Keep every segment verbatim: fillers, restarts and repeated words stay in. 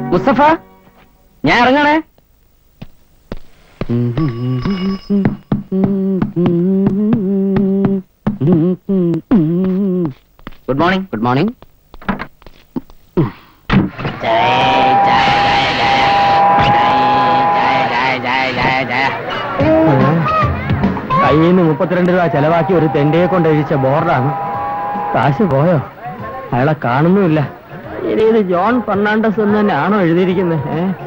മുസ്തഫ, ഞാൻ ഇറങ്ങണേ. Good morning. Good morning. കയ്യിൽ നിന്ന് മുപ്പത്തിരണ്ട് രൂപ ചെലവാക്കി ഒരു തെണ്ടയെ കൊണ്ട് എഴുതിച്ച ബോർഡാണ്. കാശ് പോയോ? അയാളെ കാണുന്നുമില്ല. ഇനി ഇത് ജോൺ ഫെർണാണ്ടസ് എന്ന് തന്നെയാണോ എഴുതിയിരിക്കുന്നത്?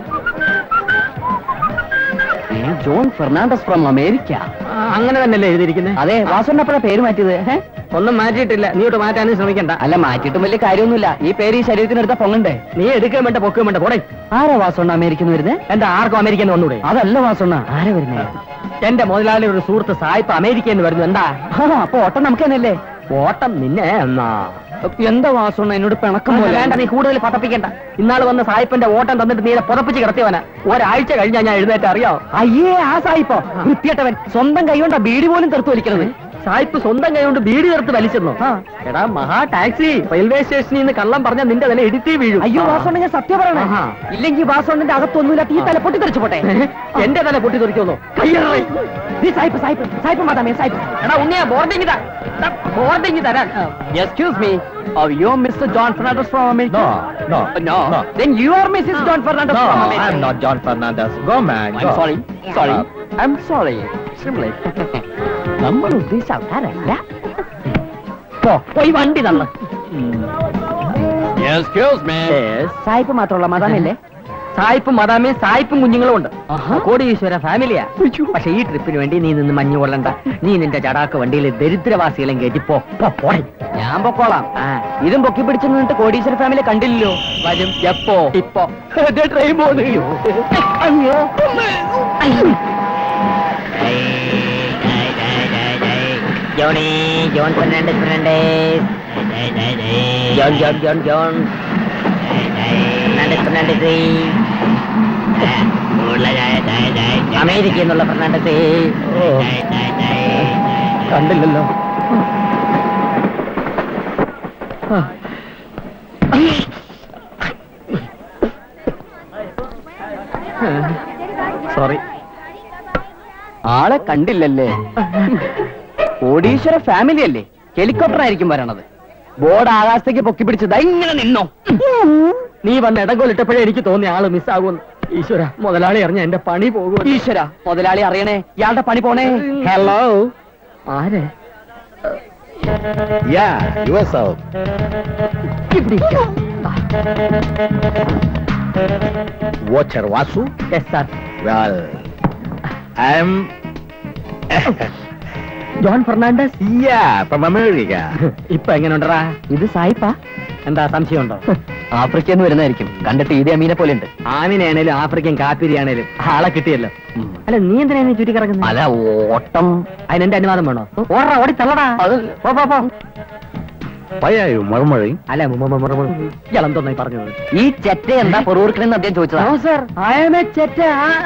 ജോൺ ഫെർണാണ്ടസ് ഫ്രം അമേരിക്ക, അങ്ങനെ തന്നെയല്ലേ എഴുതിയിരിക്കുന്നത്? അതെ. വാസുവിനപ്പഴാ പേര് മാറ്റിയത്? ഒന്നും മാറ്റിയിട്ടില്ല. നീ ഇട്ട് മാറ്റാനും ശ്രമിക്കണ്ട. അല്ല, മാറ്റിയിട്ടും വലിയ കാര്യമൊന്നുമില്ല. ഈ പേര് ഈ ശരീരത്തിനെടുത്ത പൊങ്ങണ്ടേ? നീ എടുക്കാൻ വേണ്ട, പൊക്കാൻ വേണ്ട. പോടെ. ആരാ വാസുണ്ണ അമേരിക്കന്ന് വരുന്നത്? എന്താ ആർക്കും അമേരിക്കന്ന് വന്നൂടെ? അതല്ല വാസുണ്ണ. ആരാ വരുന്നത്? എന്റെ മുതലാളി ഒരു സുഹൃത്ത് സായിപ്പ് അമേരിക്കന്ന് വരുന്നു. എന്താ? അപ്പൊ ഓട്ടം നമുക്ക് തന്നെയല്ലേ? ഓട്ടം നിന്നെ എന്നാ? എന്താ വാസുണ്ണ എന്നോട് പിണക്കം പോലെ? വേണ്ട, നീ കൂടുതൽ പതപ്പിക്കണ്ട. ഇന്നാള് വന്ന സായിപ്പിന്റെ ഓട്ടം തന്നിട്ട് നീരെ പുതപ്പിച്ച് കിടത്തിയവനാ. ഒരാഴ്ച കഴിഞ്ഞാ ഞാൻ എഴുന്നേറ്റ് അറിയാം. അയ്യേ, ആ സായിപ്പോ വൃത്തിയേട്ടവൻ. സ്വന്തം കൈ കൊണ്ടാ ബീഡി പോലും തെറുത്തു വലിക്കുന്നത്. സായിപ്പ് സ്വന്തം കൈ കൊണ്ട് ബീഡി തെറുത്ത് വലിച്ചെന്നോ? എടാ മഹാ ടാക്സി, റെയിൽവേ സ്റ്റേഷനിൽ നിന്ന് കള്ളം പറഞ്ഞാൽ നിന്റെ തന്നെ ഇടിത്തി വീഴും. അയ്യോ വാസുണ്ണ, ഞാൻ സത്യം പറയണേ. ഇല്ലെങ്കിൽ വാസുണ്ണന്റെ അകത്തൊന്നുമില്ല, ഈ തല പൊട്ടിത്തെറിച്ചു പോട്ടെ. എന്റെ തല പൊട്ടിത്തെറിച്ചോന്നോ? കയ്യറേ. സായിപ്പ് സായിപ്പ് സായിപ്പ് മാതാമേ സായിപ്പ്. എടാ ഉണ്ണിയാ, ബോർഡിംഗ് ഇതാ, ബോർഡിംഗ് തരാൻ. Excuse me, are you Mister John Fernandez from America? No, no, no. no. Then you are Missus No. John Fernandez no, from America. I'm not John Fernandez. Go, man. I'm go. sorry, sorry. I'm sorry. Simply. നമ്മൾ ഉദ്ദേശിച്ച ആൾക്കാരല്ല. പോയി വണ്ടി തള്ള. Excuse me. സായിപ്പ് മാത്രമുള്ള മതാമല്ലേ? സായിപ്പും മതാമയും സായിപ്പും കുഞ്ഞുങ്ങളും ഉണ്ട്. കോടീശ്വര ഫാമിലിയാ. പക്ഷെ ഈ ട്രിപ്പിന് വേണ്ടി നീ നിന്ന് മഞ്ഞു കൊള്ളണ്ട. നീ നിന്റെ ചടാക്ക് വണ്ടിയിൽ ദരിദ്രവാസികളും കയറ്റി പോ. ഞാൻ പൊക്കോളാം. ഇതും പൊക്കി പിടിച്ചു നിന്നിട്ട് കോടീശ്വര ഫാമിലി കണ്ടില്ലല്ലോ. വരും എപ്പോ? ഇപ്പോ ട്രെയിൻ പോകുന്നു. അയ്യോ, Johnny John Fernandes Fernandes John John John John Fernandes Fernandes America എന്നുള്ള ഫെർണാണ്ടസ്. കണ്ടില്ലല്ലോ. സോറി, ആളെ കണ്ടില്ലല്ലേ? കോടീശ്വര ഫാമിലി അല്ലേ? ഹെലികോപ്റ്റർ ആയിരിക്കും വരണത്. ബോർഡ് ആകാശത്തേക്ക് പൊക്കി പിടിച്ചത് ഇങ്ങനെ നിന്നോ? നീ വന്ന് ഇടങ്കോലിട്ടപ്പോഴേ എനിക്ക് തോന്നി ആള് മിസ്സാകുമെന്ന്. ഈശ്വര, മുതലാളി അറിഞ്ഞ എന്റെ പണി പോകും. ഈശ്വര, മുതലാളി അറിയണേ, ഇയാളുടെ പണി പോണേ. ഹലോ, ആരെ? Watcher Vasu? Yes, sir. Well, I'm John Fernandez? Yeah, from America. ഇപ്പൊ എങ്ങനെയുണ്ടറാ? ഇത് സായിപ്പാ? എന്താ സംശയമുണ്ടോ? ആഫ്രിക്കയിൽ നിന്ന് വരുന്നതായിരിക്കും. കണ്ടിട്ട് ഈദി അമീനെ പോലെ ഉണ്ട്. ആമിനാണേലും ആഫ്രിക്കൻ കാപ്പിരിയാണേലും ആളെ കിട്ടിയല്ലോ. അല്ല, നീ എന്തിനാ ചുറ്റി കിടക്കുന്നത്? അല്ല, ഓട്ടം. അതിനെന്റെ അനുവാദം വേണോ? ഓടാ, ഓടി തള്ളടാ. അല്ല, ഇയാളെന്തോന്നായി പറഞ്ഞത്? ഈ ചെറ്റ എന്താ പൊറുവർക്കണെന്ന് അദ്ദേഹം ചോദിച്ചതാ. സർ, ഐ ആം എ ചെറ്റ.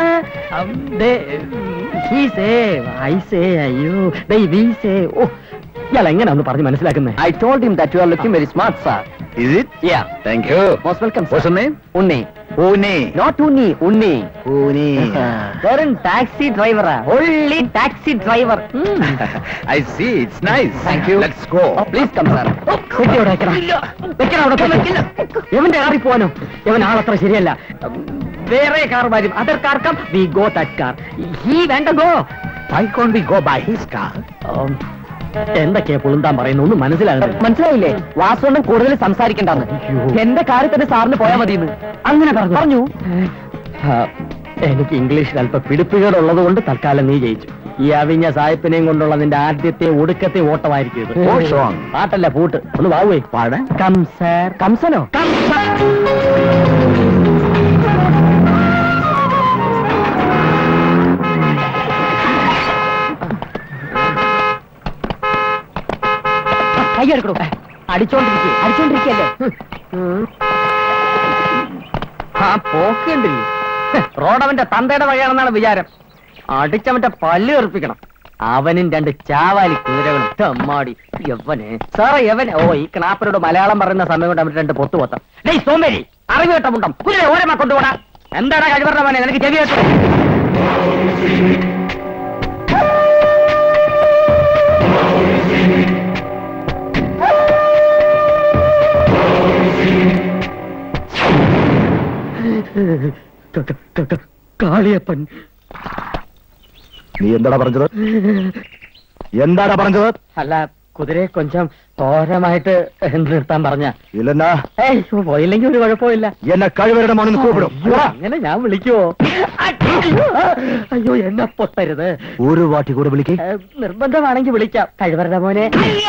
ഇയാൾ എങ്ങനെ ഒന്ന് പറഞ്ഞ് മനസ്സിലാക്കുന്നത്? I told him that you are looking very smart, sir. Is it? Yeah. Thank you. Most welcome, sir. What's your name? Unni. Unni. Not Unni, Unni. Unni. They're taxi driver. Only taxi driver. I see. It's nice. Thank you. Let's go. Oh, please come, sir. എവന്റെ കാറിൽ പോവാനോ? എവൻ ആളത്ര ശരിയല്ല. വേറെ car വരും. Other car come. We go that car. He want to go. Why can't we go by his car? Um, എന്തൊക്കെയാ പുളുന്താൻ പറയുന്നു? ഒന്നും മനസ്സിലാകുന്നില്ല. മനസ്സിലായില്ലേ? വാസുണ്ണൻ കൂടുതൽ സംസാരിക്കണ്ടെന്ന്. എന്റെ കാര്യം തന്നെ സാറിന് പോയാൽ മതിയെന്ന് അങ്ങനെ പറഞ്ഞു പറഞ്ഞു എനിക്ക് ഇംഗ്ലീഷിൽ അല്പം പിടിപ്പുകളുള്ളത് കൊണ്ട് തൽക്കാലം നീ ജയിച്ചു. ഈ അവിഞ്ഞ സായിപ്പിനെയും കൊണ്ടുള്ള നിന്റെ ആദ്യത്തെ ഒടുക്കത്തെ ഓട്ടമായിരിക്കും ഇത്. പാട്ടല്ല, പൂട്ട്. ഒന്ന് വാവേ പാട. കംസർ. കംസനോ? കയ്യെടുക്കണോ? അടിച്ചോണ്ടിരിക്കുക അടിച്ചോണ്ടിരിക്കല്ലേ? ആ പോക്കണ്ടില്ലേ? റോഡവന്റെ തന്തയുടെ വഴിയാണെന്നാണ് വിചാരം. അടിച്ചവന്റെ പല്ല് കറുപ്പിക്കണം. അവനും രണ്ട് ചാവാലി കുതിരകളും തമ്മാടി. യവനെ സാറേ, യവൻ. ഓ, ഈ ക്ലാപ്പരോട് മലയാളം പറയുന്ന സമയം കൊണ്ട് അവൻ രണ്ട് പൊത്തു പൊത്താം. ഡേയ് സോമേരി, അറിവ് കേട്ടമുണ്ടം കുതിര ഓരമ കൊണ്ടുപോടാ. എന്താണ് കഴിവറ മോനെ നിനക്ക് ചെവി കേട്ടു? കാളിയപ്പൻ, നീ എന്താടാ പറഞ്ഞത്? എന്താടാ പറഞ്ഞത്? അല്ല, കുതിരയെ കൊഞ്ചം തോരമായിട്ട് നിർത്താൻ പറഞ്ഞ. ഇല്ലെന്നാ പോയില്ലെങ്കിൽ ഒരു കുഴപ്പമില്ല. എന്നെ കഴിവരുടെ മോനെന്ന് കൂപ്പിടും. അങ്ങനെ ഞാൻ വിളിക്കുവോ? അയ്യോ, എന്നെ പൊട്ടരുത്. ഒരു വാട്ടി കൂടെ വിളിക്കേ. നിർബന്ധമാണെങ്കിൽ വിളിക്കാം. കഴിവരുടെ മോനെ.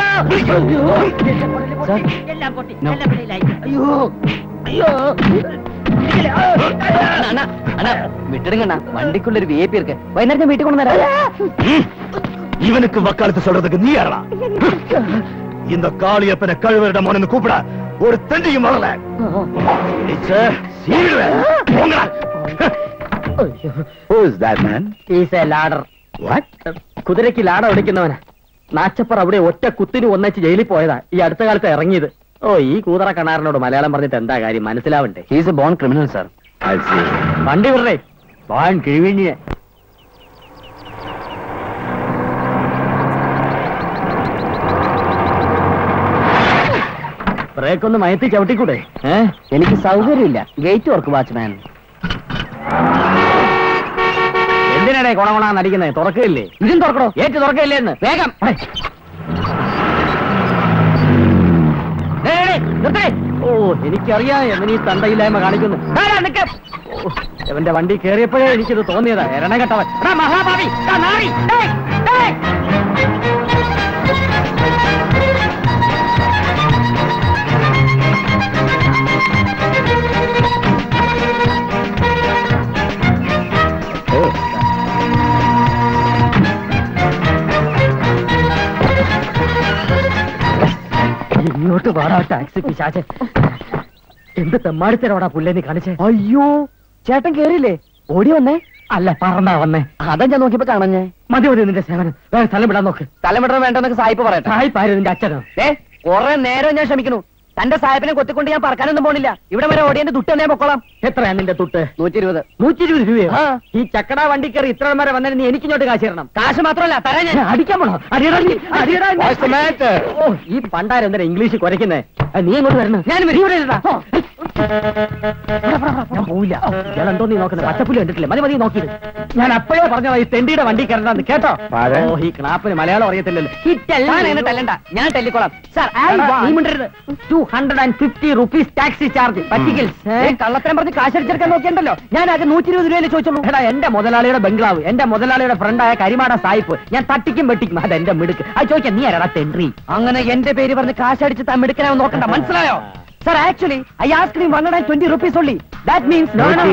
വിട്ടിടുങ്ങണ്ണ, വണ്ടിക്കുള്ളൊരു വി ഐ പി ഇருக்கு. വൈകുന്നേരം വീട്ടിൽ കൊണ്ടുവന്നേരാ. இவனுக்கு வக்காலத்து சொல்றதுக்கு நீ யாரா? இந்த காளியப்பனை கழுவரிட மோனன்னு கூப்பிட ஒரு தண்டியும் வரல. Who is that man? He is a ladder. What? കുതിരയ്ക്ക് ലാട ഒടിക്കുന്നവനാ. നാച്ചപ്പർ അവിടെ ഒറ്റ കുത്തിന് ഒന്നിച്ച് ജയിലിൽ പോയതാ. ഈ അടുത്ത കാലത്ത് ഇറങ്ങിയത്. ഓ, ഈ കൂതറ കണാറിനോട് മലയാളം പറഞ്ഞിട്ട് എന്താ കാര്യം? മനസ്സിലാവണ്ടേ? He is a born criminal, sir. I see. വണ്ടി വിടേ. വാൻ കിഴിവിഞ്ഞിയെ. ബ്രേക്കൊന്ന് മയത്തി ചവിട്ടിക്കൂടെ? ഏഹ്, എനിക്ക് സൗകര്യമില്ല. Gate work watchman. എന്തിനാടേ കൊണകൊണാ നടിക്കുന്നത്? തുറക്കില്ലേ? ഇതും തുറക്കണോ? ഗേറ്റ് തുറക്കില്ലേ എന്ന് വേഗം. ഓ, എനിക്കറിയാം എങ്ങനെ ഈ തണ്ടയില്ലായ്മ കാണിക്കുന്നു. അവന്റെ വണ്ടി കയറിയപ്പോഴേ എനിക്കിത് തോന്നിയതാ. എരണകെട്ടവൻ മഹാഭാവി. ഇങ്ങോട്ട് വാടാ ടാക്സി പിശാചെ. എന്ത് തെമ്മാടിത്തരോടാ പുല്ലേ നീ കാണിച്ചേ? അയ്യോ, ചേട്ടൻ കേറിയില്ലേ? ഓടി വന്നേ? അല്ല, പറന്നാ വന്നേ. അതാ ഞാൻ നോക്കിയപ്പോ കാണഞ്ഞേ. മതി മതി നിന്റെ സേവനം. വേറെ സ്ഥലം വിടാൻ നോക്ക്. സ്ഥലം വിടാൻ വേണ്ടെന്നൊക്കെ സായിപ്പ് പറയട്ടെ. സായിപ്പാര് നിന്റെ അച്ഛനോ? ഏ, കുറെ നേരം ഞാൻ ശ്രമിക്കുന്നു. തന്റെ സാഹിബിനെ കൊത്തിക്കൊണ്ട് ഞാൻ പറക്കാനൊന്നും പോണില്ല. ഇവിടെ വരെ ഓടിയന്റെ തുട്ട് തന്നെ പൊക്കോളാം. എത്രയാ നിന്റെ തുട്ട്? നൂറ്റി ഇരുപത്. നൂറ്റി ഇരുപത് രൂപയോ? ഈ ചക്കട വണ്ടി കയറി ഇത്ര വരെ വന്നതിന് നീ എനിക്കിങ്ങോട്ട് കാശ് തരണം. കാശ് മാത്രമല്ല തരാൻ. ഞാൻ അടിക്കാൻ പോണോ? ഓ, ഈ പണ്ടാരം എന്തിനാ ഇംഗ്ലീഷ് കുരയ്ക്കുന്നേ? നീ എങ്ങോട്ട് വരണം? ഞാൻ ഞാൻ പോവില്ല. ഞാൻ എന്തോ നീ നോക്കുന്നത്? പച്ചപ്പുല്ല് കണ്ടിട്ടില്ലേ? മതി മതി നോക്കിയത്. ഞാൻ അപ്പോഴേ പറഞ്ഞതാ ഈ തെണ്ടിയുടെ വണ്ടി കയറണ്ടെന്ന്. കേട്ടോ? ഓ, ഈ ക്ലാപ്പിന് മലയാളം അറിയത്തില്ലല്ലോ. തല്ലണ്ട, ഞാൻ തല്ലിക്കോളാം. സാർ, നീ മിണ്ടരുത്. Two hundred and fifty rupees taxi charge. പറ്റിക്കൽ കള്ളത്തരം പറഞ്ഞ് കാശടിച്ചെടുക്കാൻ നോക്കിയണ്ടല്ലോ. ഞാൻ അത് നൂറ്റി ഇരുപത് രൂപയിൽ ചോദിച്ചോളൂ. എടാ, എന്റെ മുതലാളിയുടെ ബംഗ്ലാവ്, എന്റെ മുതലാളിയുടെ ഫ്രണ്ടായ കരിമാട സായിപ്പ്, ഞാൻ തട്ടിക്കും വെട്ടിക്കും. അത് എന്റെ മിടുക്ക്. അത് ചോദിക്കാൻ നീ ആരാ തെണ്ടി? അങ്ങനെ എന്റെ പേര് പറഞ്ഞ് കാശടിച്ച് താൻ മിടുക്കനാവും നോക്കണ്ട. മനസ്സിലായോ? Sir, actually, I asked him one hundred twenty rupees only. That means no, no.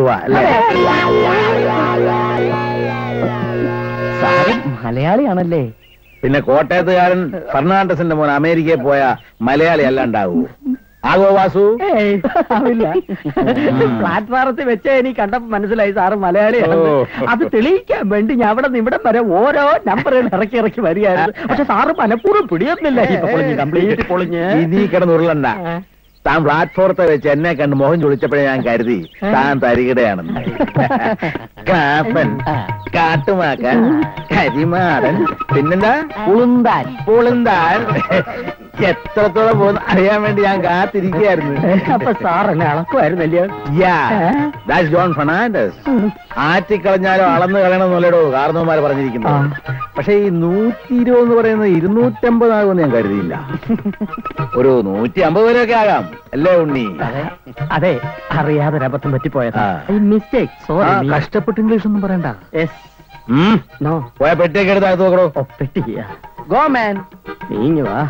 Sir, മലയാളിയാണല്ലേ? പിന്നെ കോട്ടയത്തുകാരൻ ഫെർണാണ്ടസിന്റെ മോൻ അമേരിക്കയിൽ പോയ മലയാളി അല്ലാണ്ടാവൂ? ആകോ വാസു? ആവില്ല. പ്ലാറ്റ്ഫോറത്തിൽ വെച്ച എനിക്ക് കണ്ടപ്പോ മനസ്സിലായി സാറ് മലയാളിയാണ്. അത് തെളിയിക്കാൻ വേണ്ടി ഞാൻ അവിടെ നിന്ന് ഇവിടം വരെ ഓരോ നമ്പറുകൾ ഇറക്കി ഇറക്കി വരികയായിരുന്നു. പക്ഷെ സാറ് മനഃപൂർവ്വം പിടിയൊന്നുമില്ല. കംപ്ലീറ്റ് പൊളിഞ്ഞ് നീ കിടന്നുരുളണ്ട. താൻ പ്ലാറ്റ്ഫോറത്തെ വെച്ച് എന്നെ കണ്ട് മോഹൻ ചൊളിച്ചപ്പോഴേ ഞാൻ കരുതി താൻ തരികിടയാണെന്ന്. കാപ്പൻ, കാട്ടുമാക്കൻ, കരിമാടൻ, പിന്നെന്താ പുളുന്താൻ. പുളുന്താൻ എത്രത്തോളം പോകുന്ന അറിയാൻ വേണ്ടി ഞാൻ കാത്തിരിക്കുകയായിരുന്നു. അപ്പൊ സാർ എന്നെ അളക്കുമായിരുന്നല്ലോ. That's John Fernandes. ആറ്റിക്കളഞ്ഞാലോ അളന്ന് കളയണമെന്നല്ലോ കാരണവന്മാർ പറഞ്ഞിരിക്കുന്നു. പക്ഷെ ഈ നൂറ്റി ഇരുപത് എന്ന് പറയുന്നത് ഇരുന്നൂറ്റമ്പതാകുമെന്ന് ഞാൻ കരുതിയില്ല. ഒരു നൂറ്റി അമ്പത് വരെയൊക്കെ ആകാം അല്ലേ ഉണ്ണി? അതെ, അറിയാതെ അബദ്ധം പറ്റിപ്പോയതാ. മിസ്റ്റേക്ക്. സോറി. കഷ്ടപ്പെട്ട് ഇംഗ്ലീഷ് ഒന്നും പറയണ്ട. നോ. പോയ പെട്ടിയൊക്കെ എടുത്ത് അകത്ത് നോക്കണോ? പെട്ടി ഗോ മാൻ. നീങ്ങി വാ.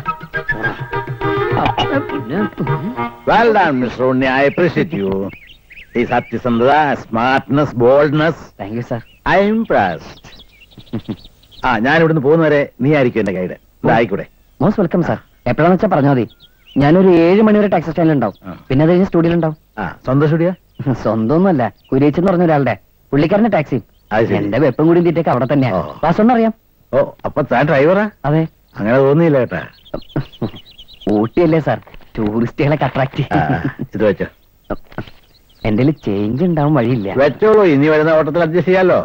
Well done, Mister Unni. I appreciate you. ഈ സത്യസന്ധത, smartness, boldness. Thank you sir. I am impressed. ആ, ഞാൻ ഇവിടുന്ന് പോകുന്നവരെ നീ ആയിരിക്കും എന്റെ ഗൈഡ്. ആയിക്കൂടെ? Most welcome sir. എപ്പോഴാന്ന് വെച്ചാൽ പറഞ്ഞാൽ മതി. ഞാനൊരു ഏഴ് മണിവരെ ടാക്സി സ്റ്റാൻഡിൽ ഉണ്ടാവും. പിന്നെ അത് കഴിഞ്ഞ് സ്റ്റുഡിയോയിൽ ഉണ്ടാവും. ആ, സ്വന്തം സ്റ്റുഡിയോ? സ്വന്തമൊന്നുമല്ല, കുരിയച്ചെന്ന് പറഞ്ഞ ഒരാളുടെ. പുള്ളിക്കാരന്റെ ടാക്സി. എന്റെ വെപ്പും കൂടി തീറ്റൊക്കെ അവിടെ തന്നെയാണ്. വാസൊന്നും അറിയാം. ഓ, അപ്പൊ താൻ ഡ്രൈവറാ? അതെ. അങ്ങനെ തോന്നിയില്ല കേട്ടാ. ഊട്ടിയല്ലേ സാർ, ടൂറിസ്റ്റുകളെ അട്രാക്ട്. ഇത് വെച്ചോ. എന്റെ ചേഞ്ച് ഉണ്ടാവും വഴിയില്ല. വെച്ചോളൂ, ഇനി വരുന്ന ഓട്ടത്തിൽ അഡ്ജസ്റ്റ് ചെയ്യാലോ.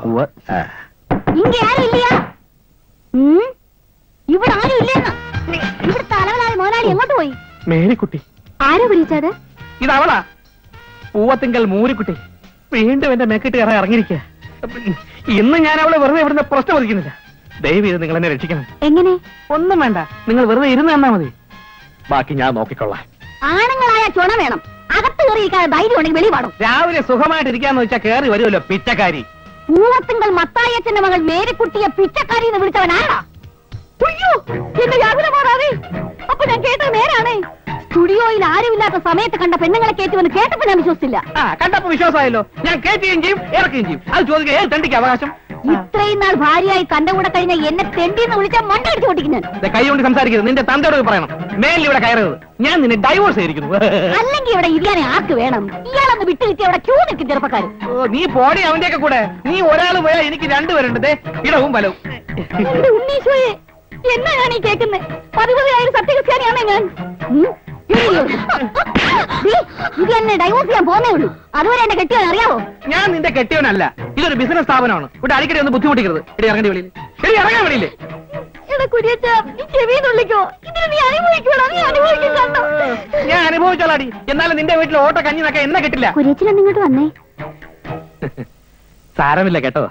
ഇവിടെ ആരും ഇല്ലെന്ന്. ഇവിടെ തലവനായ മോനാളി എങ്ങോട്ട് പോയി? മേരിക്കുട്ടി. ആരാ വിളിച്ചത്? ഇതവളാ, പൂവത്തിങ്കൽ മൂരിക്കുട്ടി. വീണ്ടും എന്റെ മേക്കിട്ട് കയറാൻ ഇറങ്ങിയിരിക്കുക. ഇന്ന് ഞാൻ അവളെ വെറുതെ ഇവിടുന്ന് പ്രശ്നം ഒതുക്കുന്നില്ല. ദയവ് ചെയ്ത് നിങ്ങൾ എന്നെ രക്ഷിക്കണം. എങ്ങനെ? ഒന്നും വേണ്ട, നിങ്ങൾ വെറുതെ ഇരുന്ന് തന്നാ മതി. ബാക്കി ഞാൻ നോക്കിക്കൊള്ളാം. ആണുങ്ങളായ ചുണ വേണം. അകത്ത് കയറിയിരിക്കാതെ ധൈര്യം ഉണ്ടെങ്കിൽ വെളി പാടും. രാവിലെ സുഖമായിട്ടിരിക്കാന്ന് വെച്ചാൽ കയറി വരുമല്ലോ പിച്ചക്കാരി. പൂവത്തിങ്കൽ മത്തായച്ചന്റെ മകൾ മേരിക്കുട്ടിയെ പിച്ചക്കാരി എന്ന് വിളിച്ചവൻ ആരാ? എന്റെ രാവിലെ മാറാതെ. അപ്പൊ ഞാൻ കേട്ടത് നേരാണേ. സ്റ്റുഡിയോയിൽ ആരുമില്ലാത്ത സമയത്ത് കണ്ട പെണ്ണുങ്ങളെ കയറ്റുമെന്ന് കേട്ടപ്പോ ഞാൻ വിശ്വസിച്ചില്ല. ആ കണ്ടപ്പോ വിശ്വാസമായല്ലോ. ഞാൻ കയറ്റുകയും ചെയ്യും ഇറക്കുകയും ചെയ്യും. അത് ചോദിക്കുക ഏത് തെണ്ടിക്ക് അവകാശം? ഇത്രയും നാൾ ഭാര്യയായി തന്റെ കൂടെ കഴിഞ്ഞ എന്നെ തെണ്ടിന്ന് വിളിച്ചാൽ മണ്ടടിച്ചു പൊട്ടിക്കും ഞാൻ. കൈ കൊണ്ട് സംസാരിക്കരുത്. നിന്റെ തന്തയോട് പറയണം മേലിൽ ഇവിടെ കയറരുത്. ഞാൻ നിന്നെ ഡൈവോഴ്സ് ചെയ്തിരിക്കുന്നു. അല്ലെങ്കിൽ ഇവിടെ ഇരിയാനെ ആർക്ക് വേണം? ഇയാളൊന്ന് വിട്ടു കിട്ടി അവിടെ ക്യൂ നിൽക്കും ചെറുപ്പക്കാർ. ഓ നീ പോടി അവന്റെയൊക്കെ കൂടെ. നീ ഒരാൾ പോയാൽ എനിക്ക് രണ്ടുപേരുണ്ട്. ഇടവും ബലവും. ഉണ്ണീശോയെ, എന്നാ ഞാൻ ഈ കേൾക്കുന്നത്? പതിപതിനായിരം സത്യക്രിസ്ത്യാനിയാണേ ഞാൻ. ഇത് എന്നെ ഡൈവോഴ്സ് ചെയ്യാൻ പോന്നേ ഉള്ളൂ. അതുവരെ എന്നെ കെട്ടിയവൻ അറിയാവോ? ഞാൻ നിന്റെ കെട്ടിയവനല്ല. ഇതൊരു ബിസിനസ് സ്ഥാപനമാണ്. ഇവിടെ അടിക്കടി ഒന്ന് ബുദ്ധിമുട്ടിക്കരുത്. ഇടി ഇറങ്ങേണ്ടി വെളിയിൽ. ഇടി ഇറങ്ങാൻ വെളിയില്ലേ? ഞാൻ അനുഭവിച്ചോളാടി. എന്നാലും നിന്റെ വീട്ടിൽ ഓട്ട കഞ്ഞി നക്ക എന്നെ കിട്ടില്ല. ഇങ്ങോട്ട് വന്നേ. സാരമില്ല കേട്ടോ.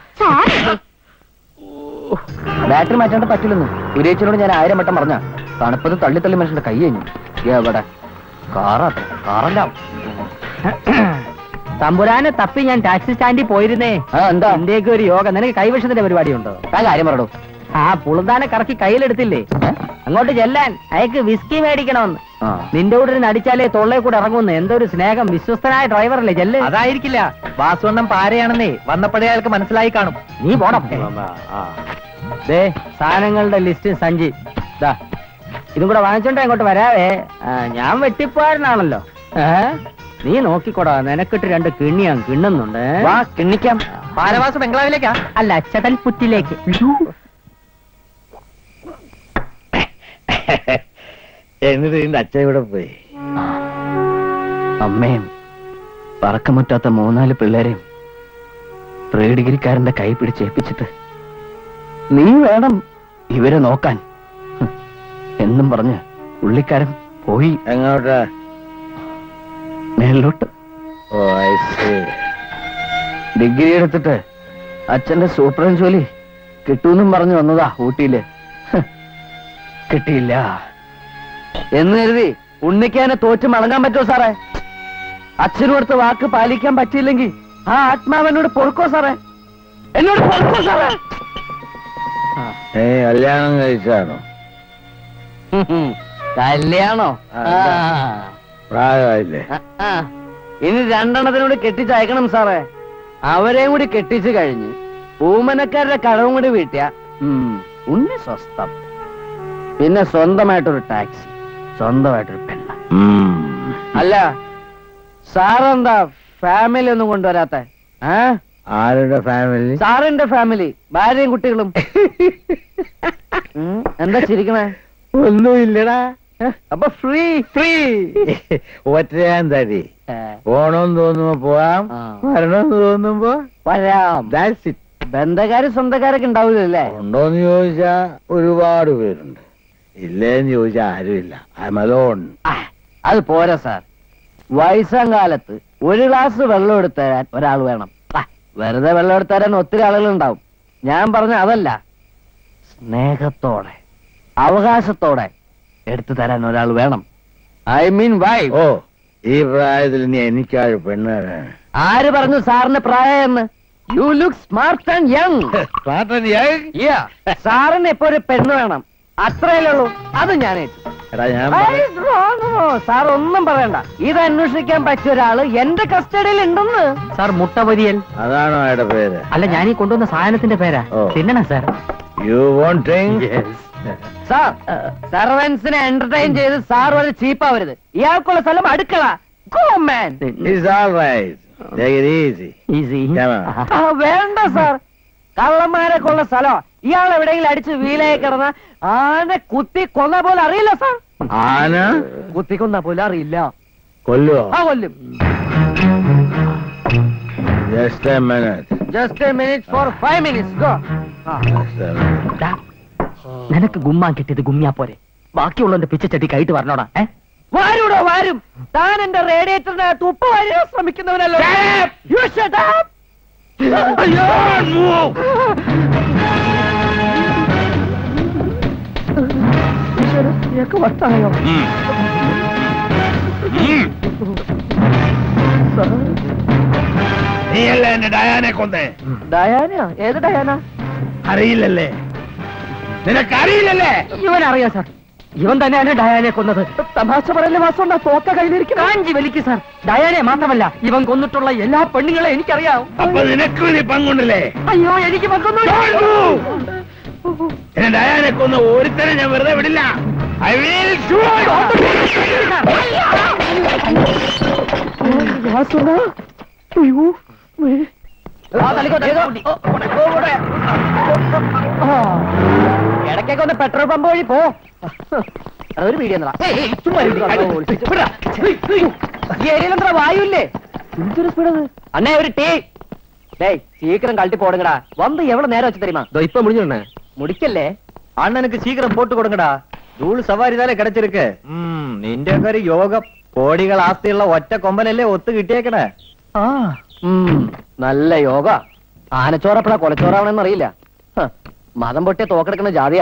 ബാറ്ററി മാറ്റാണ്ട് പറ്റില്ലെന്ന് കുരിയച്ചനോട് ഞാൻ ആയിരം വട്ടം പറഞ്ഞ. തണുപ്പത് തള്ളി തള്ളി മനുഷ്യന്റെ കൈ കഴിഞ്ഞു. എവിടെ കാറാട്ടെ കാറല്ല. തമ്പുരാനെ തപ്പി ഞാൻ ടാക്സി സ്റ്റാൻഡിൽ പോയിരുന്നേ. എന്താ എന്റെയൊക്കെ ഒരു യോഗ. നിനക്ക് കൈവശത്തിന്റെ പരിപാടി ഉണ്ടോ? ആ കാര്യം പറയൂ. ആ പുളുന്താനെ കറക്കി കയ്യിലെടുത്തില്ലേ, അങ്ങോട്ട് ചെല്ലാൻ. അയക്ക് വിസ്കി മേടിക്കണമെന്ന്. നിന്റെ കൂടെ നടിച്ചാലേ തൊള്ളേ കൂടെ ഇറങ്ങുന്നു. എന്തൊരു സ്നേഹം. വിശ്വസ്തനായ ഡ്രൈവറല്ലേ ചെല്ല്. അതായിരിക്കില്ല, വാസുവണ്ണം പാരയാണെന്നേ വന്നപ്പോഴേ അയാൾക്ക് മനസ്സിലായി കാണും. നീ പോണം. ദേ സാധനങ്ങളുടെ ലിസ്റ്റ് സഞ്ചി. ദാ ഇതും കൂടെ വാങ്ങിച്ചോണ്ടേ അങ്ങോട്ട് വരാവേ. ഞാൻ വെട്ടിപ്പാരനാണല്ലോ. നീ നോക്കിക്കോടാ, നിനക്കിട്ട് രണ്ട് കിണ്ണിയാ കിണ്ണുന്നുണ്ട്. വാ കിണ്ണിക്കാം. പാലവാസ ബംഗ്ലാവിലേക്കാ? അല്ല, ചതൽപുറ്റിലേക്ക്. എന്നിട്ട് നിന്റെ അച്ഛൻ ഇവിടെ പോയി. അമ്മയും പറക്കമുറ്റാത്ത മൂന്നാല് പിള്ളേരെയും പ്രീ ഡിഗ്രിക്കാരന്റെ കൈ പിടിച്ചേൽപ്പിച്ചിട്ട് നീ വേണം ഇവരെ നോക്കാൻ എന്നും പറഞ്ഞ് പുള്ളിക്കാരൻ പോയി. എങ്ങോട്ടാ? മേളിലോട്ട്. ഓ ഐ സീ. ഡിഗ്രി എടുത്തിട്ട് അച്ഛന്റെ സൂപ്രണ്ട് ജോലി കിട്ടൂന്നും പറഞ്ഞു വന്നതാ ഊട്ടിയില്. കിട്ടിയില്ല എന്ന് കരുതി ഉണ്ണിക്കാനെ തോറ്റ് മടങ്ങാൻ പറ്റുമോ സാറേ? അച്ഛനും അടുത്ത വാക്ക് പാലിക്കാൻ പറ്റിയില്ലെങ്കിൽ ആ ആത്മാവനോട് പൊറുക്കോ സാറേ? എന്നോട് പൊറുക്കോ സാറേ? ഏ കല്യാണം കഴിച്ചാണോ? കല്യാണോ? പ്രായമായില്ലേ? ഇനി രണ്ടെണ്ണത്തിനോട് കെട്ടിച്ചയക്കണം സാറേ. അവരെയും കൂടി കെട്ടിച്ചു കഴിഞ്ഞ് പൂമനക്കാരുടെ കടവും കൂടി വീട്ടിയ ഉണ്ണി സ്വസ്ഥം. പിന്നെ സ്വന്തമായിട്ടൊരു ടാക്സി, സ്വന്തമായിട്ടൊരു പെണ്ണ. അല്ല സാറെന്താ ഫാമിലി ഒന്നും കൊണ്ടുവരാത്ത? ആരുടെ ഫാമിലി? സാറിന്റെ ഫാമിലി, ഭാര്യയും കുട്ടികളും. എന്താ ചിരിക്കണേ? ഒന്നുമില്ലടാ. അപ്പൊ ഫ്രീ ഫ്രീ ഒറ്റയാൻ തടി. പോണോന്ന് തോന്നുമ്പോ പോവാം, വരണമെന്ന് തോന്നുമ്പോ വരാം. ബന്ധക്കാരും സ്വന്തക്കാരൊക്കെ ഉണ്ടാവില്ലല്ലേ? ഉണ്ടോന്ന് ചോദിച്ചാ ഒരുപാട് പേരുണ്ട്. ഇല്ലേന്ന് ചോദിച്ചാ ആരുമില്ല. അമലോൺ. അത് പോരാ സാർ. വയസ്സാം കാലത്ത് ഒരു ഗ്ലാസ് വെള്ളം എടുത്തു തരാൻ ഒരാൾ വേണം. വെറുതെ വെള്ളം എടുത്തു തരാൻ ഒത്തിരി ആളുകളുണ്ടാവും. ഞാൻ പറഞ്ഞ അതല്ല, സ്നേഹത്തോടെ അവകാശത്തോടെ എടുത്തു തരാൻ ഒരാൾ വേണം. I mean Y. ഓ ഈ പ്രായത്തിൽ നീ എനിക്കാൾ പെണ്ണ്. ആര് പറഞ്ഞു സാറിന് പ്രായം? You look smart and young. Smart and young? സാറിന് ഇപ്പൊ ഒരു പെണ്ണ് വേണം, അത്രയല്ലേ ഉള്ളൂ. അത് ഞാൻ സാർ ഒന്നും പറയണ്ട. ഇത് അന്വേഷിക്കാൻ പറ്റിയ ഒരാള് എന്റെ കസ്റ്റഡിയിൽ ഉണ്ടെന്ന്. സാർ മുട്ടപൊരിയൽ. അതാണോ അയാളുടെ പേര്? അല്ല, ഞാൻ ഈ കൊണ്ടുവന്ന സാധനത്തിന്റെ പേരാ. തിന്നണം sir. You won't drink? Sir സർവൻസിനെ എന്റർടൈൻ ചെയ്ത് സാർ വളരെ ചീപ്പാവരുത്. ഇയാൾക്കുള്ള സ്ഥലം അടുക്കള. Go man. It's all right. Take it easy. Easy. വേണ്ട സാർ, കള്ളന്മാരൊക്കെ ഉള്ള സ്ഥലം. ഇയാൾ എവിടെയെങ്കിലും അടിച്ച് വീലായി കിടന്ന ആന കുത്തി കൊന്ന പോലെ അറിയില്ല സാർ. ആന കുത്തി കൊന്ന പോലെ അറിയില്ല. കൊല്ലുവോ? ആ കൊല്ലും. Just a minute. Just a minute for five minutes. Go. നിനക്ക് ഗുമ്മാൻ കിട്ടിയത് ഗുമ്മിയാ പോരെ, ബാക്കിയുള്ളവന്റെ പിച്ചച്ചട്ടി കൈട്ട് പറഞ്ഞോടാ. വാരൂടോ വാരും. താൻ എന്റെ റേഡിയേറ്ററിനകത്ത് ഉപ്പ് വാരിയാൻ ശ്രമിക്കുന്നവനല്ലോ. വട്ടായോ? നീയല്ല എന്റെ ഡയാനെ കൊന്നേ. ഡയാന? ഏത് ഡയാന? അറിയില്ലല്ലേ? നിനക്കറിയില്ലല്ലേ? ഇവൻ അറിയാം സാർ, ഇവൻ തന്നെയാണ് ഡയാനെ കൊന്നത്. തമാശ പറയല്ലേ മാസം, തോക്ക കയ്യിലിരിക്കും. കാഞ്ചി വലിക്ക് സാർ. ഡയാനെ മാത്രമല്ല, ഇവൻ കൊന്നിട്ടുള്ള എല്ലാ പെണ്ണുങ്ങളെ എനിക്കറിയാം. അപ്പൊ നിനക്ക് നീ പങ്കുണ്ടല്ലേ? അയ്യോ, എനിക്ക് പങ്കൊന്നും. എന്നെ ഡയാനെ കൊന്ന് ഒരുത്തരം ഞാൻ വെറുതെ വിടില്ല. I will shoot. ഇടയ്ക്കൊക്കെ ഒന്ന് പെട്രോൾ പമ്പ് വഴി പോ. അതൊരു വീഡിയോ ഏരിയയിലെന്താ വായുല്ലേ? എന്തൊരു സ്പീഡത് അണ്ണേ. ഒരു ടീ டேய் சீக்கிரம் கழட்டி போடுங்கடா. வந்து எவ்வளவு நேரம் வச்சு தெரியுமா? இதோ இப்ப முடிஞ்சோண்ணே. முடிக்கல அண்ணனுக்கு சீக்கிரம் போட்டு கொடுங்கடா. ரூல் சவாரி தானே கிடைச்சிருக்கு. നിന്റെ ഒക്കെ ഒരു യോഗം. കോടികൾ ആസ്തിയുള്ള ഒറ്റ കൊമ്പനല്ലേ ഒത്തു കിട്ടിയേക്കണേ. ആ നല്ല യോഗ. ആനച്ചോറപ്പഴ കൊലച്ചോറാവണെന്ന് അറിയില്ല. മതം പൊട്ടിയ തോക്കെടുക്കുന്ന ജാതിയാ.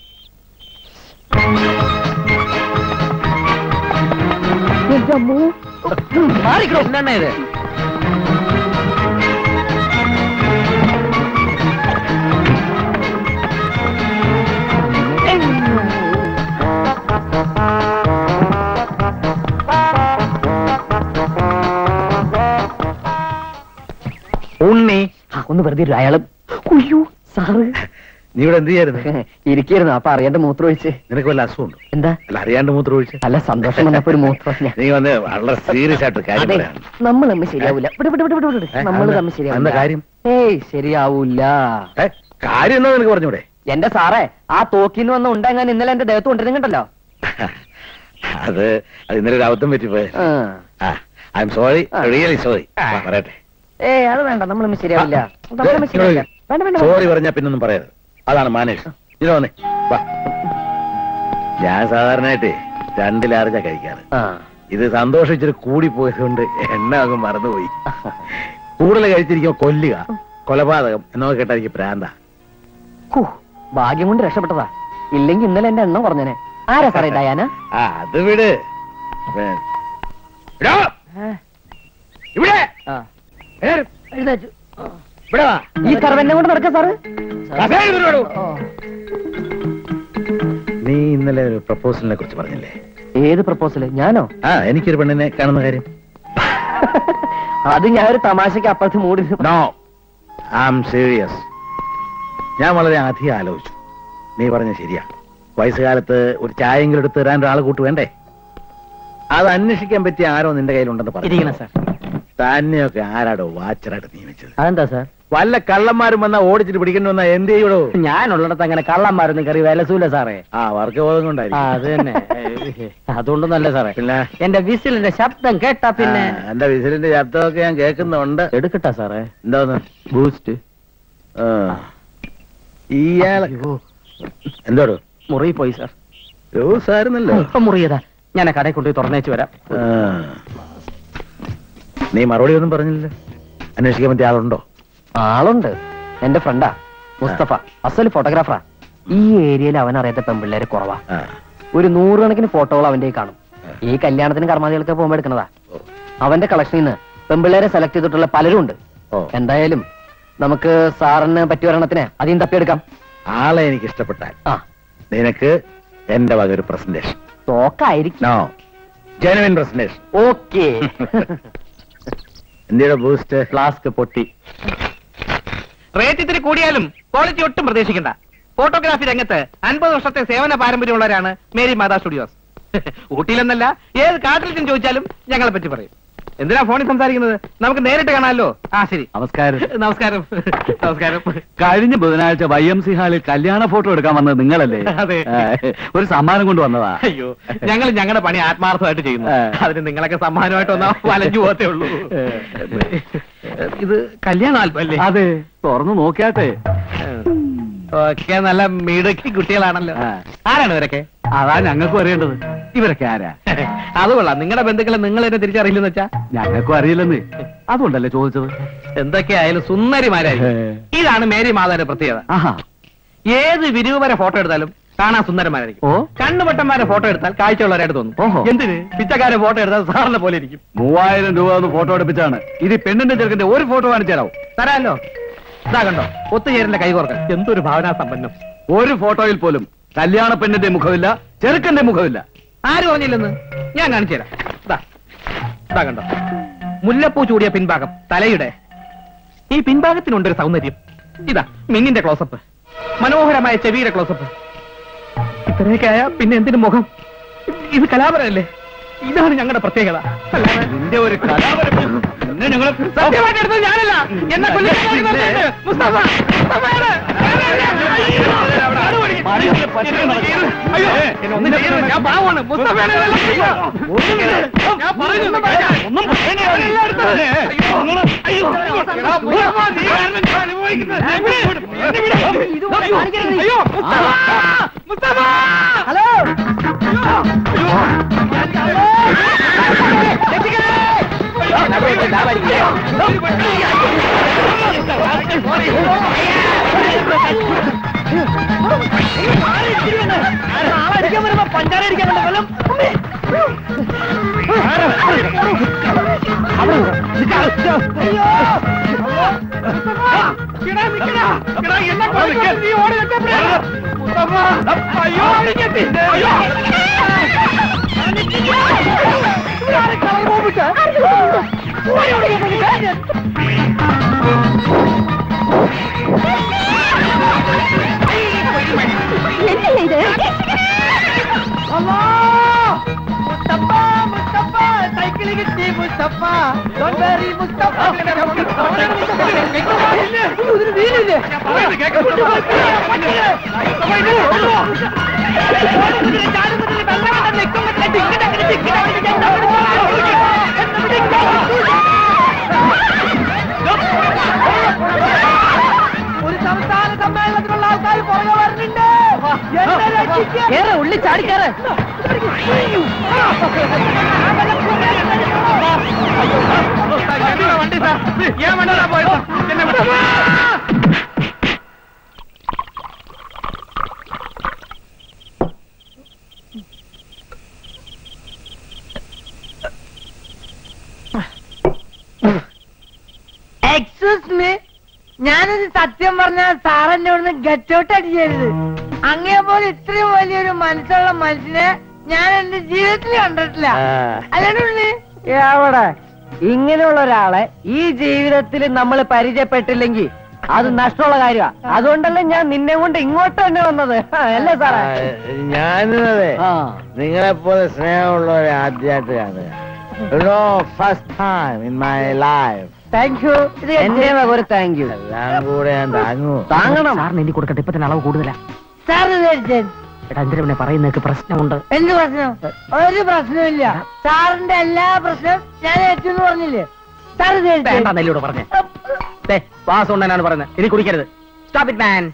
മാറിക്കോ. എന്നാ ഇത്? ഉണ്ണി ഒന്ന് വെറുതെ അയാളും. അയ്യോ സാറ്, നീ ഇവിടെ എന്ത് ചെയ്യായിരുന്നു? ഇരിക്കായിരുന്നു. അപ്പൊ അറിയാണ്ട് മൂത്രം ഒഴിച്ച്. നിനക്ക് വല്ല അസുഖമുണ്ടോ? എന്താ? അല്ല, അറിയാണ്ട് മൂത്രം ഒഴിച്ച്. അല്ല, സന്തോഷം വന്നപ്പോ ഒരു മൂത്രം. നീ വന്ന് വളരെ സീരിയസ് ആയിട്ട് കാര്യം പറയാം. നമ്മൾ തമ്മിൽ ശരിയാവൂല. നമ്മൾ തമ്മിൽ ശരിയാവില്ല. കാര്യം? ഏയ് ശരിയാവൂല. കാര്യം എന്താ നിനക്ക് പറഞ്ഞൂടെ? എന്റെ സാറേ, ആ തോക്കിന്ന് വന്ന ഉണ്ടെങ്ങാൻ ഇന്നലെ എന്റെ ദേഹത്ത് കൊണ്ടിരുന്നുണ്ടല്ലോ. അത് അത് ഇന്നലെ ഒരു അബദ്ധം പറ്റിപ്പോയി. I am sorry, really sorry. പറയട്ടെ. ഏയ് അത് വേണ്ട, നമ്മളൊന്നും ശരിയാവില്ല. സോറി പറഞ്ഞാ പിന്നൊന്നും പറയരുത്. അതാണ് മാനേഷ്. ഇത് വന്നേ വാ. ഞാൻ സാധാരണയായിട്ട് രണ്ട് ലാർജാ കഴിക്കാറ്. ഇത് സന്തോഷിച്ചിട്ട് കൂടി പോയതുകൊണ്ട് എണ്ണ അങ്ങ് മറന്നുപോയി. കൂടുതൽ കഴിച്ചിരിക്കുമ്പോ കൊല്ലുക, കൊലപാതകം എന്നൊക്കെ കേട്ടാ എനിക്ക് പ്രാന്താ. ഭാഗ്യം കൊണ്ട് രക്ഷപ്പെട്ടതാ. ഇല്ലെങ്കിൽ ഇന്നലെ എന്റെ എണ്ണം പറഞ്ഞനെ. ആരാ സാറേ ഡയാന? ആ അത് വിട്. ഇവിടെ ഈ കറവെന്നെ കൊണ്ട് നടക്കാം സാറ്. നീ ഇന്നലെ ഒരു പ്രപ്പോസലിനെ കുറിച്ച് പറഞ്ഞില്ലേ? ഏത് പ്രപ്പോസല്? ഞാനോ? ആ എനിക്കൊരു പെണ്ണിനെ കാണുന്ന കാര്യം. അത് ഞാൻ ഒരു തമാശക്ക് അപ്പുറത്ത് മൂടി. No, I am serious. ഞാൻ വളരെ അധികം ആലോചിച്ചു. നീ പറഞ്ഞ ശരിയാ. വയസ്സുകാലത്ത് ഒരു ചായെങ്കിലും എടുത്ത് തരാൻ ഒരാൾ കൂട്ട് വേണ്ടേ? അത് അന്വേഷിക്കാൻ പറ്റിയ ആരോ നിന്റെ കയ്യിലുണ്ടെന്ന് പറഞ്ഞു സാർ. തന്നെയൊക്കെ ആരാടോ വാച്ചറായിട്ട് നിയമിച്ചത്? അതെന്താ സാർ? വല്ല കള്ളന്മാരും വന്നാ ഓടിച്ചിട്ട് പിടിക്കേണ്ടി വന്നാ എന്ത് ചെയ്യടോ? ഞാനുള്ളിടത്ത് അങ്ങനെ കള്ളന്മാരൊന്നും കറി വിലസൂല സാറേ. ആ വർഗബോധം കൊണ്ടായിരിക്കും. അത് തന്നെ. അതുകൊണ്ടൊന്നല്ല സാറേ. പിന്നെ എന്റെ വിസിലിന്റെ ശബ്ദം കേട്ടാ പിന്നെ. എന്റെ വിസിലിന്റെ ശബ്ദമൊക്കെ ഞാൻ കേൾക്കുന്നുണ്ട്. എടുക്കട്ടാ സാറേ? എന്താന്ന്? ബൂസ്റ്റ്. ഇയാളെ എന്തോടോ? മുറി പോയി സാർ. ദിവസമായിരുന്നല്ലോ. ഇപ്പൊ മുറിയതാ. ഞാൻ കടയിൽ കൊണ്ടുപോയി തുറന്നേച്ച് വരാം. നീ മറുപടി ഒന്നും പറഞ്ഞില്ല. അന്വേഷിക്കാൻ പറ്റിയ ആളുണ്ടോ? ആളുണ്ട്. എന്റെ ഫ്രണ്ടാ മുസ്തഫ. അസല് ഫോട്ടോഗ്രാഫറാ. ഈ ഏരിയയിൽ അവൻ അറിയാത്ത പെൺപിള്ളേര് കുറവാ. ഒരു നൂറുകണക്കിന് ഫോട്ടോകൾ അവന്റെ കാണും. ഈ കല്യാണത്തിന് കർമാദികൾക്ക് പോകുമ്പോ എടുക്കുന്നതാ. അവന്റെ കളക്ഷനിൽ നിന്ന് പെൺപിള്ളേരെ സെലക്ട് ചെയ്തിട്ടുള്ള പലരും ഉണ്ട്. എന്തായാലും നമുക്ക് സാറിന് പറ്റിയ ഒരെണ്ണത്തിന് അധികം തപ്പിയെടുക്കാം. ആളെ എനിക്ക് ഇഷ്ടപ്പെട്ടാൽ ആ നിനക്ക് എന്റെ വക ഒരു പ്രസന്റേഷൻ. തോക്കായിരിക്കും. Genuine presentation. ഓക്കെ. എന്തിയുടെ ബൂസ്റ്റ്? ഫ്ലാസ്ക് പൊട്ടി. റേറ്റ് ഇത്തിരി കൂടിയാലും ക്വാളിറ്റി ഒട്ടും പ്രതീക്ഷിക്കണ്ട. ഫോട്ടോഗ്രാഫി രംഗത്ത് അൻപത് വർഷത്തെ സേവന പാരമ്പര്യമുള്ളവരാണ് മേരി മാതാ സ്റ്റുഡിയോസ്. ഊട്ടിയിലെന്നല്ല, ഏത് കാട്ടിലും ചോദിച്ചാലും ഞങ്ങളെ പറ്റി പറയും. എന്തിനാ ഫോണിൽ സംസാരിക്കുന്നത്? നമുക്ക് നേരിട്ട് കാണാമല്ലോ. ആ ശരി. നമസ്കാരം. നമസ്കാരം. നമസ്കാരം. കഴിഞ്ഞ ബുധനാഴ്ച വൈ എം സി ഹാളിൽ കല്യാണ ഫോട്ടോ എടുക്കാൻ വന്നത് നിങ്ങളല്ലേ? അതെ. ഒരു സമ്മാനം കൊണ്ട് വന്നതാ. അയ്യോ, ഞങ്ങൾ ഞങ്ങളുടെ പണി ആത്മാർത്ഥമായിട്ട് ചെയ്യുന്നു. അതിന് നിങ്ങളൊക്കെ സമ്മാനമായിട്ട് വന്നാ വലഞ്ഞു പോകത്തേ ഉള്ളൂ. ഇത് കല്യാണ ആൽബം അല്ലേ? അതെ, തുറന്നു നോക്കിയാട്ടെ. ഒക്കെ നല്ല മിടുക്കി കുട്ടികളാണല്ലോ. ആരാണ് ഇവരൊക്കെ? അതാ ഞങ്ങൾക്കും അറിയേണ്ടത്. ഇവരൊക്കെ ആരാ? അത് കൊള്ളാം. നിങ്ങളുടെ ബന്ധുക്കളെ നിങ്ങൾ എന്നെ തിരിച്ചറിയില്ലെന്ന് വെച്ചാ? ഞങ്ങൾക്കും അറിയില്ലെന്ന്, അതുകൊണ്ടല്ലേ ചോദിച്ചത്. എന്തൊക്കെയായാലും സുന്ദരിമാരായി. ഇതാണ് മേരി മാതാവിന്റെ പ്രത്യേകത. ആഹാ, ഏത് വിരൂപരെ ഫോട്ടോ എടുത്താലും കാണാൻ സുന്ദരന്മാരായിരിക്കും. ഓ, കണ്ണുപൊട്ടന്മാരെ ഫോട്ടോ എടുത്താൽ കാഴ്ചയുള്ളവരായിട്ട് തോന്നും. ഓഹോ. എന്തിന്? പിച്ചക്കാരെ ഫോട്ടോ എടുത്താൽ സാറിനെ പോലെ ഇരിക്കും. മൂവായിരം രൂപ ഒന്ന് ഫോട്ടോ എടുപ്പിച്ചാണ്. ഇത് പെണ്ണിന്റെ ചെറുക്കന്റെ ഒരു ഫോട്ടോ കാണിച്ചു തരാവും. തരാമല്ലോ. ഇതാ കണ്ടോ, ഒത്തുചേരലിന്റെ കൈകോർക്കൽ. എന്തൊരു ഭാവനാ സമ്പന്നം. ഒരു ഫോട്ടോയിൽ പോലും കല്യാണ പെണ്ണിന്റെ മുഖമില്ല, ചെറുക്കന്റെ മുഖമില്ല. ആര് പറഞ്ഞില്ലെന്ന്? ഞാൻ കാണിച്ചു തരാം. ഇതാ ഇതാ കണ്ടോ, മുല്ലപ്പൂ ചൂടിയ പിൻഭാഗം തലയുടെ. ഈ പിൻഭാഗത്തിനുണ്ടൊരു സൗന്ദര്യം. ഇതാ മിന്നിന്റെ ക്ലോസപ്പ്, മനോഹരമായ ചെവിയുടെ ക്ലോസപ്പ്. ഇത്രയൊക്കെ ആയ പിന്നെ എന്തിനു മുഖം? ഇത് കലാപരമല്ലേ? ഇതാണ് ഞങ്ങളുടെ പ്രത്യേകത. നിന്റെ ഒരു കലാപരം ഞങ്ങൾ സത്യമായിട്ട് എടുത്തത് ഞാനല്ല. എന്നെ കൊല്ലാൻ മുസ്തഫ, മുസ്തഫയാണ്. അയ്യോ, എന്നെ ഒന്നും ചെയ്യരുത്. ഞാൻ പാവമാണ്. മുസ്തഫയാണ്. ഞാൻ പറയുന്നു. ഒന്നും മുസ്തഫ. ഹലോ, അടിക്കാൻ വരുമ്പോ പഞ്ചാര അടിക്കാനുണ്ട്. കൊല്ലം സൈക്കിളിൽ കിട്ടി മുസ്തഫ. മുസ്തഫ വീടില്ലേ? ഒരു സംസ്ഥാന സമ്മേളനത്തിലുള്ള ആൾക്കാർ പുറകെ വരുന്നുണ്ട്. ഉള്ളി ചാടിക്കാറ്. വണ്ടി സാർ, ഞാൻ വണ്ടിയിലാ പോയത്. എക്സ്ക്യൂസ് മീ, ഞാനൊരു സത്യം പറഞ്ഞാൽ സാറെന്നെ ഇവിടുന്ന് ഗെറ്റൗട്ട് അടിക്കരുത്. അങ്ങേ പോലെ ഇത്രയും വലിയൊരു മനസ്സുള്ള മനുഷ്യനെ ഞാൻ എന്റെ ജീവിതത്തിൽ കണ്ടിട്ടില്ല. അല്ലേ? എവിടെ ഇങ്ങനെയുള്ള ഒരാളെ ഈ ജീവിതത്തിൽ നമ്മൾ പരിചയപ്പെട്ടില്ലെങ്കിൽ അത് നഷ്ടമുള്ള കാര്യമാണ്. അതുകൊണ്ടല്ലേ ഞാൻ നിന്നെ കൊണ്ട് ഇങ്ങോട്ട് തന്നെ വന്നത്. അല്ലേ സാറേ? ഞാനതെ നിങ്ങളെ പോലെ സ്നേഹമുള്ളവരെ ആദ്യമായിട്ട് കാണുക. First time in my life. Thank you. എന്റെ ഒരു താങ്ക് യു. എല്ലാം കൂടെ ഞാൻ താങ്ങൂ. താങ്ങണം. സാറിന് എനിക്ക് കൊടുക്കട്ടെ. ഇപ്പൊ തന്നെ അളവ് കൂടുതലാ. സാറ് എന്തിനെ പറയുന്നേക്ക് പ്രശ്നമുണ്ട്. എന്ത് പ്രശ്നം? ഒരു പ്രശ്നമില്ല. സാറിന്റെ എല്ലാ പ്രശ്നം ഞാൻ ഏറ്റെന്ന് പറഞ്ഞില്ലേ? സാറ് നെല്ലോട് പറഞ്ഞേ. വാസുണ്ടാണ് പറഞ്ഞത്. ഇനി കുടിക്കരുത്. Stop it man.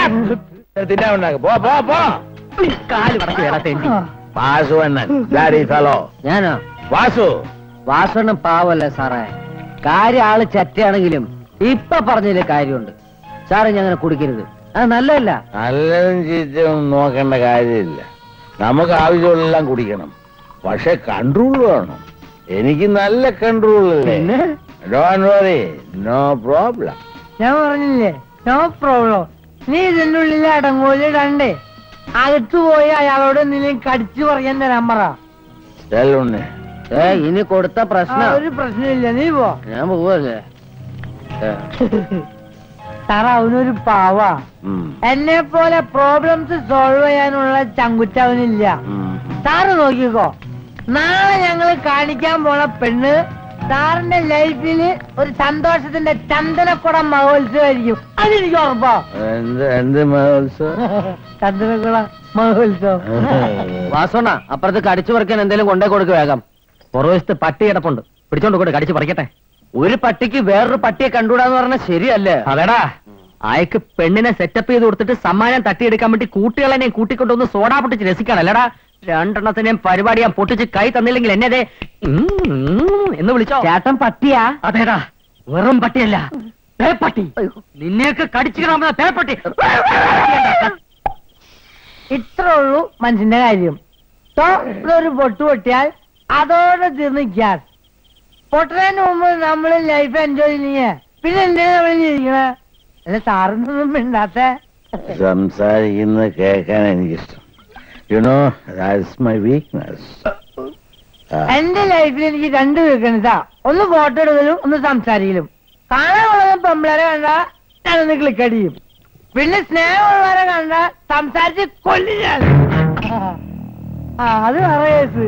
കാല് കടക്കി വരാത്ത ഞാനോ? വാസു വാസുണ്ണൻ പാവല്ലേ സാറേ? കാര്യം ആള് ചറ്റയാണെങ്കിലും ഇപ്പൊ പറഞ്ഞതില് കാര്യമുണ്ട്. സാറ് ഞങ്ങനെ കുടിക്കരുത്. അത് നല്ലതല്ല. നല്ലതും ചീത്തയും നോക്കേണ്ട കാര്യമില്ല. നമുക്ക് ആവശ്യമുള്ളെല്ലാം കുടിക്കണം. പക്ഷെ കൺട്രോൾ വേണം. എനിക്ക് നല്ല കൺട്രോൾ അല്ലേ? Don't worry, no problem. ഞാൻ പറഞ്ഞില്ലേ നോ പ്രോബ്ലം. നീ ഇതിന്റെ ഉള്ളിൽ അടങ്ങൂല് കണ്ടേ അകത്തു പോയി അയാളോട് എന്തെങ്കിലും കടിച്ചു പറയാൻ തരാൻ പറ. ഇനി കൊടുത്ത പ്രശ്നം ഒരു പ്രശ്നമില്ല. നീ പോ. ഞാൻ പോവല്ലേ? സാറ അവനൊരു പാവാ. എന്നെ പോലെ പ്രോബ്ലംസ് സോൾവ് ചെയ്യാനുള്ള ചങ്കുറ്റവനില്ല. സാറ് നോക്കിക്കോ, നാളെ ഞങ്ങള് കാണിക്കാൻ പോണ പെണ്ണ് സാറിന്റെ ലൈഫില് ഒരു സന്തോഷത്തിന്റെ ചന്ദനക്കുടം മഹോത്സവമായിരിക്കും. അതെനിക്ക് ഉറപ്പാ. എന്ത് മഹോത്സവം? ചന്ദനക്കുടം മഹോത്സവം. വാസോണ അപ്പുറത്ത് കടിച്ചു പറിക്കാൻ എന്തെങ്കിലും കൊണ്ടേ കൊടുക്ക് വേഗം. പുറവശത്ത് പട്ടി കിടപ്പുണ്ട്. പിടിച്ചോണ്ട് കൂടെ കടിച്ചു പറിക്കട്ടെ. ഒരു പട്ടിക്ക് വേറൊരു പട്ടിയെ കണ്ടുകൂടാന്ന് പറഞ്ഞാൽ ശരിയല്ലേ? അതെടാ, അയക്ക് പെണ്ണിനെ സെറ്റപ്പ് ചെയ്ത് കൊടുത്തിട്ട് സമ്മാനം തട്ടിയെടുക്കാൻ വേണ്ടി കൂട്ടുകളെയും കൂട്ടിക്കൊണ്ടൊന്ന് സോഡാ പൊട്ടിച്ച് രസിക്കാണല്ലടാ. രണ്ടെണ്ണത്തിനെയും പരിപാടി ഞാൻ പൊട്ടിച്ച് കൈ തന്നില്ലെങ്കിൽ എന്നെ എന്ന് വിളിച്ചോ. ചേട്ടൻ പട്ടിയാ? അതേടാ, വെറും പട്ടിയല്ല, പേപ്പട്ടി. നിന്നെയൊക്കെ കടിച്ചിടാമെന്ന പേപ്പട്ടി. ഇത്രേ ഉള്ളൂ മനുഷ്യന്റെ കാര്യം. ഒരു പൊട്ട് പൊട്ടിയാൽ അതോടെ തീർന്ന് ഗ്യാസ്. പൊട്ടതിന് മുമ്പ് നമ്മള് ലൈഫ് എൻജോയ് ചെയ്യ. പിന്നെ എന്തിനാ നമ്മൾ ജീവിക്കണേ? അല്ല സാറിനൊന്നും മിണ്ടാത്ത. സംസാരിക്കുന്നത് കേൾക്കാൻ എനിക്കിഷ്ടം. You know that's my weakness. എന്റെ ലൈഫിൽ എനിക്ക് രണ്ട് വീക്ക്നെസ്സാ. ഒന്ന് ഫോട്ടോ എടുക്കലും ഒന്ന് സംസാരിക്കലും. കാണാനുള്ളത് പെമ്പിളരെ കണ്ടാ ഞാനൊന്ന് ക്ലിക്ക് അടിയും. പിന്നെ സ്നേഹമുള്ളവരെ കണ്ടാ സംസാരിച്ച് കൊല്ലിയാണ്. ആ അത് വേറെ കേസ്.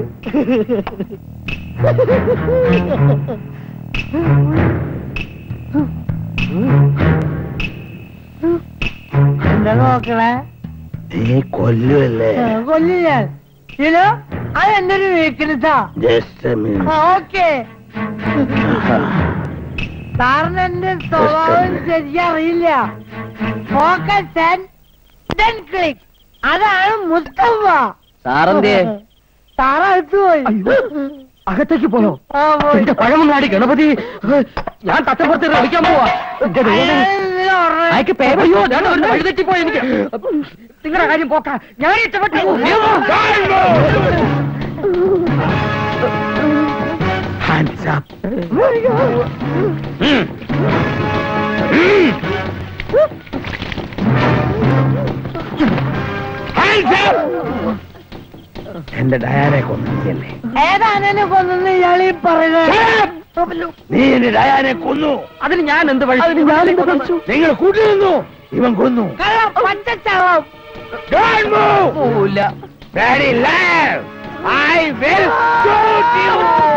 എന്താ നോക്കണേ? നീ കൊല്ലുവല്ലേ? കൊല്ലു ഞാൻ. ഇല്ലോ അതെന്റെ ഒരു വീക്ക്നെസ്സാ. ഓക്കെ, സാറിന് എന്റെ സ്വഭാവം ശരിക്കറിയില്ല. ഫോക്കസ് ആൻഡ് ക്ലിക്ക്, അതാണ് മുസ്തഫ. സാറെന്തേ? സാറടുത്ത് പോയി. അകത്തേക്ക് പോയോ? ആ പോയി. പഴമങ്ങാടി ഗണപതി, ഞാൻ തട്ടപ്പുറത്ത് കളിക്കാൻ പോവാ. അയക്ക് പേപ്പയോ വഴിതെറ്റിപ്പോയി. എനിക്ക് നിങ്ങളുടെ കാര്യം പോക്കാ. ഞാൻ ഇഷ്ടപ്പെട്ടു. Hands up. Hands up. എന്റെ ഡയാനെ കൊന്നില്ലേ? ഏതാനെ കൊന്നു ഇയാളീ പറയുന്നത്? നീ എന്റെ ഡയാനെ കൊന്നു. അതിന് ഞാൻ എന്ത് വഴി? നിങ്ങൾ കൂട്ടി നിന്നു. ഇവൻ കൊന്നു. പച്ചച്ചളം പോവില്ല. Very loud. I will shoot you.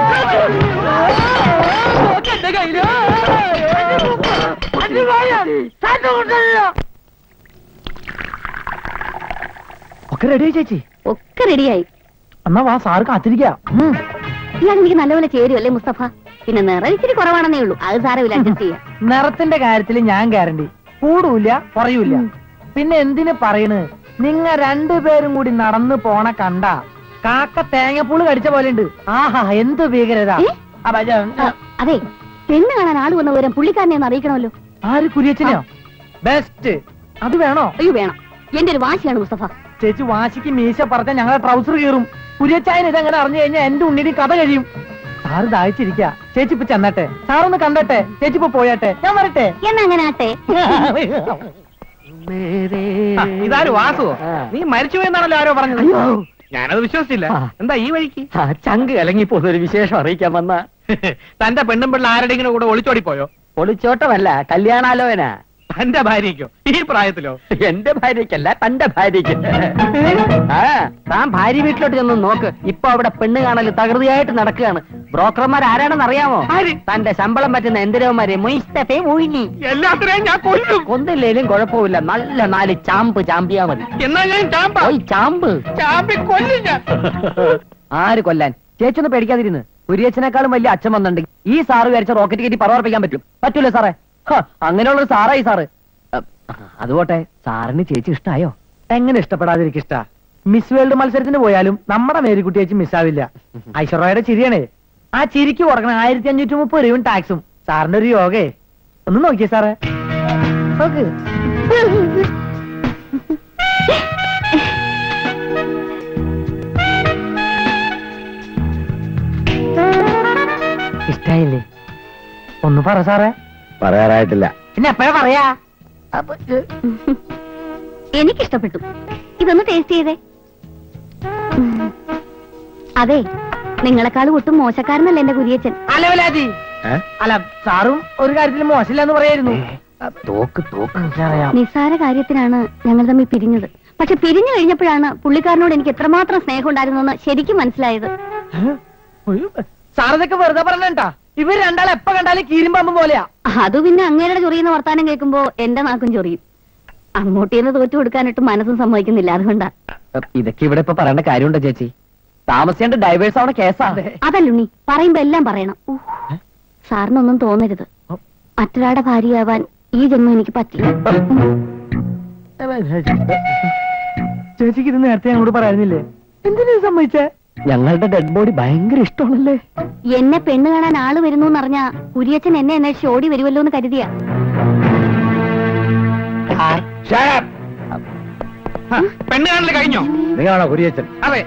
ഒക്കെ റെഡിയായി ചേച്ചി? ഒക്കെ റെഡിയായി. എന്നാ വാ, സാറ് കാത്തിരിക്കാം. ഇയാൾ എനിക്ക് നല്ലപോലെ ചേരുമല്ലേ മുസ്തഫ? പിന്നെ നിറം ഇച്ചിരി കുറവാണെന്നേ ഉള്ളൂ, അത് സാരമില്ല, അഡ്ജസ്റ്റ് ചെയ്യാം. നിറത്തിന്റെ കാര്യത്തിൽ ഞാൻ ഗ്യാരണ്ടി. കൂടൂല കുറയൂല. പിന്നെ എന്തിനു പറയണ്, നിങ്ങ രണ്ടുപേരും കൂടി നടന്നു പോണ കണ്ട കാക്ക തേങ്ങപ്പൂള് കടിച്ച പോലെ ഉണ്ട്. ആഹാ എന്ത് ഭീകരത. അതെ, പെണ്ണ് കാണാൻ ആള് വന്ന വിവരം പുള്ളിക്കാരനെ ഒന്ന് അറിയിക്കണമല്ലോ. ആര്? കുര്യച്ചനോ? ബെസ്റ്റ്. അത് വേണോ? അയ്യോ വേണം, എന്റെ ഒരു വാശിയാണ് മുസ്തഫ. ചേച്ചി വാശിക്ക് മീശ പറഞ്ഞാൽ ഞങ്ങളെ ട്രൗസർ കീറും. കുര്യച്ചായൻ ഇതങ്ങനെ അറിഞ്ഞു കഴിഞ്ഞാൽ എന്റെ ഉണ്ണിയുടെ കഥ കഴിയും. സാറ് ദാഹിച്ചിരിക്ക. ചേച്ചി ഇപ്പൊ ചെന്നട്ടെ, സാറൊന്ന് കണ്ടട്ടെ. ചേച്ചി ഇപ്പൊ പോയാട്ടെ, ഞാൻ വരട്ടെ. എന്നാ അങ്ങനെ ആട്ടെ. ഇതാര് വാസുവോ? നീ മരിച്ചുപോയെന്നാണല്ലോ ആരോ പറഞ്ഞത്. ഞാനത് വിശ്വസിച്ചില്ല. എന്താ ഈ വഴിക്ക്? ചങ്ക് കലങ്ങിപ്പോന്ന ഒരു വിശേഷം അറിയിക്കാൻ വന്ന. തന്റെ പെണ്ണും പിള്ള ആരുടെങ്കിലും കൂടെ ഒളിച്ചോടിപ്പോയോ? ഒളിച്ചോട്ടമല്ല, കല്യാണാലോചന. തന്റെ ഭാര്യയ്ക്കോ? ഈ പ്രായത്തിലോ? എന്റെ ഭാര്യയ്ക്കല്ല, തന്റെ ഭാര്യയ്ക്ക്. ആ താൻ ഭാര്യ വീട്ടിലോട്ട് ചെന്ന് നോക്ക്. ഇപ്പൊ അവിടെ പെണ്ണ് കാണല് തകൃതിയായിട്ട് നടക്കുകയാണ്. ബ്രോക്കർമാർ ആരാണെന്ന് അറിയാമോ? തന്റെ ശമ്പളം പറ്റുന്ന എന്തിരവന്മാരെ മുസ്തഫേ മോഹിനി. എല്ലാത്തിനെയും ഞാൻ കൊല്ലും. കൊന്നില്ലേലും കുഴപ്പമില്ല, നല്ല നാല് ചാമ്പ് ചാമ്പിയാ മതി. എന്നാ ഞാൻ ചാമ്പ ചാമ്പ് ചാമ്പി കൊല്ലില്ല. ആര് കൊല്ലാൻ? ചേച്ചൊന്ന് പേടിക്കാതിരുന്ന്. കുര്യച്ചനേക്കാളും വലിയ അച്ഛൻ വന്നിട്ടുണ്ടെങ്കിൽ ഈ സാറ് വിചാരിച്ച റോക്കറ്റ് കയറ്റി പറവർപ്പിക്കാൻ പറ്റും? പറ്റൂലേ സാറേ? അങ്ങനെയുള്ളൊരു സാറായി സാറ്. അതുപോട്ടെ, സാറിന് ചേച്ചി ഇഷ്ടായോ? എങ്ങനെ ഇഷ്ടപ്പെടാതിരിക്കും? ഇഷ്ട. മിസ് വേൾഡ് മത്സരത്തിന് പോയാലും നമ്മുടെ മേരിക്കുട്ടി ചേച്ചി മിസ്സാവില്ല. ഐശ്വര്യയുടെ ചിരിയാണേ. ആ ചിരിക്ക് കൊടുക്കണ ആയിരത്തി അഞ്ഞൂറ്റി മുപ്പത് രൂപയും ടാക്സും. സാറിന്റെ ഒരു യോഗേ. ഒന്ന് നോക്കിയേ സാറേ. നോക്ക്. ഇഷ്ടായില്ലേ? ഒന്ന് പറ സാറേ. പറയാറായിട്ടില്ല. പിന്നെ എപ്പോഴാ പറയാ? എനിക്കിഷ്ടപ്പെട്ടു. ഇതൊന്ന് ടേസ്റ്റ് ചെയ്തേ. അതെ, നിങ്ങളെക്കാളും ഒട്ടും മോശക്കാരനല്ല എന്റെ കുര്യച്ചൻ. അലവലാതി. അല്ല, സാറും ഒരു കാര്യത്തിൽ മോശമില്ല എന്ന് പറയായിരുന്നു. തോക്ക് തോക്ക് നിസ്സാര കാര്യത്തിനാണ് ഞങ്ങൾ തമ്മിൽ പിരിഞ്ഞത്. പക്ഷെ പിരിഞ്ഞു കഴിഞ്ഞപ്പോഴാണ് പുള്ളിക്കാരനോട് എനിക്ക് എത്രമാത്രം സ്നേഹം ഉണ്ടായിരുന്നെന്ന് ശരിക്കും മനസ്സിലായത്. സാറിതൊക്കെ വെറുതെ പറഞ്ഞാ. ഇവർ രണ്ടാൾ എപ്പ കണ്ടാലും കീരിമ്പാമ്പ് പോലെയാ. അത് പിന്നെ അങ്ങേരുടെ ചൊറിയുന്ന വർത്താനം കേൾക്കുമ്പോ എന്റെ നാക്കും ചൊറിയും. അങ്ങോട്ടേന്ന് തോറ്റു കൊടുക്കാനിട്ട് മനസ്സും സമ്മതിക്കുന്നില്ല, അതുകൊണ്ടാ. ഇതൊക്കെ ഇവിടെ ഇപ്പൊ പറയേണ്ട കാര്യമുണ്ടോ ചേച്ചി? താമസിയാണ്ട് ഡൈവേഴ്സ് ആവണ കേസാ. അതല്ലുണ്ണി, പറയുമ്പോ എല്ലാം പറയണം. സാറിനൊന്നും തോന്നരുത്. മറ്റൊരാളുടെ ഭാര്യയാവാൻ ഈ ജന്മം എനിക്ക് പറ്റില്ല. ചേച്ചിക്ക് ഇത് നേരത്തെ ഞങ്ങളോട് പറയാനില്ലേ? എന്തിനാ സമ്മതിച്ചേ? ഞങ്ങളുടെ ഡെഡ് ബോഡി ഭയങ്കര ഇഷ്ടമാണല്ലേ. എന്നെ പെണ്ണ് കാണാൻ ആള് വരുന്നു എന്നറിഞ്ഞാ കുര്യച്ചൻ എന്നെ അന്വേഷിച്ച് ഓടി വരുമല്ലോ എന്ന് കരുതിയാ. പെണ്ണ് കാണൽ കഴിഞ്ഞോ? നിങ്ങളാണോ കുര്യച്ചൻ? അതെ.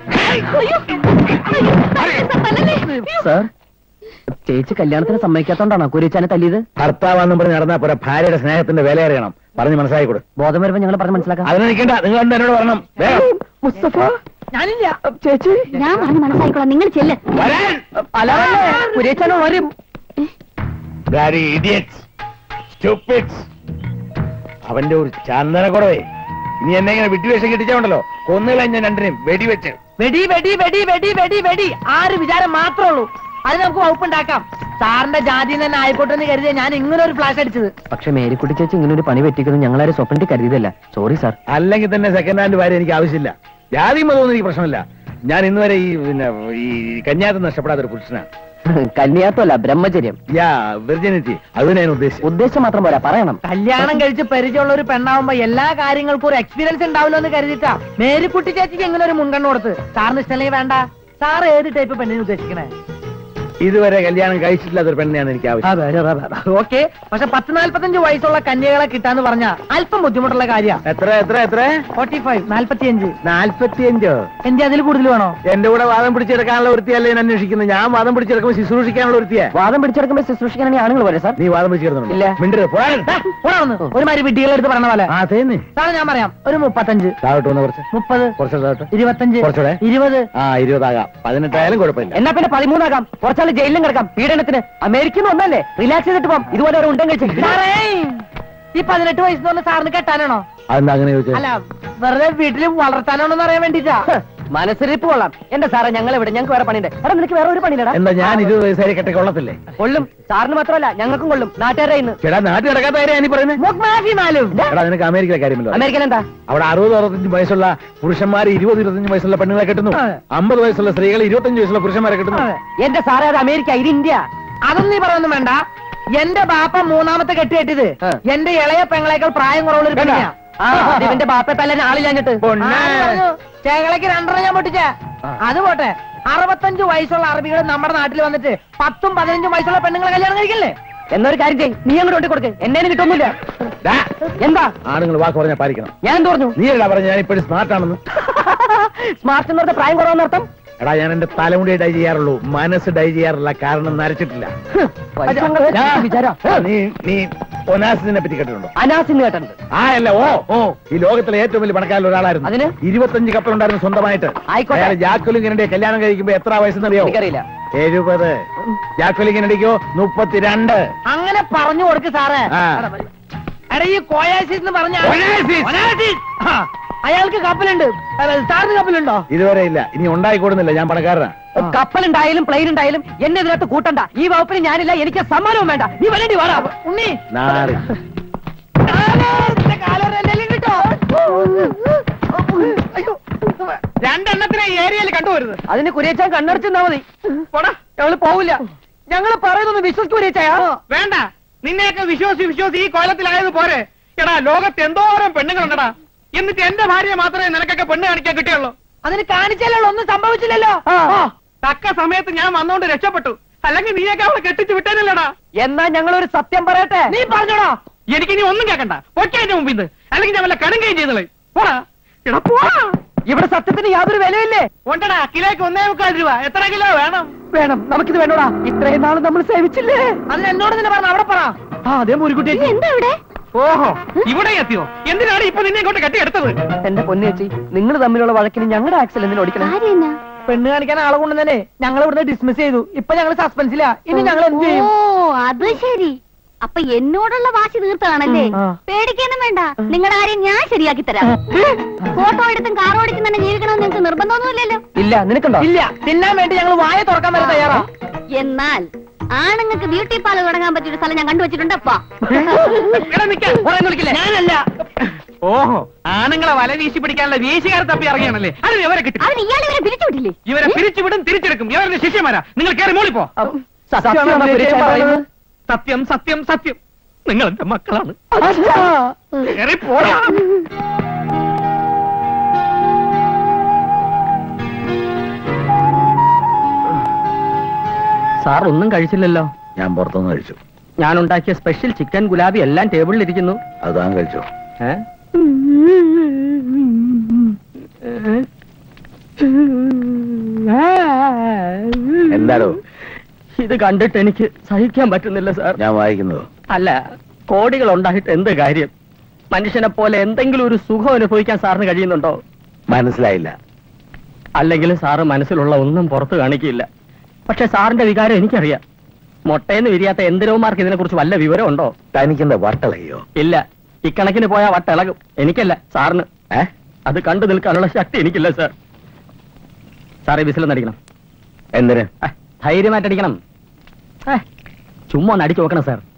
സാർ, ചേച്ചി കല്യാണത്തിന് സമ്മതിക്കാത്തോണ്ടാണോ കുര്യച്ചനെ തല്ലിയത്? ഭർത്താവാന്നും പറഞ്ഞ് നടന്നാ പോരാ, ഭാര്യയുടെ സ്നേഹത്തിന്റെ വില അറിയണം. പറഞ്ഞ് മനസ്സിലായിക്കൂടെ? ബോധം വരുമ്പോ ഞങ്ങൾ പറഞ്ഞ് മനസ്സിലാക്കാം. അതിന് നിൽക്കണ്ട, നിങ്ങൾ എന്നോട് പറയണം. മുസ്തഫ, ഞാനില്ല. ചേച്ചി, ഞാൻ പറഞ്ഞ് മനസ്സിലായിക്കോളാം, നിങ്ങൾ ചെല്ല്. കുര്യച്ചനോ വരും. അവന്റെ ഒരു ചന്ദനക്കുറവേ. ഇനി എന്നെ ഇങ്ങനെ വിട്ടുവേഷം കിട്ടിച്ചോണ്ടല്ലോ, കൊന്നുകള ഞാൻ രണ്ടിനെയും വെടിവെച്ച്. വെടി വെടി വെടി വെടി വെടി വെടി ആര് വിചാരം മാത്രമേ ഉള്ളൂ. അത് നമുക്ക് വകുപ്പുണ്ടാക്കാം. സാറിന്റെ ജാതി തന്നെ ആയിക്കോട്ടെ എന്ന് കരുതിയ ഞാൻ ഇങ്ങനെ ഒരു ഫ്ലാഷ് അടിച്ചത്. പക്ഷെ മേരിക്കുട്ടി ചേച്ചി ഇങ്ങനെ ഒരു പണി പറ്റിക്കുന്നത് ഞങ്ങളാരും സ്വപ്നത്തിൽ കരുതിയതല്ല. Sorry sir. അല്ലെങ്കിൽ തന്നെ സെക്കൻഡ് ഹാൻഡ് ഭാര്യ എനിക്ക് ആവശ്യമില്ല. ജാതി മതമൊന്നും എനിക്ക് പ്രശ്നമില്ല. ഞാൻ ഇന്ന് വരെ ഈ പിന്നെ ഈ കന്യാത്തം നഷ്ടപ്പെടാത്തൊരു പുരുഷനാണ്. കന്യാത്തല്ല, ബ്രഹ്മചര്യം. Yeah virginity. അത് ഞാൻ ഉദ്ദേശിച്ചു. ഉദ്ദേശം മാത്രം പോരാ, പറയണം. കല്യാണം കഴിച്ച് പരിചയമുള്ള ഒരു പെണ്ണാവുമ്പോ എല്ലാ കാര്യങ്ങൾക്കും ഒരു എക്സ്പീരിയൻസ് ഉണ്ടാവില്ലോ എന്ന് കരുതിട്ടാ മേരിക്കുട്ടി ചേച്ചിക്ക് എങ്ങനെ ഒരു മുൻഗണന കൊടുത്ത്. സാറിന് ഇഷ്ടമല്ലെങ്കിൽ വേണ്ട. സാർ ഏത് ടൈപ്പ് പെണ്ണിനെ ഉദ്ദേശിക്കണേ? ഇതുവരെ കല്യാണം കഴിച്ചിട്ടില്ലാത്തൊരു പെണ്ണിനെയാണ് എനിക്ക് ആവശ്യം. ഓക്കെ, പക്ഷെ പത്ത് നാല്പത്തഞ്ച് വയസ്സുള്ള കന്യകളെ കിട്ടാന്ന് പറഞ്ഞ അല്പം ബുദ്ധിമുട്ടുള്ള കാര്യമാണ്. എത്ര എത്ര എത്ര ഫോർട്ടി ഫൈവ് നാല്പത്തിയഞ്ച്. നാല്പത്തിയഞ്ചോ? എന്റെ അതിൽ കൂടുതൽ വേണോ? എന്റെ കൂടെ വാദം പിടിച്ചെടുക്കാനുള്ള വൃത്തിയല്ലേ ഞാൻ അന്വേഷിക്കുന്നത്. ഞാൻ വാദം പിടിച്ചെടുക്കുമ്പോൾ ശുശ്രൂഷിക്കാനുള്ള വൃത്തിയാ. വാദം പിടിച്ചെടുക്കുമ്പോൾ ശുശ്രൂഷിക്കാനാണ് ആണുങ്ങൾ പോലെ സാർ. നീ വാദം പിടിച്ചെടുക്കുന്നു? ഇല്ല. മിണ്ടരുത്, ഒരുമാതിരി വിഡ്ഢികളെടുത്ത് പറഞ്ഞ പോലെ. അതേന്ന് സാറ് ഞാൻ പറയാം, ഒരു മുപ്പത്തഞ്ച്. താഴോട്ട് വന്ന് കുറച്ച്. മുപ്പത്. കുറച്ച് താഴോട്ട്. ഇരുപത്തഞ്ച്. കുറച്ചുകൂടെ. ഇരുപത്. ആ ഇരുപതാകാം. പതിനെട്ടായാലും കുഴപ്പമില്ല. എന്നാ പിന്നെ പതിമൂന്നാകാം. കുറച്ചാൾ ജയിലിലും കിടക്കാം. പീഡനത്തിന് അമേരിക്കന്ന് ഒന്നല്ലേ, റിലാക്സ് ചെയ്തിട്ട് പോകാം. ഇതുപോലെ ഒരു ഉണ്ടം കഴിച്ചു. ഈ പതിനെട്ട് വയസ്സ് പറഞ്ഞ സാറിന് കെട്ടാനാണോ? അതെന്താ അങ്ങനെ ചോദിച്ചത്? അല്ല, വെറുതെ വീട്ടിൽ വളർത്താനാണോന്ന് അറിയാൻ വേണ്ടിട്ടാ. മനസ്സിരിപ്പ് കൊള്ളാം. എന്റെ സാറേ, ഞങ്ങൾ ഇവിടെ ഞങ്ങൾക്ക് വേറെ പണിയുണ്ട്. എടാ, നിനക്ക് വേറെ ഒരു പണിയില്ലടാ. എന്താ ഞാൻ ഇരുപത് വയസ്സായി കെട്ടി കൊള്ളത്തില്ലേ? കൊള്ളും. സാറിന് മാത്രമല്ല ഞങ്ങൾക്കും കൊള്ളും. നാട്ടുകാരെ ഇന്ന് ചേട്ടാ നാട്ടിൽ നടക്കാത്ത കാര്യം നീ പറയുന്നത്. എടാ നിനക്ക് അമേരിക്കയിലെ കാര്യമല്ലോ. അമേരിക്കൻ എന്താ? അവിടെ അറുപത് അറുപത്തഞ്ച് വയസ്സുള്ള പുരുഷന്മാർ ഇരുപത് ഇരുപത്തഞ്ച് വയസ്സുള്ള പെണ്ണുങ്ങളെ കെട്ടുന്നു. അമ്പത് വയസ്സുള്ള സ്ത്രീകൾ ഇരുപത്തഞ്ച് വയസ്സുള്ള പുരുഷന്മാരെ കെട്ടുന്നു. എന്റെ സാറേ, അത് അമേരിക്ക, ഇത് ഇന്ത്യ. അതൊന്നും നീ പറയൊന്നും വേണ്ട. എന്റെ ബാപ്പ മൂന്നാമത്തെ കെട്ടി കെട്ടിയത് എന്റെ ഇളയ പെങ്ങളേക്കാൾ പ്രായം കുറവുള്ള ഒരു പെണ്ണിയാ. ഇവന്റെ ബാപ്പയെ തല്ലാൻ ആളില്ലാഞ്ഞിട്ട് ചേകളയ്ക്ക് രണ്ടെണ്ണം ഞാൻ പൊട്ടിച്ച. അത് പോട്ടെ, അറുപത്തഞ്ച് വയസ്സുള്ള അറബികൾ നമ്മുടെ നാട്ടിൽ വന്നിട്ട് പത്തും പതിനഞ്ചും വയസ്സുള്ള പെണ്ണുങ്ങളെ കല്യാണം കഴിക്കല്ലേ? എന്നൊരു കാര്യം ചെയ്യും, നീ അങ്ങോട്ട് കൊണ്ടു കൊടുക്ക്. എന്നേനും കിട്ടൊന്നുമില്ല. എന്താ ആണുങ്ങൾ വാക്ക് പറഞ്ഞാൽ പാലിക്കണം. ഞാൻ എന്ത് പറഞ്ഞു? നീ അല്ല പറഞ്ഞു ഞാൻ ഇപ്പോഴും സ്മാർട്ട് ആണെന്ന്. സ്മാർട്ട് എന്ന് പറഞ്ഞ പ്രായം കുറവെന്നർത്ഥം. എടാ ഞാൻ എന്റെ തലമുടി ഡൈ ചെയ്യാറുള്ളൂ, മനസ്സ് ഡൈ ചെയ്യാറില്ല. കാരണം നരച്ചിട്ടില്ല. നീ നീ ഒനാസിനെ പറ്റി കേട്ടിട്ടുണ്ടോ? അനാസിന്ന് കേട്ടിട്ടുണ്ട്. ആ അല്ല ഓ ഓ ഈ ലോകത്തിലെ ഏറ്റവും വലിയ പണക്കാരിൽ ഒരാളായിരുന്നു. അതിന് ഇരുപത്തഞ്ച് കപ്പലുണ്ടായിരുന്നു സ്വന്തമായിട്ട്. ആയിക്കോട്ടെ. ജാക്കുലിൻ കെനഡിയെ കല്യാണം കഴിക്കുമ്പോ എത്ര വയസ്സെന്നറിയോ? എനിക്കറിയില്ല. എഴുപത്. ജാക്കുലിൻ കെനഡിക്കോ മുപ്പത്തിരണ്ട്. അങ്ങനെ പറഞ്ഞു കൊടുക്ക് സാറേ. എടാ ഈ കോയാസിസ് എന്ന് പറഞ്ഞ അയാൾക്ക് കപ്പലുണ്ട്, സാറിന് കപ്പലുണ്ടോ? ഇതുവരെ ഇല്ല, ഇനി ഉണ്ടായിക്കോടുന്നില്ല. ഞാൻ പണക്കാരനാ. കപ്പലുണ്ടായാലും പ്ലെയിൻ ഉണ്ടായാലും എന്നെ ഇതിനകത്ത് കൂട്ടണ്ട. ഈ വകുപ്പിന് ഞാനില്ല, എനിക്ക് സമ്മാനവും വേണ്ട. നീ വരേണ്ടി വാടാ ഉണ്ണി. നാറി രണ്ടെണ്ണത്തിനെ ഏരിയയിൽ കണ്ടുവരുന്നത്. അതിന് കുരിയച്ചാൻ കണ്ണടച്ചെന്നാ മതി. ഞങ്ങള് പോവില്ല. ഞങ്ങള് പറയുന്നൊന്ന് വിശ്വസിച്ച് കുരിയച്ചായ വേണ്ട. നിന്നെയൊക്കെ വിശ്വസി വിശ്വസി ഈ കോലത്തിലായത് പോരെ. എടാ ലോകത്ത് എന്തോരം പെണ്ണുങ്ങളുണ്ടടാ. എന്നിട്ട് എന്റെ ഭാര്യയെ മാത്രമേ നിനക്കൊക്കെ പെണ്ണ് കാണിക്കാൻ കിട്ടിയുള്ളൂ. അതിന് കാണിച്ചാലോ? ഒന്നും സംഭവിച്ചില്ലല്ലോ. തക്ക സമയത്ത് ഞാൻ വന്നോണ്ട് രക്ഷപ്പെട്ടു. അല്ലെങ്കിൽ നീയൊക്കെ അവളെ കെട്ടിച്ചു വിട്ടേനല്ലടാ. എന്നാ ഞങ്ങളൊരു സത്യം പറയട്ടെ. നീ പറഞ്ഞോടാ. എനിക്ക് നീ ഒന്നും കേൾക്കണ്ട. പൊറ്റേന്റെ മുമ്പിൽ നിന്ന് അല്ലെങ്കിൽ ഞാൻ വല്ല കണുകയും ചെയ്തോളെ. പോടാ എടാ പോടാ. ഇവിടെ സത്യത്തിന് യാതൊരു വിലയില്ലേ? ഉണ്ടടാ, കിലോയ്ക്ക് ഒന്നേ മുക്കാൽ രൂപ. എത്ര കിലോ വേണം? വേണം. നമുക്കിത് വേണോടാ. ഇത്രയും നാള് നമ്മൾ സേവിച്ചില്ലേ? അതിന് എന്നോട് തന്നെ പറഞ്ഞു. അവിടെ പറ. അതേ മുരുകുട്ടി. എന്താ ഇവിടെ? ഓഹോ, ഇവിടെ എത്തിയോ? എന്തിനാണ് ഇപ്പൊ നിന്നെ ഇങ്ങോട്ട് കെട്ടിയെടുത്തത്? എന്റെ പൊന്നേച്ചി, നിങ്ങൾ തമ്മിലുള്ള വഴക്കിന് ഞങ്ങളുടെ ആക്സിൽ എന്തിനു ഓടിക്കണം? പെണ്ണ് കാണിക്കാൻ ആളെ കൊണ്ടുതന്നെ ഞങ്ങൾ ഇവിടുന്ന് ഡിസ്മിസ് ചെയ്തു. ഇപ്പൊ ഞങ്ങൾ സസ്പെൻസിലാ. ഇനി ഞങ്ങൾ എന്ത് ചെയ്യും? ഓ അത് ശരി. അപ്പൊ എന്നോടുള്ള വാശി തീർത്തതാണല്ലേ? പേടിക്കാനും വേണ്ട. നിങ്ങളുടെ കാര്യം ഞാൻ ശരിയാക്കി തരാം. ഫോട്ടോ എടുത്തും കാർ ഓടിച്ചും തന്നെ ജീവിക്കണമെന്ന് നിങ്ങൾക്ക് നിർബന്ധമൊന്നുമില്ലല്ലോ. ഇല്ല. നിനക്കുണ്ടോ? ഇല്ല. തിന്നാൻ വേണ്ടി ഞങ്ങൾ വായ തുറക്കാൻ വരെ തയ്യാറാ. എന്നാൽ ആണുങ്ങൾക്ക് ബ്യൂട്ടി പാർലർ തുടങ്ങാൻ പറ്റിയ ഒരു സ്ഥലം ഞാൻ കണ്ടുവച്ചിട്ടുണ്ട്. അപ്പാ ഞാനല്ല. ഓഹോ, ആണുങ്ങളെ വല വീശി പിടിക്കാനുള്ള വീശുകാരെ തപ്പി ഇറങ്ങിയാണല്ലേ? അത് ഇവരെ കിട്ടും. അവൻ ഇയാളെ ഇവരെ പിരിച്ചുവിട്ടില്ലേ? ഇവരെ പിരിച്ചുവിടും, തിരിച്ചെടുക്കും. ഇവരുടെ ശിഷ്യന്മാരാ. നിങ്ങൾ കയറി മോളിപ്പോ. സത്യം സത്യം സത്യം നിങ്ങൾ എന്റെ മക്കളാണ്. സാർ ഒന്നും കഴിച്ചില്ലല്ലോ. ഞാൻ പുറത്തുനിന്ന് കഴിച്ചു. ഞാൻ ഉണ്ടാക്കിയ സ്പെഷ്യൽ ചിക്കൻ ഗുലാബി എല്ലാം ടേബിളിൽ ഇരിക്കുന്നു. അതാ കഴിച്ചോ? എന്താണോ ഇത് കണ്ടിട്ട് എനിക്ക് സഹിക്കാൻ പറ്റുന്നില്ല സാർ. ഞാൻ വായിക്കുന്നത് അല്ല, കോടികൾ ഉണ്ടായിട്ട് എന്ത് കാര്യം? മനുഷ്യനെ പോലെ എന്തെങ്കിലും ഒരു സുഖം അനുഭവിക്കാൻ സാറിന് കഴിയുന്നുണ്ടോ? മനസ്സിലായില്ല. അല്ലെങ്കിൽ സാറ് മനസ്സിലുള്ള ഒന്നും പുറത്ത് കാണിക്കില്ല. പക്ഷെ സാറിന്റെ വികാരം എനിക്കറിയാം. മുട്ടയെന്ന് വിരിയാത്ത എന്തിനോമാർക്ക് ഇതിനെ കുറിച്ച് വല്ല വിവരം ഉണ്ടോ? തനിക്കെന്താ വട്ടിളയോ? ഇല്ല, ഇക്കണക്കിന് പോയാൽ വട്ടിളകും. എനിക്കല്ല, സാറിന്. അത് കണ്ടു നിൽക്കാനുള്ള ശക്തി എനിക്കില്ല സാർ. സാറേ വിസിലൊന്നടിക്കണം. എന്തിന്? ധൈര്യമായിട്ടടിക്കണം. ചുമ്മാ ഒന്ന് അടിച്ചു നോക്കണം സാർ.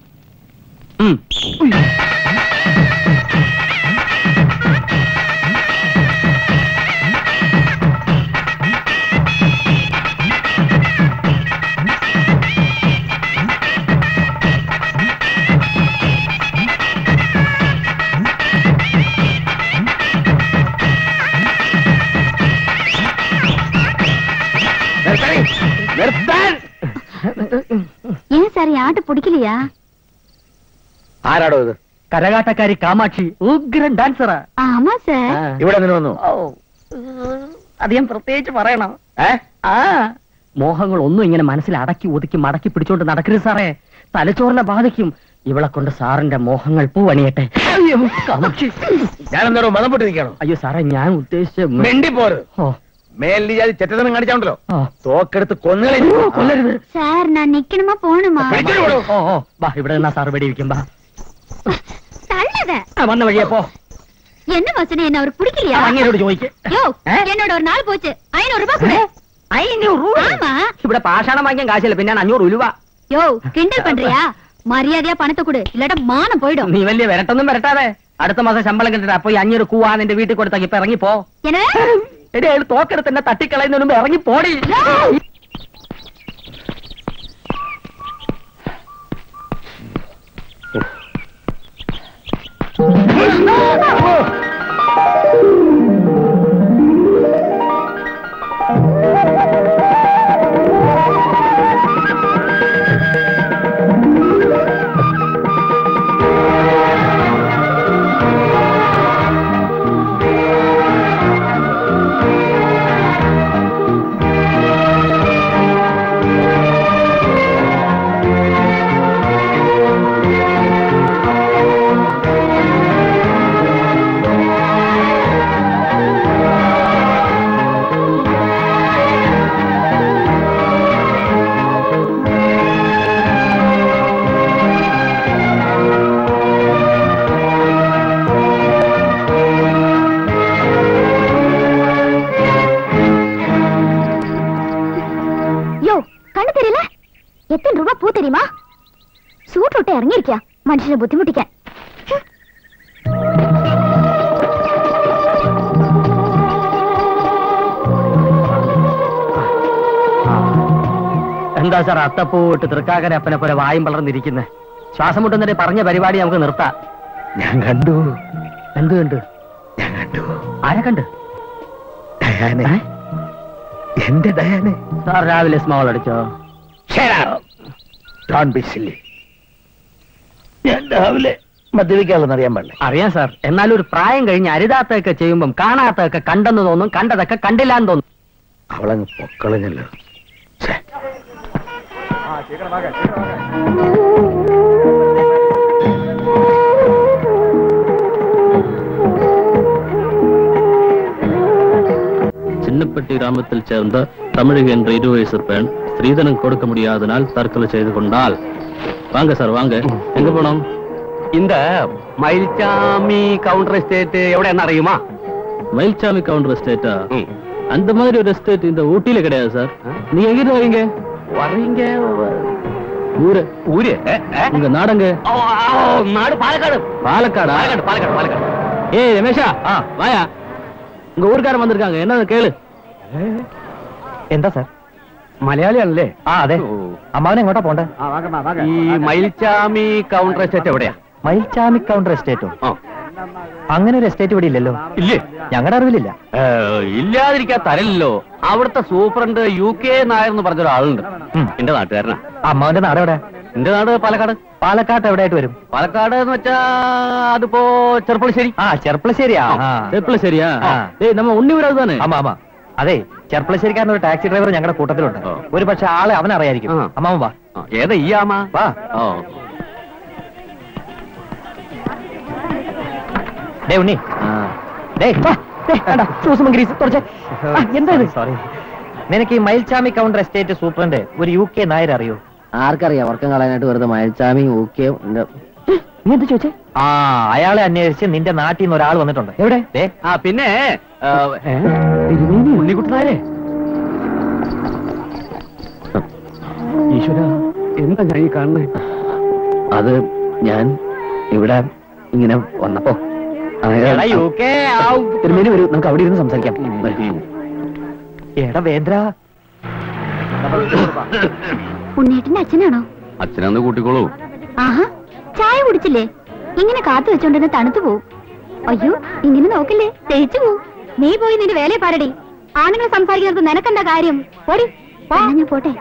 ஏன் சார் ஆட்ட பிடிக்கலையா? ആരാടോ ഇത്? കരകാട്ടക്കാരി കാമാക്ഷി, ഉഗ്രൻ ഡാൻസറാ. ആമാ സാർ. ഇവിടെ നിന്ന് വന്നു. അത് ഞാൻ പ്രത്യേകിച്ച് പറയണം. ആ മോഹങ്ങൾ ഒന്നും ഇങ്ങനെ മനസ്സിൽ അടക്കി ഒതുക്കി മടക്കി പിടിച്ചോണ്ട് നടക്കരുത് സാറേ. തലച്ചോറിനെ ബാധിക്കും. ഇവളെ കൊണ്ട് സാറിന്റെ മോഹങ്ങൾ പൂവണിയട്ടെ. കാമാക്ഷി, ഞാനെന്തോ മതം പൊട്ടിരിക്കണോ? അയ്യോ സാറേ, ഞാൻ ഉദ്ദേശിച്ച മെണ്ടിപ്പോറ്. മേലി ജാതി ചെറ്റതനം കാണിച്ചാണ്ടല്ലോ, തോക്കെടുത്ത് കൊന്നളെ. കൊല്ലരുത് സാർ. ഞാൻ നിക്കണമാ പോണമാ? ഓ ഓ വാ, ഇവിടെ നിന്നാ സാറ് വെടി വെക്കും. തള്ളത വന്ന വഴിയെ പോ. என்ன வசனம் என்ன அவர் பிடிக்கலையா? അങ്ങനോട് ചോദിക്ക്. யோ, என்னோட ஒரு நாள் போச்சு. ஐநூறு ரூபாய் கொடு. ஐநூறு ரூபாய்? ஆமா. ഇവിടെ പാഷാണം വാങ്ങിക്കാൻ കാശില്ല, പിന്നെ അഞ്ഞൂറ് രൂപ. யோ, கிண்டல் பண்றியா? മര്യാദയാ പണത്തെ കൊട്, ഇല്ലാട്ട മാനം പോയിടും. നീ വലിയ വരട്ടൊന്നും വരട്ടാതെ. അടുത്ത മാസം ശമ്പളം കിട്ടിട്ട് അപ്പൊ ഈ അഞ്ഞൂറ് കൂവാ നിന്റെ വീട്ടിൽ കൊടുത്താക്കി ഇപ്പൊ ഇറങ്ങി പോ. എടേ, തോക്കെടുത്ത് എന്നെ തട്ടിക്കളയുന്നതിന് മുമ്പ് ഇറങ്ങി പോടി. എത്ര രൂപ പൂ തരുമാ? സൂട്ടോട്ട് ഇറങ്ങിയിരിക്ക മനുഷ്യനെ ബുദ്ധിമുട്ടിക്കാൻ. എന്താ സാർ അത്തപ്പൂട്ട് തൃക്കാക്കര അപ്പനെ പോലെ വായും വളർന്നിരിക്കുന്നത്? ശ്വാസം മുട്ടുന്നതിന്റെ പറഞ്ഞ പരിപാടി നമുക്ക് നിർത്താം. ഞാൻ കണ്ടു. എന്ത് കണ്ടു? ഞാൻ കണ്ടു. ആരെ കണ്ട്? ഡയാനെ. എന്റെ ഡയാനെ. സാർ രാവിലെ സ്മോൾ അടിച്ചോ? ഞാൻ രാവിലെ മദ്യപിക്കാമെന്ന് അറിയാൻ പാടില്ല. അറിയാം സാർ. എന്നാലും ഒരു പ്രായം കഴിഞ്ഞ് അരുതാത്തൊക്കെ ചെയ്യുമ്പം കാണാത്തൊക്കെ കണ്ടെന്ന് തോന്നും, കണ്ടതൊക്കെ കണ്ടില്ലാന്ന് തോന്നും. അവളങ്ങ് പൊക്കളഞ്ഞല്ലോ. சின்னப்பட்டி கிராமத்தில் சேர்ந்த தமிழக என்ற இரு வயசு பெண் ஸ்ரீதனம் கொடுக்க முடியாதனால் தற்கொலை செய்து கொண்டால். வாங்க சார் வாங்க. எங்க போனோம்? இந்த மயில்சாமி கவுண்டர் எஸ்டேட் எவ்வளவு அறியுமா? மயில்சாமி கவுண்டர் எஸ்டேட்டா? அந்த மாதிரி ஒரு எஸ்டேட் இந்த ஊட்டியில கிடையாது சார். நீங்க எங்கிட்டு வரீங்க? வரீங்க ஊரு ஊரு உங்க நாடங்க? நாடு பாலக்காடு. பாலக்காடா? பாலக்காடு பாலக்காடு பாலக்காடு. ஏய் ரமேஷா, வாயா. உங்க ஊர்க்காரன் வந்திருக்காங்க, என்ன கேளு. എന്താ സാർ? മലയാളിയാണല്ലേ? ആ അതെ. അമ്മാവൻ എങ്ങോട്ടാ പോണ്ടേ? ഈ മയിൽച്ചാമി കൗണ്ടർ എസ്റ്റേറ്റ് എവിടെയാ? മയിൽച്ചാമി കൗണ്ടർ എസ്റ്റേറ്റോ? അങ്ങനെ ഒരു എസ്റ്റേറ്റ് ഇവിടെ ഇല്ലല്ലോ. ഇല്ലേ? ഞങ്ങളുടെ അറിവിലില്ല. ഇല്ലാതിരിക്കാ തരല്ലോ. അവിടുത്തെ സൂപ്രണ്ട് യു കെ നായർ എന്ന് പറഞ്ഞ ഒരാളുണ്ട്. എന്റെ നാട്ടുകാരനാ. അമ്മാവന്റെ നാട് എവിടെ? എന്റെ നാട് പാലക്കാട്. പാലക്കാട്ട് എവിടെയായിട്ട് വരും? പാലക്കാട് എന്ന് വെച്ചാ അതിപ്പോ ചെർപ്പളശ്ശേരി. ആ ചെർപ്പളശ്ശേരിയാ. ചെർപ്പളശ്ശേരിയാ. നമ്മ ഉണ്ണി വീട് തന്നെ. ആമാ ആമാ. അതെ, ചെർപ്പളശ്ശേരിക്കാരൻ ഒരു ടാക്സി ഡ്രൈവർ ഞങ്ങളുടെ കൂട്ടത്തിലുണ്ട്. ഒരു പക്ഷെ ആളെ അവനറിയായിരിക്കും. അമ്മാവൻ വാ. ഏതാ ഈ ആമാ? വാ. ഡേ ഉണ്ണി, എന്താ സോറി, നിനക്ക് ഈ മയിൽച്ചാമി കൗണ്ടർ എസ്റ്റേറ്റ് സൂപ്രണ്ട് ഒരു യു കെ നായർ അറിയോ? ആർക്കറിയാം? ഉറക്കം കളയാനായിട്ട് വെറുതെ മയിൽച്ചാമി യു കെ. നീ എന്ത് ചോദിച്ചേ? ആ അയാളെ അന്വേഷിച്ച് നിന്റെ നാട്ടിൽ നിന്ന് ഒരാൾ വന്നിട്ടുണ്ട്. എവിടെ? ആ പിന്നെ ഉണ്ണിക്കുട്ടനാരെ. ഈശ്വര, എന്താ ഞാൻ ഈ കാണുന്നത്? അത് ഞാൻ ഇവിടെ ഇങ്ങനെ വന്നപ്പോ തിരുമേനി വരൂ, നമുക്ക് അവിടെ ഇരുന്ന് സംസാരിക്കാം. എടാ വേന്ദ്ര, ഉണ്ണേട്ടന്റെ അച്ഛനാണോ? അച്ഛനാന്ന് കൂട്ടിക്കോളൂ. ആഹാ, ചായ കുടിച്ചില്ലേ? ഇങ്ങനെ കാത്തു വെച്ചോണ്ടിരുന്ന് തണുത്തു പോവും. അയ്യോ, ഇങ്ങനെ നോക്കില്ലേ, തേച്ചു പോവും. നീ പോയി നിന്റെ വേലയെ പാരടി. ആണുങ്ങൾ സംസാരിക്കുന്നത് നിനക്കെന്താ കാര്യം? ഓടി ഞാൻ പോട്ടെ.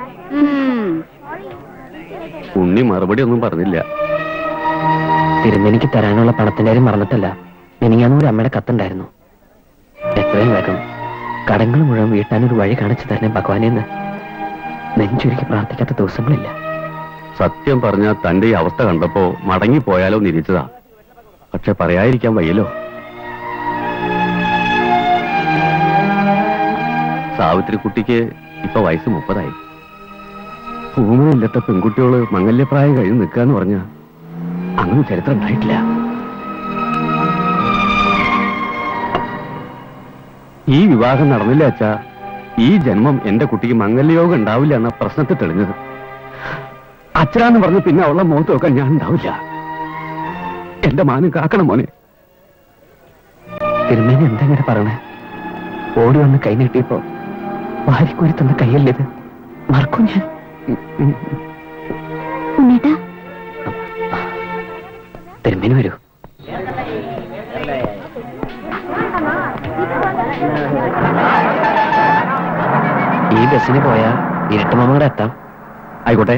ഉണ്ണി മറുപടി ഒന്നും പറഞ്ഞില്ല. തിരുമേനിക്ക് തരാനുള്ള പണത്തിന്റെ കാര്യം മറന്നിട്ടല്ല, മിനിങ്ങാന്നൂർ അമ്മയുടെ കത്തുണ്ടായിരുന്നു. എത്രയും വേഗം കടങ്ങൾ മുഴുവൻ വീട്ടാനൊരു വഴി കാണിച്ചു തരണേ ഭഗവാനെന്ന് നെഞ്ചുരുക്കി പ്രാർത്ഥിക്കാത്ത ദിവസങ്ങളില്ല. സത്യം പറഞ്ഞാൽ തന്റെ ഈ അവസ്ഥ കണ്ടപ്പോ മടങ്ങിപ്പോയാലോ നിരീച്ചതാ. പക്ഷെ പറയാതിരിക്കാൻ വയ്യല്ലോ. സാവിത്രിക്കുട്ടിക്ക് ഇപ്പൊ വയസ്സ് മുപ്പതായി. ഭൂമിയില്ലാത്ത പെൺകുട്ടികള് മംഗല്യപ്രായം കഴിഞ്ഞ് നിൽക്കാന്ന് പറഞ്ഞ അങ്ങനെ ചരിത്രം ഉണ്ടായിട്ടില്ല. ഈ വിവാഹം നടന്നില്ല അച്ഛാ, ഈ ജന്മം എന്റെ കുട്ടിക്ക് മംഗല്യയോഗം ഉണ്ടാവില്ല എന്ന പ്രശ്നത്തിൽ തെളിഞ്ഞത്. അച്ഛനാന്ന് പറഞ്ഞ് പിന്നെ അവളെ മുഖത്ത് നോക്കാൻ ഞാൻ ഉണ്ടാവില്ല. എന്റെ മാനം കാക്കണം മോനെ. തിരുമേനി എന്തെങ്ങനെ പറയണേ? ഓടി വന്ന് കൈ നീട്ടിയപ്പോ വാരിക്കോരി തന്ന കൈയല്ലേത്? മറക്കും ഞാൻ. തിരുമേനി വരൂ. ഈ ബസ്സിന് പോയാ ഇരട്ടമാമയുടെ എത്താം. ആയിക്കോട്ടെ.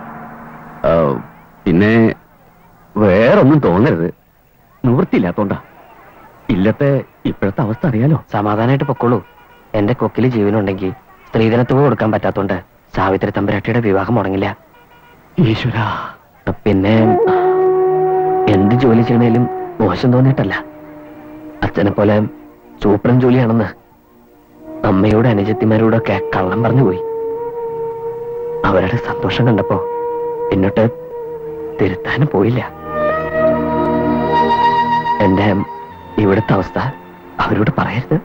പിന്നെ വേറൊന്നും തോന്നരുത്, നിവൃത്തിയില്ലാത്തോണ്ടാ. ഇല്ലത്തെ ഇപ്പോഴത്തെ അവസ്ഥ അറിയാലോ. സമാധാനമായിട്ട് പൊക്കോളൂ. എന്റെ കൊക്കില് ജീവനുണ്ടെങ്കിൽ സ്ത്രീധനത്തുക കൊടുക്കാൻ പറ്റാത്തോണ്ട് സാവിത്രി തമ്പുരാട്ടിയുടെ വിവാഹം മുടങ്ങില്ല. ഈശ്വര. പിന്നെ എന്ത് ജോലി ചെയ്യണേലും മോശം തോന്നിയിട്ടല്ല. അച്ഛനെ പോലെ സൂപ്രൻ ജോലിയാണെന്ന് അമ്മയോട് അനുജത്തിമാരോടൊക്കെ കള്ളം പറഞ്ഞുപോയി. അവരുടെ സന്തോഷം കണ്ടപ്പോ എന്നിട്ട് തിരുത്താനും പോയില്ല. എന്റെ ഇവിടുത്തെ അവസ്ഥ അവരോട് പറയരുത്.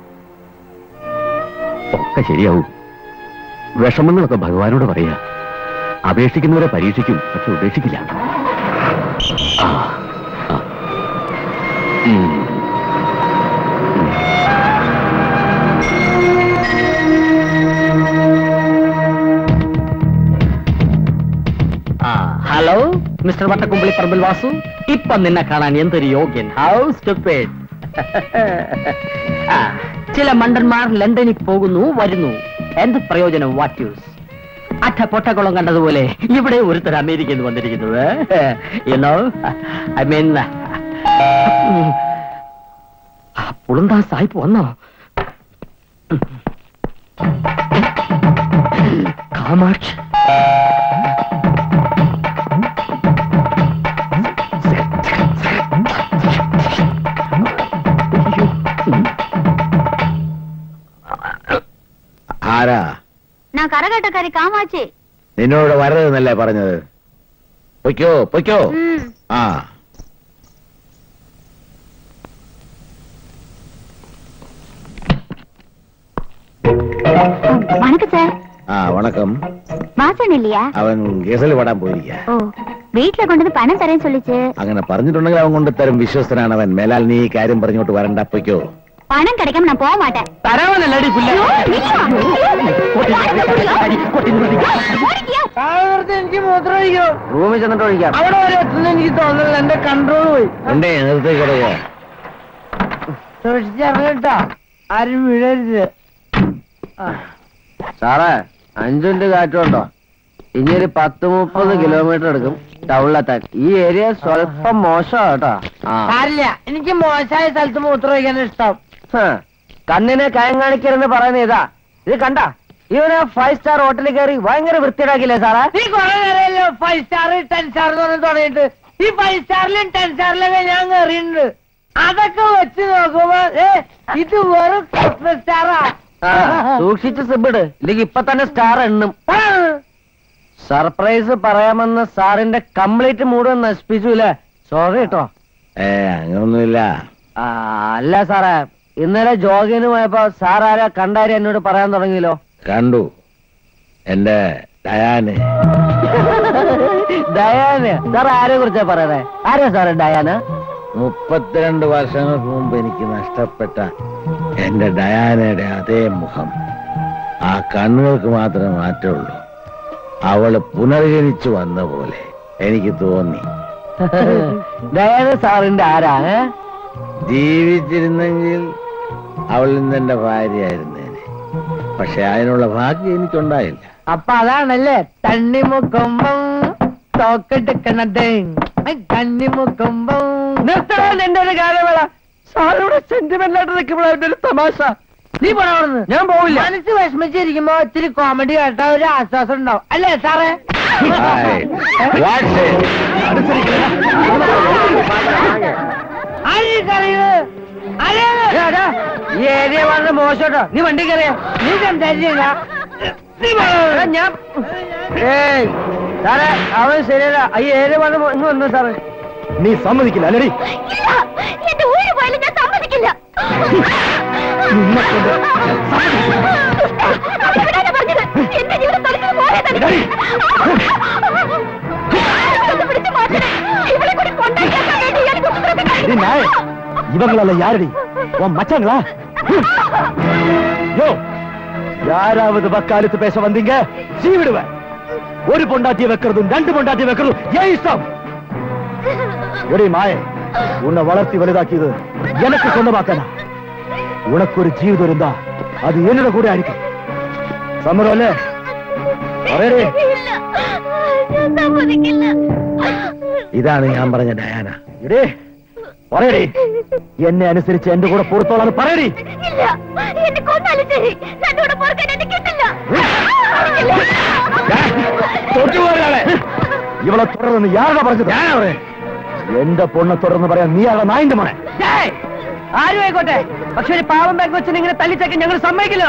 ഒക്കെ ശരിയാവും. വിഷമങ്ങളൊക്കെ ഭഗവാനോട് പറയാ. അപേക്ഷിക്കുന്നവരെ പരീക്ഷിക്കും, പക്ഷെ ഉപേക്ഷിക്കില്ല. ഹലോ മിസ്റ്റർ വട്ടക്കുമ്പിളി പറമ്പിൽ വാസു, ഇപ്പൊ നിന്നെ കാണാൻ എന്തൊരു യോഗ്യൻ. How stupid. ചില മണ്ടന്മാർ ലണ്ടനിൽ പോകുന്നു വരുന്നു, എന്ത് പ്രയോജനം? What use? അറ്റ പൊട്ടക്കുളം കണ്ടതുപോലെ ഇവിടെ ഒരുത്തർ അമേരിക്കയിൽ നിന്ന് വന്നിരിക്കുന്നത്. യുനോ ഐ മീൻ പുളുന്താ സായിപ്പ് വന്നോ? കാമാക്ഷി ആരാ? ഞാൻ കരകട്ടക്കാരി കാമാച്ചി. നിന്നോട് വരരുതെന്നല്ലേ പറഞ്ഞത്? പൊയ്ക്കോ പൊയ്ക്കോ. ആ வணக்கம் சார். ആ വണക്കം. வாசன் இல்லையா? അവൻ കേസിൽ പെടാൻ പോയിരിക്ക. ഓ, വീട്ടിലെ കൊണ്ടുവന്ന് പണം തരാൻ சொல்லிச்சு. അങ്ങനെ പറഞ്ഞിട്ടുണ്ടെങ്കിൽ അവൻ കൊണ്ട് തരും. വിശ്വസ്തനാണ് അവൻ. മേലാൽ നീ ഈ കാര്യം പറഞ്ഞോട്ട് വരണ്ട. പൊയ്ക്കോ. പണം കിടക്കാൻ ഞാൻ പോകാൻ മാട്ടെ. തരാവനല്ലടി പുല്ല. എനിക്ക് മൂത്രം ഒഴിക്കോ? റൂമിൽ ചെന്നിട്ട് ഒഴിക്കാം. അവിടെ വരെ എത്തുന്ന എനിക്ക് തോന്നുന്നില്ല, എന്റെ കൺട്രോൾ പോയി. എന്തേ നിർത്തിക്കടയോ? സൂക്ഷിച്ചിറങ്ങട്ടാ, ആരും വീഴരുത്. സാറേ അഞ്ചു മിനിറ്റ് കാറ്റുണ്ടോ? ഇനി ഒരു പത്ത് മുപ്പത് കിലോമീറ്റർ എടുക്കും ടൗണിലെത്താൻ. ഈ ഏരിയ സ്വല്പം മോശം കേട്ടോ. സാരില്ല, എനിക്ക് മോശമായ സ്ഥലത്ത് മൂത്രം ഒഴിക്കാൻ ഇഷ്ടം. കണ്ണിനെ കയം കാണിക്കരുന്ന് പറയുന്ന ഇതാ. ഇത് കണ്ട ഇവന് ഫൈവ് സ്റ്റാർ ഹോട്ടലിൽ കയറി ഭയങ്കര വൃത്തിയിടാക്കില്ലേ സാറേ? നീ കുറെ നേരമല്ലോ ഫൈവ് സ്റ്റാർ ടെൻ സ്റ്റാർ എന്ന് പറഞ്ഞ് തുടങ്ങിയിട്ട്. ഈ ഫൈവ് സ്റ്റാറിലും ടെൻ സ്റ്റാറിലൊക്കെ ഞാൻ കയറിയിട്ടുണ്ട്. അതൊക്കെ വെച്ച് നോക്കുമ്പോ ഇത് വെറും സ്റ്റാറാ. സൂക്ഷിച്ച് സിബിട്, ഇല്ലെങ്കിൽ ഇപ്പൊ തന്നെ സ്റ്റാർ എണ്ണും. സർപ്രൈസ് പറയാമെന്ന് സാറിന്റെ കംപ്ലീറ്റ് മൂഡ് നശിപ്പിച്ചുല്ലേ? സോറി കേട്ടോ. ഏ അങ്ങനൊന്നുമില്ല. അല്ല സാറേ, ഇന്നലെ ജോഗിന് പോയപ്പോ സാർ ആരാ കണ്ടാരി എന്നോട് പറയാൻ തുടങ്ങിയല്ലോ. കണ്ടു, എന്റെ ഡയാന്. ഡയാന്? സാർ ആരെ കുറിച്ചാ പറയുന്നേ? ആരാ സാറേ ഡയാന? മുപ്പത്തിരണ്ട് വർഷങ്ങൾക്ക് മുമ്പ് എനിക്ക് നഷ്ടപ്പെട്ട എന്റെ ഡയാനയുടെ അതേ മുഖം. ആ കണ്ണുകൾക്ക് മാത്രമേ മാറ്റമുള്ളൂ. അവള് പുനർജനിച്ചു വന്ന പോലെ എനിക്ക് തോന്നി. ഡയാന സാറിന്റെ ആരാ? ജീവിച്ചിരുന്നെങ്കിൽ അവൾ ഇന്ന് എന്റെ ഭാര്യയായിരുന്നേനെ. പക്ഷെ അതിനുള്ള ഭാഗ്യം എനിക്കുണ്ടായില്ല. അപ്പൊ അതാണല്ലേ തണ്ണിമുക്കുമ്പം തോക്കെടുക്കണത്. തണ്ണിമുക്കുമ്പം നിർത്തണം എന്റെ ഒരു ഗാനമേള. സാറിവിടെ സെന്റിമെന്റ് ആയിട്ട് നിൽക്കുമ്പോഴാണ് ഒരു തമാശ. നീ പോണാവുന്നു. ഞാൻ പോവില്ല. മനസ്സ് വിഷമിച്ചിരിക്കുമ്പോ ഇത്തിരി കോമഡി കേട്ടാ ഒരു ആശ്വാസം ഉണ്ടാവും, അല്ലേ സാറേ? ഈ ഏരിയ വളരെ മോശട്ടോ. നീ വണ്ടി കയറിയ നീ സംസാരിച്ചില്ല. ഞാൻ ഏയ് സാറേ അവൻ ശരിയല്ല. ഈ ഏരിയ വളരെ ഇന്ന് വന്നു സാറേ. നീ സമ്മതിക്കില്ല അല്ലടി? എന്റെ ഊര് പോയാലും ഞാൻ സമ്മതിക്കില്ല. പറഞ്ഞത് എന്റെ ജീവിതം തലത്തിൽ പോയാൽ இவங்கள யாரடி உன் மச்சாங்களா? யோ யாராவது வக்காலத்து பேச வந்தீங்க சீ விடுவேன். ஒரு பொண்டாட்டிய வைக்கிறதும் ரெண்டு பொண்டாட்டிய வைக்கிறதும் ஏன் இஷ்டம்? ஒரே மாய உன்னை வளர்த்தி வலுதாக்கியது எனக்கு சொந்தமாக்கனா. உனக்கு ஒரு ஜீவிதம் இருந்தா அது என்னோட கூட அடிக்க சம்மதம். ഇതാണ് ഞാൻ പറഞ്ഞ ഡയാന. ഇടേ പറയടി, എന്നെ അനുസരിച്ച് എന്റെ കൂടെ പുറത്തോളാണ് പറയടി. ഇവളെ തുടർന്ന് യാരുടെ പറഞ്ഞത്? എന്റെ പൊണ്ണെ തുടർന്ന് പറയാൻ നീ ആളെ നായിന്റെ മോനെ. ആരും ആയിക്കോട്ടെ, പക്ഷെ ഒരു പാവം ബാഗ് വെച്ച് ഇങ്ങനെ തല്ലിച്ചേക്കാൻ ഞങ്ങൾ സമ്മതിക്കില്ല.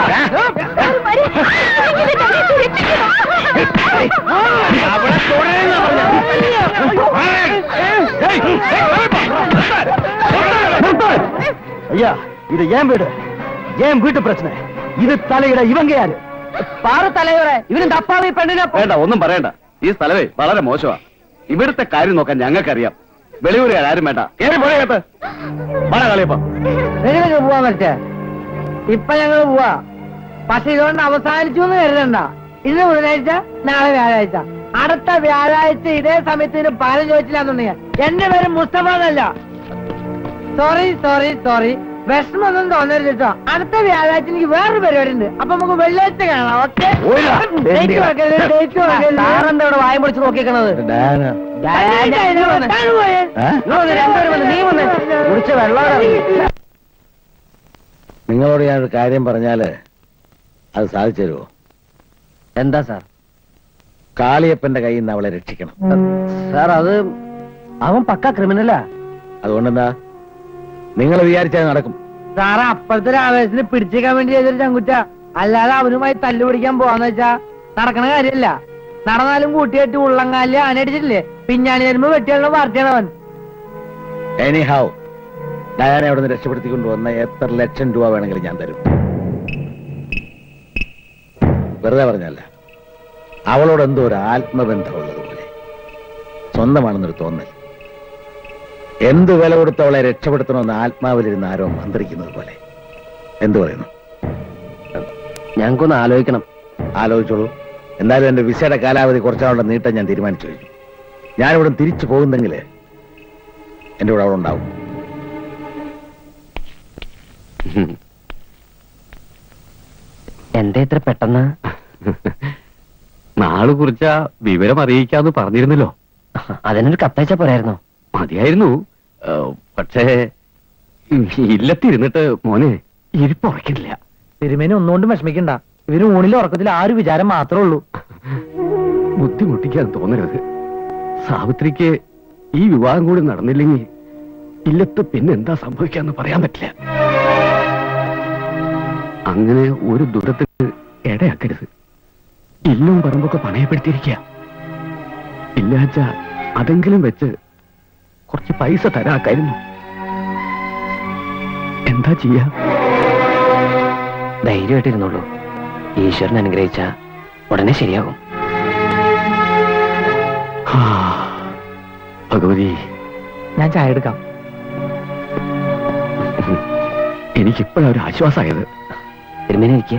ஐயா இது ஏன் வீடு, ஏன் வீட்டு பிரச்சனை? இது தலையிட இவங்க யாரு? പാറ തലവരെ ഇവനെന്താ അപ്പാവി പെണ്ണിനെ? വേണ്ട, ഒന്നും പറയണ്ട. ഈ സ്ഥലമേ വളരെ മോശമാ. ഇവിടുത്തെ കാര്യം നോക്കാൻ ഞങ്ങൾക്കറിയാം. വെളിയൂരുകാർ ആരും വേണ്ട. കേറി പോയകത്ത് മഴ കളിയപ്പം നിങ്ങൾക്ക് പോവാൻ പറ്റേ? ഇപ്പൊ ഞങ്ങൾ പോവാ. പക്ഷെ ഇതുകൊണ്ട് അവസാനിച്ചു എന്ന് കരുതണ്ട. ഇന്ന് ബുധനാഴ്ച, നാളെ വ്യാഴാഴ്ച. അടുത്ത വ്യാഴാഴ്ച ഇതേ സമയത്തിന് പാലം ചോദിച്ചില്ലാന്നുണ്ടെങ്കിൽ എന്റെ പേര് മുസ്തഫ എന്നല്ല. സോറി സോറി സോറി വിഷമൊന്നും തോന്നരുത് കേട്ടോ. അടുത്ത വ്യാഴാഴ്ച എനിക്ക് വേറൊരു പരിപാടി ഉണ്ട്. അപ്പൊ നമുക്ക് വെള്ളിയാഴ്ച കാണാം. ഓക്കെ? സാറെന്താ ഇവിടെ വായം പൊളിച്ച് നോക്കിക്കണത്? നിങ്ങളോട് ഞാനൊരു കാര്യം പറഞ്ഞാല് അത് സാധിച്ചു തരുമോ? എന്താ സാർ? കാളിയപ്പന്റെ കയ്യിൽ നിന്ന് അവളെ രക്ഷിക്കണം. സാർ അത് അവൻ പക്ക ക്രിമിനലാ. അതുകൊണ്ടെന്താ നിങ്ങൾ വിചാരിച്ചാൽ നടക്കും? സാറ് അപ്പഴത്തെ ഒരു ആവേശത്തിന് പിടിച്ചേക്കാൻ വേണ്ടി ചെയ്തൊരു ചങ്കുറ്റ. അല്ലാതെ അവനുമായി തല്ലുപിടിക്കാൻ പോവാന്ന് വെച്ചാ നടക്കണ കാര്യമില്ല. നടന്നാലും കൂട്ടിയിട്ട് ഉള്ളങ്കാലില് ആനടിച്ചിട്ടില്ലേ, പിന്നാണി വരുമ്പോ വെട്ടിയുള്ള പാർട്ടിയാണ് അവൻ. എനി ഹൗ ഡയാനെ അവിടെ നിന്ന് രക്ഷപ്പെടുത്തിക്കൊണ്ടുവന്ന എത്ര ലക്ഷം രൂപ വേണമെങ്കിലും ഞാൻ തരും. വെറുതെ പറഞ്ഞല്ല, അവളോട് എന്തോ ഒരു ആത്മബന്ധമുള്ളതുപോലെ, സ്വന്തമാണെന്നൊരു തോന്നൽ. എന്ത് വില കൊടുത്തവളെ രക്ഷപ്പെടുത്തണമെന്ന് ആത്മാവിലിരുന്ന് ആരോ മന്ത്രിക്കുന്നത് പോലെ. എന്തു പറയുന്നു? ഞങ്ങൾക്കൊന്ന് ആലോചിക്കണം. ആലോചിച്ചോളൂ. എന്തായാലും എന്റെ വിസയുടെ കാലാവധി കുറച്ചാളുടെ നീട്ടം ഞാൻ തീരുമാനിച്ചു കഴിഞ്ഞു. ഞാനിവിടെ തിരിച്ചു പോകുന്നെങ്കിൽ എന്റെ കൂടെ അവിടെ ഉണ്ടാവും. എന്താ ഇത്ര പെട്ടെന്ന്? നാള് കുറിച്ച വിവരം അറിയിക്കാന്ന് പറഞ്ഞിരുന്നല്ലോ. അതിനൊരു കത്തയച്ച പോരായിരുന്നോ? മതിയായിരുന്നു. പക്ഷേ ഇല്ലത്തിരുന്നിട്ട് മോനെ ഇരിപ്പുറക്കില്ല. തിരുമേനി ഒന്നുകൊണ്ടും വിഷമിക്കണ്ട. ഇവര് ഊണിലും ഉറക്കത്തിൽ ആ ഒരു വിചാരം മാത്രമേ ഉള്ളൂ. ബുദ്ധിമുട്ടിക്കാൻ തോന്നരുത്. സാവിത്രിക്ക് ഈ വിവാഹം കൂടി നടന്നില്ലെങ്കിൽ ഇല്ലത്ത് പിന്നെന്താ സംഭവിക്കാന്ന് പറയാൻ പറ്റില്ല. അങ്ങനെ ഒരു ദുരത്തിന് ഇടയാക്കരുത്. ഇല്ലും പറമ്പൊക്കെ പണയപ്പെടുത്തിയിരിക്കുക. ഇല്ലാച്ച അതെങ്കിലും വെച്ച് കുറച്ച് പൈസ തരാക്കായിരുന്നു. എന്താ ചെയ്യാ? ധൈര്യമായിട്ടിരുന്നുള്ളൂ. ഈശ്വരൻ അനുഗ്രഹിച്ച ഉടനെ ശരിയാകും. ഭഗവതി, ഞാൻ ചായ എടുക്കാം. എനിക്കിപ്പോഴാ ഒരു ആശ്വാസമായത്. തിരുമേനി ഇരിക്കുക.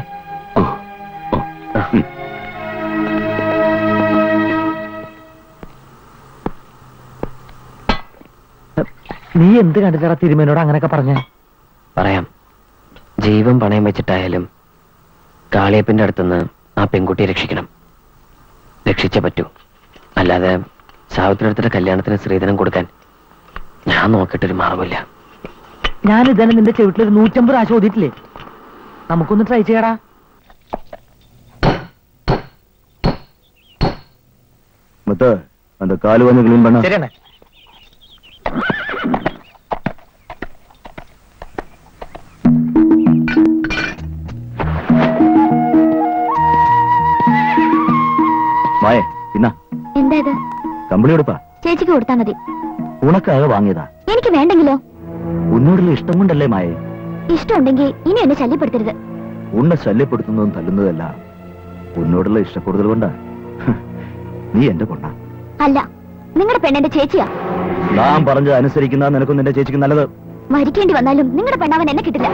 നീ എന്ത് കണ്ടിട്ടാ തിരുമേനോട് അങ്ങനെയൊക്കെ പറഞ്ഞേ? പറയാം. ജീവൻ പണയം വെച്ചിട്ടായാലും കാളിയപ്പിന്റെ അടുത്തുനിന്ന് ആ പെൺകുട്ടിയെ രക്ഷിക്കണം. രക്ഷിച്ചേ പറ്റൂ. അല്ലാതെ സാവിത്രി അടുത്തിട്ട് കല്യാണത്തിന് സ്ത്രീധനം കൊടുക്കാൻ ഞാൻ നോക്കിയിട്ടൊരു മാർഗമില്ല. ഞാൻ ഇതന്നെ നിന്റെ ചെവിട്ടിലൊരു നൂറ്റമ്പത് പ്രാവശ്യം ഓതിയിട്ടില്ലേ? നമുക്കൊന്ന് ട്രൈ ചെയ്യടാ. കാല് വന്ന് ക്ലീൻ പണ. ശരിയാണ്. മായേ പിന്ന എന്താ ഇത്? കമ്പനി കൊടുപ്പാ. ചേച്ചിക്ക് കൊടുത്താ മതി. ഉണക്കാകെ വാങ്ങിയതാ. എനിക്ക് വേണ്ടെങ്കിലോ? ഉന്നോടുള്ള ഇഷ്ടം കൊണ്ടല്ലേ മായേ. ഇഷ്ടമുണ്ടെങ്കിൽ ഇനി എന്നെ ശല്യപ്പെടുത്തരുത്. ഉന്നെ ശല്യപ്പെടുത്തുന്നതും തല്ലുന്നതല്ല, ഉന്നോടുള്ള ഇഷ്ടക്കൂടുതൽ കൊണ്ടാ. നീ എന്റെ കൊണ്ടാ. അല്ല, നിങ്ങളുടെ പെണ്ണെന്റെ ചേച്ചിയാ. ഞാൻ പറഞ്ഞത് അനുസരിക്കുന്ന നിനക്കും നിന്റെ ചേച്ചിക്ക് നല്ലത്. മരിക്കേണ്ടി വന്നാലും നിങ്ങളുടെ പെണ്ണാവൻ എന്നെ കിട്ടില്ല.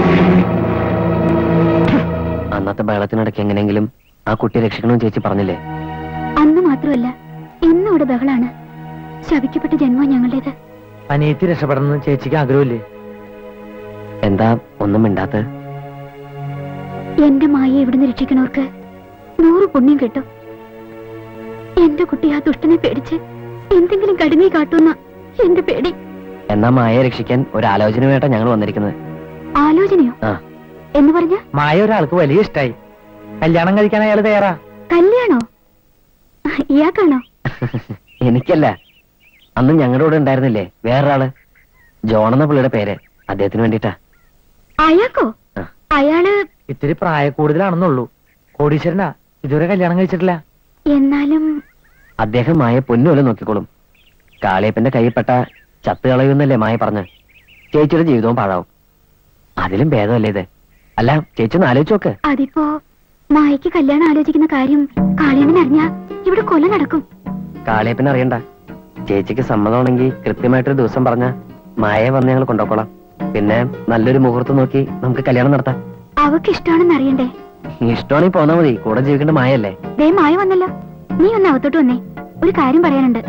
അന്നത്തെ ബഹളത്തിനിടയ്ക്ക് എങ്ങനെയെങ്കിലും ആ കുട്ടിയെ രക്ഷിക്കണമെന്ന് ചേച്ചി പറഞ്ഞില്ലേ? അന്ന് മാത്രമല്ല, ഇന്നും ഇവിടെ ബഹളാണ്. ശപിക്കപ്പെട്ട ജന്മം ഞങ്ങളുടേത്. അനിയത്തി രക്ഷപ്പെടണമെന്ന് ചേച്ചിക്ക് ആഗ്രഹമില്ലേ? എന്താ ഒന്നും മിണ്ടാത്ത? എന്റെ മായയെ ഇവിടുന്ന് രക്ഷിക്കണവർക്ക് നൂറ് പുണ്യം കിട്ടും. എന്റെ കുട്ടി ആ ദുഷ്ടനെ പേടിച്ച് എന്തെങ്കിലും കടുങ്ങി കാട്ടുന്ന എന്റെ പേടി. എന്നാ മായയെ രക്ഷിക്കാൻ ഒരു ആലോചനയായിട്ടാ ഞങ്ങൾ വന്നിരിക്കുന്നത്. ആലോചനയോ? എന്ന് പറഞ്ഞ മായ ഒരാൾക്ക് വലിയ ഇഷ്ടായി. കല്യാണം കഴിക്കാൻ അയാൾ തയ്യാറാ. കല്യാണോ? ഇയാൾക്കാണോ? എനിക്കല്ല, അന്ന് ഞങ്ങളുടെ കൂടെ ഉണ്ടായിരുന്നില്ലേ വേറൊരാള്, ജോൺ എന്ന പുള്ളിയുടെ പേര്. അദ്ദേഹത്തിന് വേണ്ടിട്ടാ. അയാൾക്കോ? അയാള് ഇത്തിരി പ്രായ കൂടുതലാണെന്നുള്ളൂ. കോടീശ്വരനാ, ഇതുവരെ കല്യാണം കഴിച്ചിട്ടില്ല. എന്നാലും അദ്ദേഹം മായ പൊന്നുപോലെ നോക്കിക്കോളും. കാളിയപ്പന്റെ കൈപ്പെട്ട ചത്ത് കളയുന്നല്ലേ മായ പറഞ്ഞ്. ചേച്ചിയുടെ ജീവിതവും പാഴാവും. അതിലും ഭേദമല്ലേ ഇത്? അല്ല, ചേച്ചി ഒന്ന് ആലോചിച്ച് നോക്ക്. അതിപ്പോ മായക്ക് കല്യാണം ആലോചിക്കുന്ന കാര്യം കാളിയപ്പൻ അറിഞ്ഞാ ഇവിടെ കൊല നടക്കും. കാളിയപ്പൻ അറിയണ്ട. ചേച്ചിക്ക് സമ്മതമാണെങ്കിൽ കൃത്യമായിട്ടൊരു ദിവസം പറഞ്ഞ മായയെ വന്ന് ഞങ്ങൾ കൊണ്ടുപോക്കോളാം. പിന്നെ നല്ലൊരു മുഹൂർത്തം നോക്കി നമുക്ക് കല്യാണം നടത്താം. അവക്ക് ഇഷ്ടമാണെന്ന് അറിയണ്ടേ? ഇഷ്ടമാണെങ്കിൽ പോന്നാ മതി. കൂടെ ജീവിക്കേണ്ട മായല്ലേ? ദേ മായ വന്നല്ലോ. നീ ഒന്ന് അകത്തോട്ട് വന്നേ, ഒരു കാര്യം പറയാനുണ്ട്.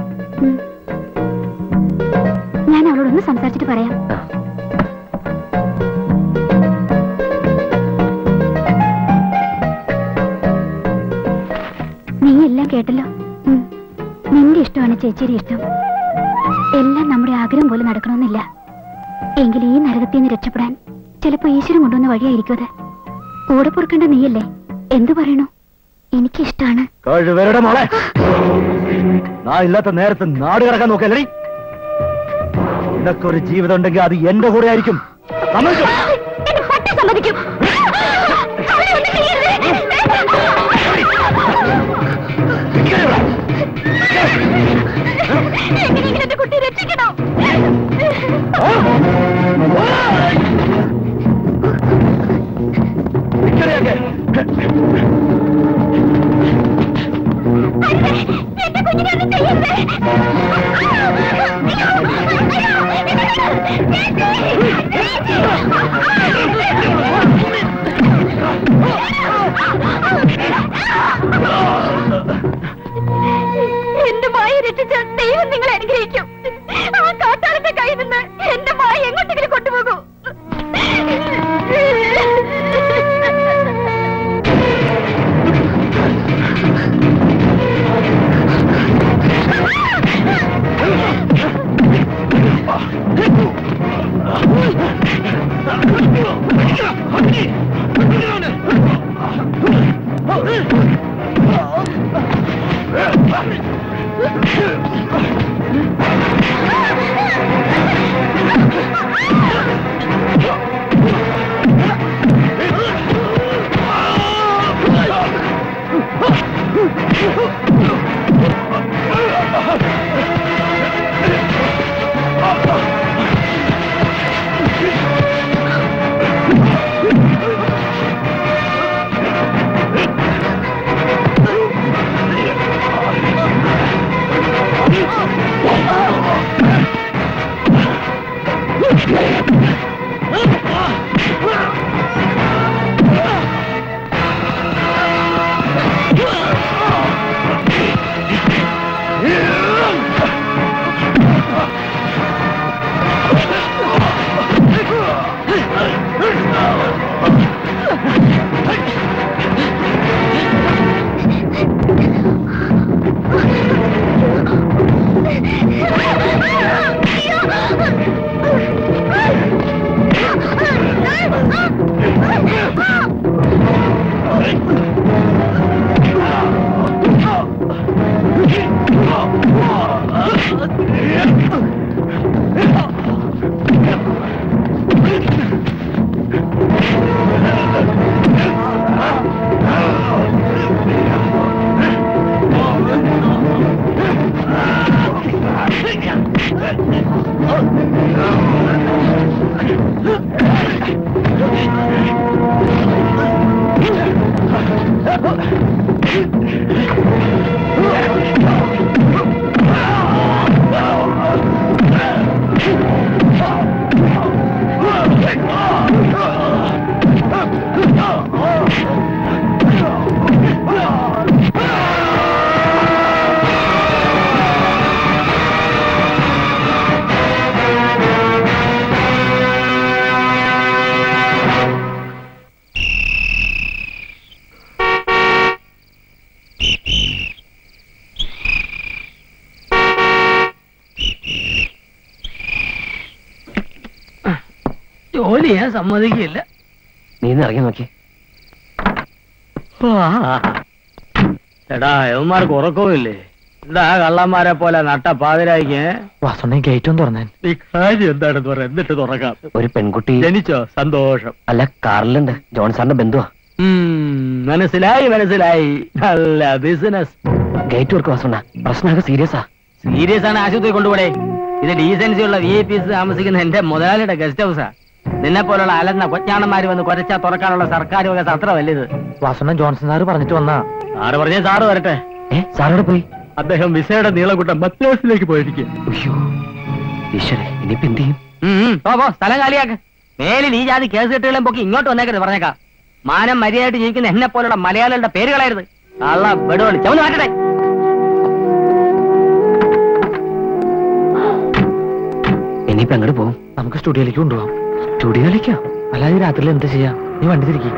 ഞാൻ അവളോടൊന്ന് സംസാരിച്ചിട്ട് പറയാം. നീ എല്ലാം കേട്ടല്ലോ. നിന്റെ ഇഷ്ടമാണ് ചേച്ചിയുടെ ഇഷ്ടം. എല്ലാം നമ്മുടെ ആഗ്രഹം പോലെ നടക്കണമെന്നില്ല. എങ്കിൽ ഈ നരകത്തിൽ നിന്ന് രക്ഷപ്പെടാൻ ചിലപ്പോ ഈശ്വരൻ കൊണ്ടുവന്ന വഴിയായിരിക്കും അത്. കൂടെ പൊറുക്കേണ്ട നീയല്ലേ? എന്തു പറയണു? എനിക്കിഷ്ടാണ്. മോളെ, നാ ഇല്ലാത്ത നേരത്തെ നാട് കിടക്കാൻ നോക്കല്ലേ? ഇതൊക്കെ ഒരു ജീവിതം ഉണ്ടെങ്കിൽ അത് എന്റെ കൂടെ ആയിരിക്കും. സമ്മതിക്കും. എങ്ങനെയെങ്കിലും കുട്ടി രക്ഷിക്കണം. എന്റെ കുഞ്ഞിനെ ഒന്നും ചെയ്യരുത്. എന്റെ മായ രക്ഷിച്ച ദൈവം നിങ്ങളെ അനുഗ്രഹിക്കും. ആ കാട്ടാളന്റെ കയ്യിൽ നിന്ന് എന്റെ മായ എങ്ങോട്ടെങ്കിലും കൊണ്ടുപോകൂ. ജോലി ഞാൻ സമ്മതിക്കില്ല. നീ ഇറങ്ങി നോക്കി. എടാ യവന്മാർക്ക് ഉറക്കവുമില്ലേ? എന്താ കള്ളന്മാരെ പോലെ നട്ട പാതിരായിക്ക് വാസണ്ണ ഗേറ്റും തുറന്നേ. ഈ കാര്യം എന്താണെന്ന് പറയാം, എന്നിട്ട് തുറക്കാം. ഒരു പെൺകുട്ടി ജനിച്ചോ? സന്തോഷം. അല്ല, കാറിലുണ്ട്. ജോൺസാറിന്റെ ബന്ധുവാ. മനസ്സിലായി മനസ്സിലായി. നല്ല ബിസിനസ്. Gate work വാസണ്ണ. പ്രശ്നമൊക്കെ സീരിയസാ. സീരിയസ് ആണ്. ആശുപത്രി കൊണ്ടുപോടെ. ഇത് ഡീസൻസി ഉള്ള വി ഐ പീസ് താമസിക്കുന്ന എന്റെ മുതലാളിയുടെ ഗസ്റ്റ് ഹൗസാ. നിന്നെ പോലുള്ള അലന്ന കൊച്ചാണന്മാര് വന്ന് കൊരച്ചാ തുറക്കാനുള്ള സർക്കാർ വക സത്രമല്ല ഇത്. വാസണ്ണ ജോൺസൺ സാറ് പറഞ്ഞിട്ട് വന്നാ. സാറ് പറഞ്ഞേ സാറ് വരട്ടെ. ഏ സാറോട് പോയി. അദ്ദേഹം വിസയുടെ നീളകൂട്ടം മദ്രാസിലേക്ക് പോയിരിക്കും. ഇനിയിപ്പോ എന്ത് ചെയ്യും? പോ സ്ഥലം കാലിയാക്ക്. മേലിൽ ഈ ജാതി കേസ് കെട്ടുകളും പൊക്കി ഇങ്ങോട്ട് വന്നേക്കരുത്. പറഞ്ഞേക്കാം. മാനം മര്യാദയായിട്ട് ജീവിക്കുന്ന എന്നെ പോലുള്ള മലയാളികളുടെ പേര് കളയരുത്. അള്ള ബെഡോളി ചവന്ന് മാറ്റട്ടെ. ഇനിയിപ്പോ അങ്ങോട്ട് പോകും. നമുക്ക് സ്റ്റുഡിയോയിലേക്ക് കൊണ്ടുപോകാം. സ്റ്റുഡിയോയിലേക്കോ? അല്ലാതെ രാത്രിയിൽ എന്താ ചെയ്യാ? നീ വണ്ടി തിരിക്കി.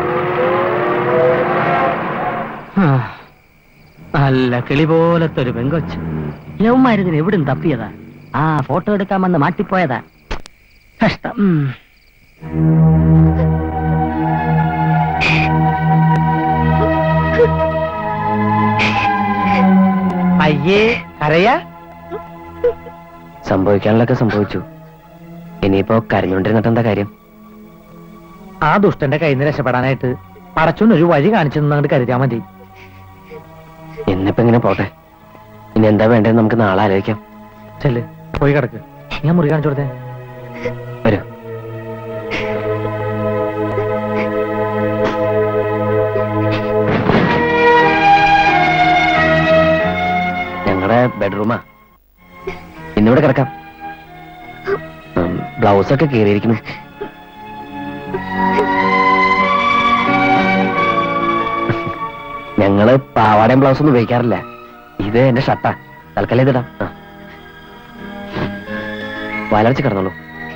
നല്ല കിളി പോലത്തെ ഒരു പെങ്കൊച്ച്. യവന്മാരിതിന് എവിടും തപ്പിയതാ? ആ ഫോട്ടോ എടുക്കാൻ വന്ന് മാറ്റിപ്പോയതാ. കഷ്ടം. അയ്യേ കരയാ? സംഭവിക്കാനുള്ളൊക്കെ സംഭവിച്ചു. ഇനിയിപ്പോ കരഞ്ഞോണ്ടിരുന്നിട്ട് എന്താ കാര്യം? ആ ദുഷ്ടന്റെ കയ്യിൽ നിന്ന് രക്ഷപ്പെടാനായിട്ട് പടച്ചോൻ ഒരു വഴി കാണിച്ചു തന്നങ്ങോട്ട് കരുതിയാ മതി. എന്നിപ്പോ ഇങ്ങനെ പോട്ടെ. ഇനി എന്താ വേണ്ടതെന്ന് നമുക്ക് നാളെ ആലോചിക്കാം. ചെല്ല്, പോയി കിടക്ക്. ഞാൻ മുറി കാണിച്ചു കൊടുത്തേ. വരൂ. ഞങ്ങളുടെ ബെഡ്റൂമാ. ഇന്നിവിടെ കിടക്കാം. ബ്ലൗസൊക്കെ കീറിയിരിക്കുന്നു. ഞങ്ങള് പാവാടയും ബ്ലൗസ് ഒന്നും ഉപയോഗിക്കാറില്ല. ഇത് എന്റെ ഷർട്ടാ. തൽക്കാലം ഇതിടാം. വലർച്ച കിടന്നോളൂ.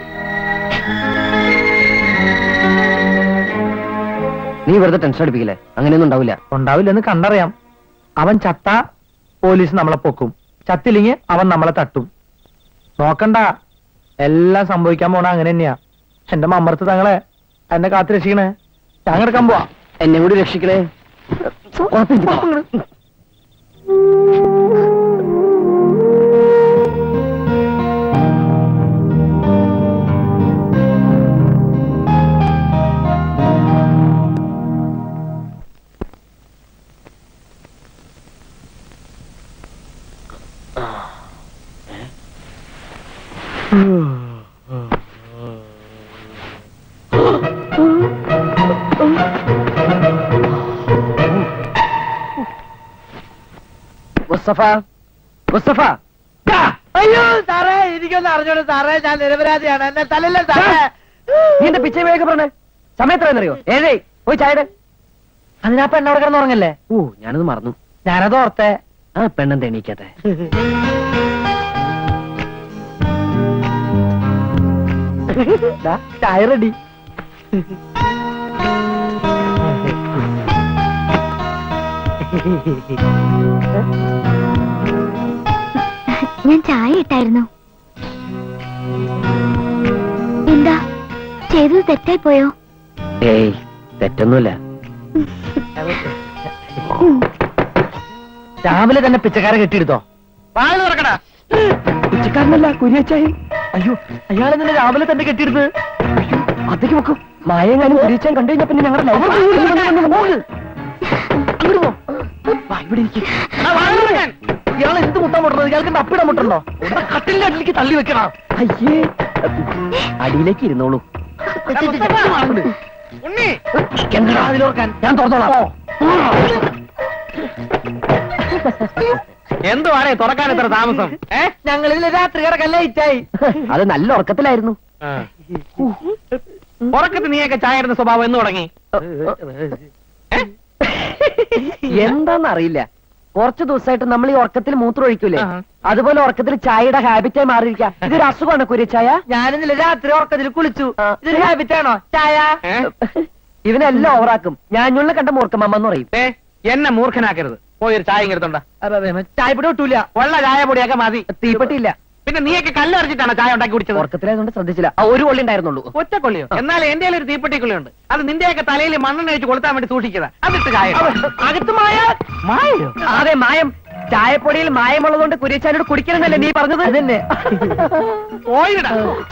നീ വെറുതെ ടെൻഷൻ അടിപ്പിക്കില്ലേ? അങ്ങനെയൊന്നും ഉണ്ടാവില്ല. ഉണ്ടാവില്ലെന്ന് കണ്ടറിയാം. അവൻ ചത്ത പോലീസ് നമ്മളെ പൊക്കും, ചത്തില്ലെങ്കിൽ അവൻ നമ്മളെ തട്ടും. നോക്കണ്ട, എല്ലാം സംഭവിക്കാൻ പോണ അങ്ങനെ തന്നെയാ. എന്റെ മമ്മർത്ത് തങ്ങളെ എന്നെ കാത്തു രക്ഷിക്കണേ. ഞാൻ കിടക്കാൻ പോവാ. എന്നെ കൂടി രക്ഷിക്കണേ. മുസ്തഫ, മുസ്തഫ. അയ്യോ സാറേ, എനിക്കൊന്ന് അറിഞ്ഞോളൂ സാറേ, ഞാൻ നിരപരാധിയാണ്, എന്നെ തലല്ല സാറേ. നീ എന്റെ പിച്ചை വേഗം പറഞ്ഞേ. സമയത്രയെന്നറിയോ? ഏഴേ. പോയി ചായ. അതിനാ പെണ്ണവിടെ കിടന്നുറങ്ങല്ലേ? ഓ, ഞാനത് മറന്നു. ഞാനത് ഓർത്തെ. ആ പെണ്ണെന്താ എണീക്കാത്തെ? ചായ റെഡി. ഞാൻ ചായ ഇട്ടായിരുന്നു. എന്താ ചെയ്തത്? തെറ്റായി പോയോ? ഏയ്, തെറ്റൊന്നുമില്ല. രാവിലെ തന്നെ പിച്ചക്കാരെ കെട്ടിയെടുത്തോ? വാഴ തുറക്കടാ. പിച്ചക്കാരനല്ല, കുരിയച്ചായി. അയ്യോ, അയാളെ തന്നെ രാവിലെ തന്നെ കെട്ടിയെടുത്ത്. അതേക്ക് വെക്കും. മായങ്ങാനും കുരിയച്ചാൻ കണ്ടു കഴിഞ്ഞാൽ പിന്നെ ഞങ്ങളുടെ ലൈഫ് അങ്ങോട്ട് പോ. ഇവിടെ ഇരിക്കും. ഇയാൾ എന്ത് മുട്ടാൻ മുട്ടുന്നത്? ഇയാൾക്ക് നപ്പിടാൻ മുട്ടുണ്ടോ? കട്ടിലിന്റെ അടിയിലേക്ക് തള്ളി വെക്കണം. അയ്യേ, അടിയിലേക്ക് ഇരുന്നോളൂ. ഉണ്ണി, അതിലോർക്കാൻ ഞാൻ തുറന്നോളാം. എന്തുവാണേ തുറക്കാൻ എത്ര താമസം? ഏ, ഞങ്ങളിതിൽ രാത്രി കിടക്കല്ലേ ഇറ്റായി. അത് നല്ല ഉറക്കത്തിലായിരുന്നു. ഉറക്കത്ത് നീയൊക്കെ ചായ ഇടുന്ന സ്വഭാവം എന്ന് തുടങ്ങി? എന്താന്നറിയില്ല, കുറച്ചു ദിവസമായിട്ട് നമ്മൾ ഈ ഉറക്കത്തിൽ മൂത്രം ഒഴിക്കൂലേ, അതുപോലെ ഉറക്കത്തിൽ ചായയുടെ ഹാബിറ്റായി മാറിയിരിക്കാം. ഇതൊരു അസുഖമാണ് കുരിച്ചായ. ഞാനിന്നലെ രാത്രി ഉറക്കത്തിൽ കുളിച്ചു. ഇതൊരു ഹാബിറ്റാണോ ചായ? ഇവനെല്ലാം ഓവറാക്കും. ഞാനുള്ള കണ്ട മൂർഖമ്മന്ന് പറയും. ഏ, എന്നെ മൂർഖനാക്കരുത്. പോയൊരു ചായ എടുത്തോണ്ടാ. ചായപ്പൊടി ഒട്ടൂല. വെള്ള ചായ പൊടിയൊക്കെ മതി. തീപ്പെട്ടിയില്ല. പിന്നെ നീയൊക്കെ കല്ലറിച്ചിട്ടാണ് ചായ ഉണ്ടാക്കി കുടിച്ചത്? ഉറക്കത്തിലായതുകൊണ്ട് ശ്രദ്ധിച്ചില്ല. ആ, ഒരു കൊള്ളി ഉണ്ടായിരുന്നുള്ളൂ. ഒറ്റ കൊള്ളിയോ? എന്നാൽ എന്റെ ഒരു തീപ്പെട്ടിക്കൊള്ളിയുണ്ട്. അത് നിന്റെയൊക്കെ തലയിൽ മണ്ണെണ്ണ ഒഴിച്ച് കൊളുത്താൻ വേണ്ടി സൂക്ഷിച്ചതാ. അതിട്ട് ചായ. അകത്ത് മായ. മായോ? അതെ, മായം. ചായപ്പൊടിയിൽ മായമുള്ളതുകൊണ്ട് കുരിച്ചാനോട് കുടിക്കണമെന്നല്ലേ നീ പറഞ്ഞത്? അതന്നെ. പോയിടാ.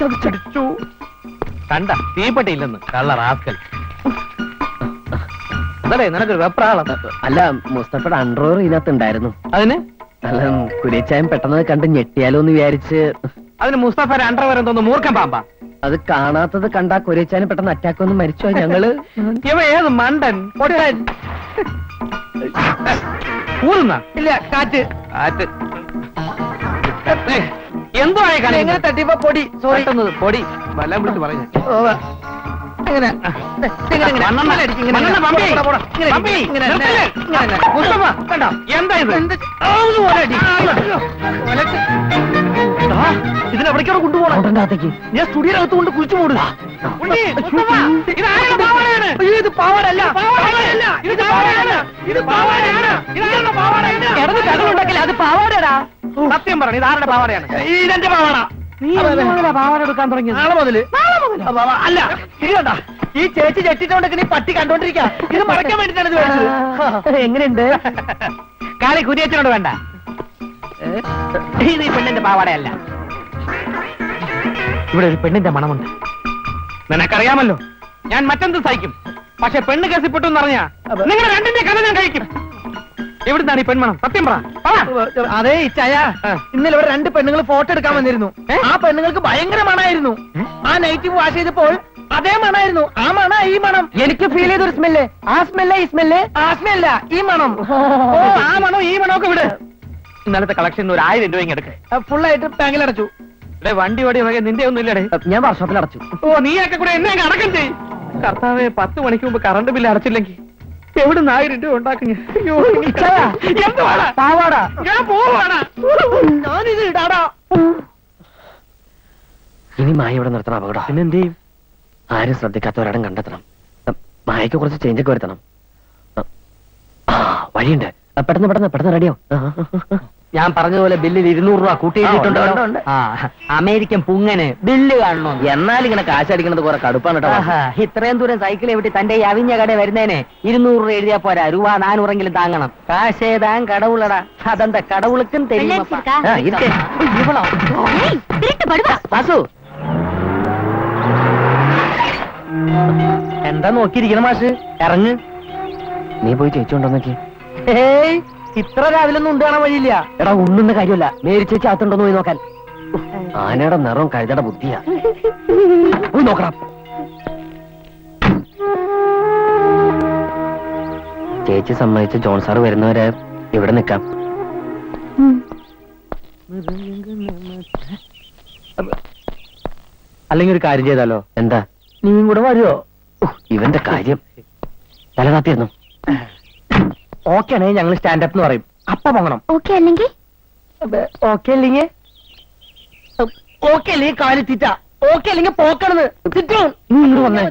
കണ്ട തീപ്പെട്ടിയില്ലെന്ന് കള്ള റാസ്കൽ. അതേ നിനക്കൊരു വെപ്രാളം. അല്ല, മുസ്തഫയുടെ അണ്ടർവെയർ ഇതിനകത്ത് ഉണ്ടായിരുന്നു. അതിന് അല്ല, കുരിച്ചായം പെട്ടെന്ന് കണ്ട് ഞെട്ടിയാലോ എന്ന് വിചാരിച്ച്. അതിന് മുസ്തഫയുടെ അണ്ടർവെയർ എന്തോന്ന് മൂർഖൻ പാമ്പാ? അത് കാണാത്തത് കണ്ടാ കുരിച്ചാനും പെട്ടെന്ന് അറ്റാക്ക് വന്ന് മരിച്ചോ ഞങ്ങള്. ഇവ ഏത് മണ്ടൻ പൊട്ടൻ? ഊറുന്ന ഇല്ല, കാറ്റ്. കാറ്റ്. എന്തോ ആയ കളി? എങ്ങനെ തട്ടിപ്പോ പൊടി. സോറി, പൊടി വല്ലം വിളിച്ച് പറഞ്ഞു. അങ്ങനെ എന്താ ഇത്? ഇതിനെവിടേക്കാണ് കൊണ്ടുപോകണം? ഞാൻ സ്റ്റുഡിയോകത്ത് കൊണ്ട് കുളിച്ചു മൂടുക. ഇത് പാവാടല്ല. അത് പാവാടടാ. സത്യം പറഞ്ഞു, ഇത് ആരുടെ പാവാടയാണ്? ഇതെന്റെ പാവാട. പാവാട എടുക്കാൻ തുടങ്ങി നാളെ മുതല്. അല്ല, ഇരിക്കണ്ട. ഈ ചേച്ചി ചെട്ടിട്ടോണ്ടൊക്കെ നീ പട്ടി കണ്ടോണ്ടിരിക്കാ. ഇത് മറക്കാൻ വേണ്ടിട്ടാണ് ഇത് വേണ്ടത്. എങ്ങനെയുണ്ട്? കാലി കുരിയച്ചനോട് വേണ്ട. ഇത് ഈ പെണ്ണിന്റെ പാവാടയല്ല. ഇവിടെ ഒരു പെണ്ണിന്റെ മണമുണ്ട്. നിനക്കറിയാമല്ലോ, ഞാൻ മറ്റെന്ത് സഹിക്കും. പക്ഷെ പെണ്ണ് കേസിപ്പെട്ടു എന്നറിഞ്ഞാ നിങ്ങൾ രണ്ടിന്റെ കഥ ഞാൻ കഴിക്കും. എവിടുന്നാണ് ഈ പെൺമണം? സത്യം പറ. അതേ ഇച്ചായ, ഇന്നലെ ഇവിടെ രണ്ട് പെണ്ണുങ്ങൾ ഫോട്ടോ എടുക്കാൻ വന്നിരുന്നു. ആ പെണ്ണുങ്ങൾക്ക് ഭയങ്കര മണമായിരുന്നു. ആ നൈറ്റ് വാഷ് ചെയ്തപ്പോൾ അതേ മണമായിരുന്നു. ആ മണ ഈ മണം എനിക്ക് ഫീൽ ചെയ്തൊരു സ്മെല്ല്. ആ സ്മെല്ലേ ഈ സ്മെല്ല്? ആ സ്മെല്ല ഈ മണം. ഓ, ആ മണോ ഈ മണോ ഒക്കെ വിട്. ഇന്നലത്തെ കളക്ഷൻ ഒരു ആയിരം രൂപ എടുക്ക. ഫുള്ളായിട്ട് ബാങ്കിൽ അടച്ചു. വണ്ടി ഓടി നിന്റെ ഒന്നും ഇല്ലടേ. ഞാൻ വർഷത്തിൽ അടച്ചു. ഓ നീയൊക്കെ കൂടെ എന്നെ അടക്കം ചെയ്യും. കർത്താവേ, പത്ത് മണിക്ക് മുമ്പ് കറണ്ട് ബില്ല് അടച്ചില്ലെങ്കിൽ എവിടെ ആയിരം രൂപ ഉണ്ടാക്കും ഞാൻ. ഞാൻ പോവാടാ. ഞാനിത് ഇടാടാ. ഇനി മായ ഇവിടെ നിർത്തണം. അപകടം. പിന്നെ എന്ത് ചെയ്യും? ആരും ശ്രദ്ധിക്കാത്തവരടം കണ്ടെത്തണം. മായക്ക് കുറച്ച് ചേഞ്ചൊക്കെ വരുത്തണം. ആ വഴിയുണ്ട്. പെട്ടെന്ന് പെട്ടെന്ന് പെട്ടെന്ന് റെഡിയോ. ഞാൻ പറഞ്ഞതുപോലെ ബില്ലിൽ ഇരുന്നൂറ് രൂപ കൂട്ടിയിട്ടുണ്ടോ? അമേരിക്കൻ പുങ്ങന് ബില്ല് കാണണോ? എന്നാൽ ഇങ്ങനെ കാശടിക്കണത് കുറെ കടുപ്പാണ് കേട്ടോ. ഇത്രയും ദൂരം സൈക്കിൾ എവിട്ടി തന്റെ ഈ അവിഞ്ഞ കട വരുന്നേനെ ഇരുന്നൂറ് രൂപ എഴുതിയാ പോരാ. രൂപ നാനൂറെങ്കിലും താങ്ങണം. കാശേതാൻ കടവുള്ളടാ. അതെന്താ കടവുളുക്കും തരും. വാസു എന്താ നോക്കിയിരിക്കണം മാഷ്? ഇറങ്ങ്. നീ പോയി ചേച്ചി നോക്കി. ഏയ് ഇത്ര രാവിലെ ഒന്നും ഉണ്ട് കാണാൻ വഴിയില്ല. എടാ ഉണ്ണുന്ന കാര്യമല്ല, മേരി ചേച്ചി അകത്തുണ്ടോന്ന് പോയി നോക്കാൻ. ആനയുടെ നിറവും കഴുതയുടെ ബുദ്ധിയാ. പോയി നോക്കണം. ചേച്ചി സമ്മതിച്ച് ജോൺ സാറ് വരുന്നവരെ ഇവിടെ നിൽക്കാം. അല്ലെങ്കിൽ ഒരു കാര്യം ചെയ്താലോ? എന്താ? നീയും കൂടെ വരുമോ? ഇവന്റെ കാര്യം തലതാത്തിയിരുന്നു. ഓക്കെ ആണെങ്കിൽ ഞങ്ങൾ സ്റ്റാൻഡപ്പ് എന്ന് പറയും. അപ്പ പോകണം. ഓക്കെ അല്ലെങ്കിൽ ഓക്കെ അല്ലെങ്കിൽ ഓക്കെ അല്ലെങ്കിൽ കാലി തീറ്റ. ഓക്കെ അല്ലെങ്കിൽ പോക്കണെന്ന് ഇങ്ങോട്ട് വന്നേ.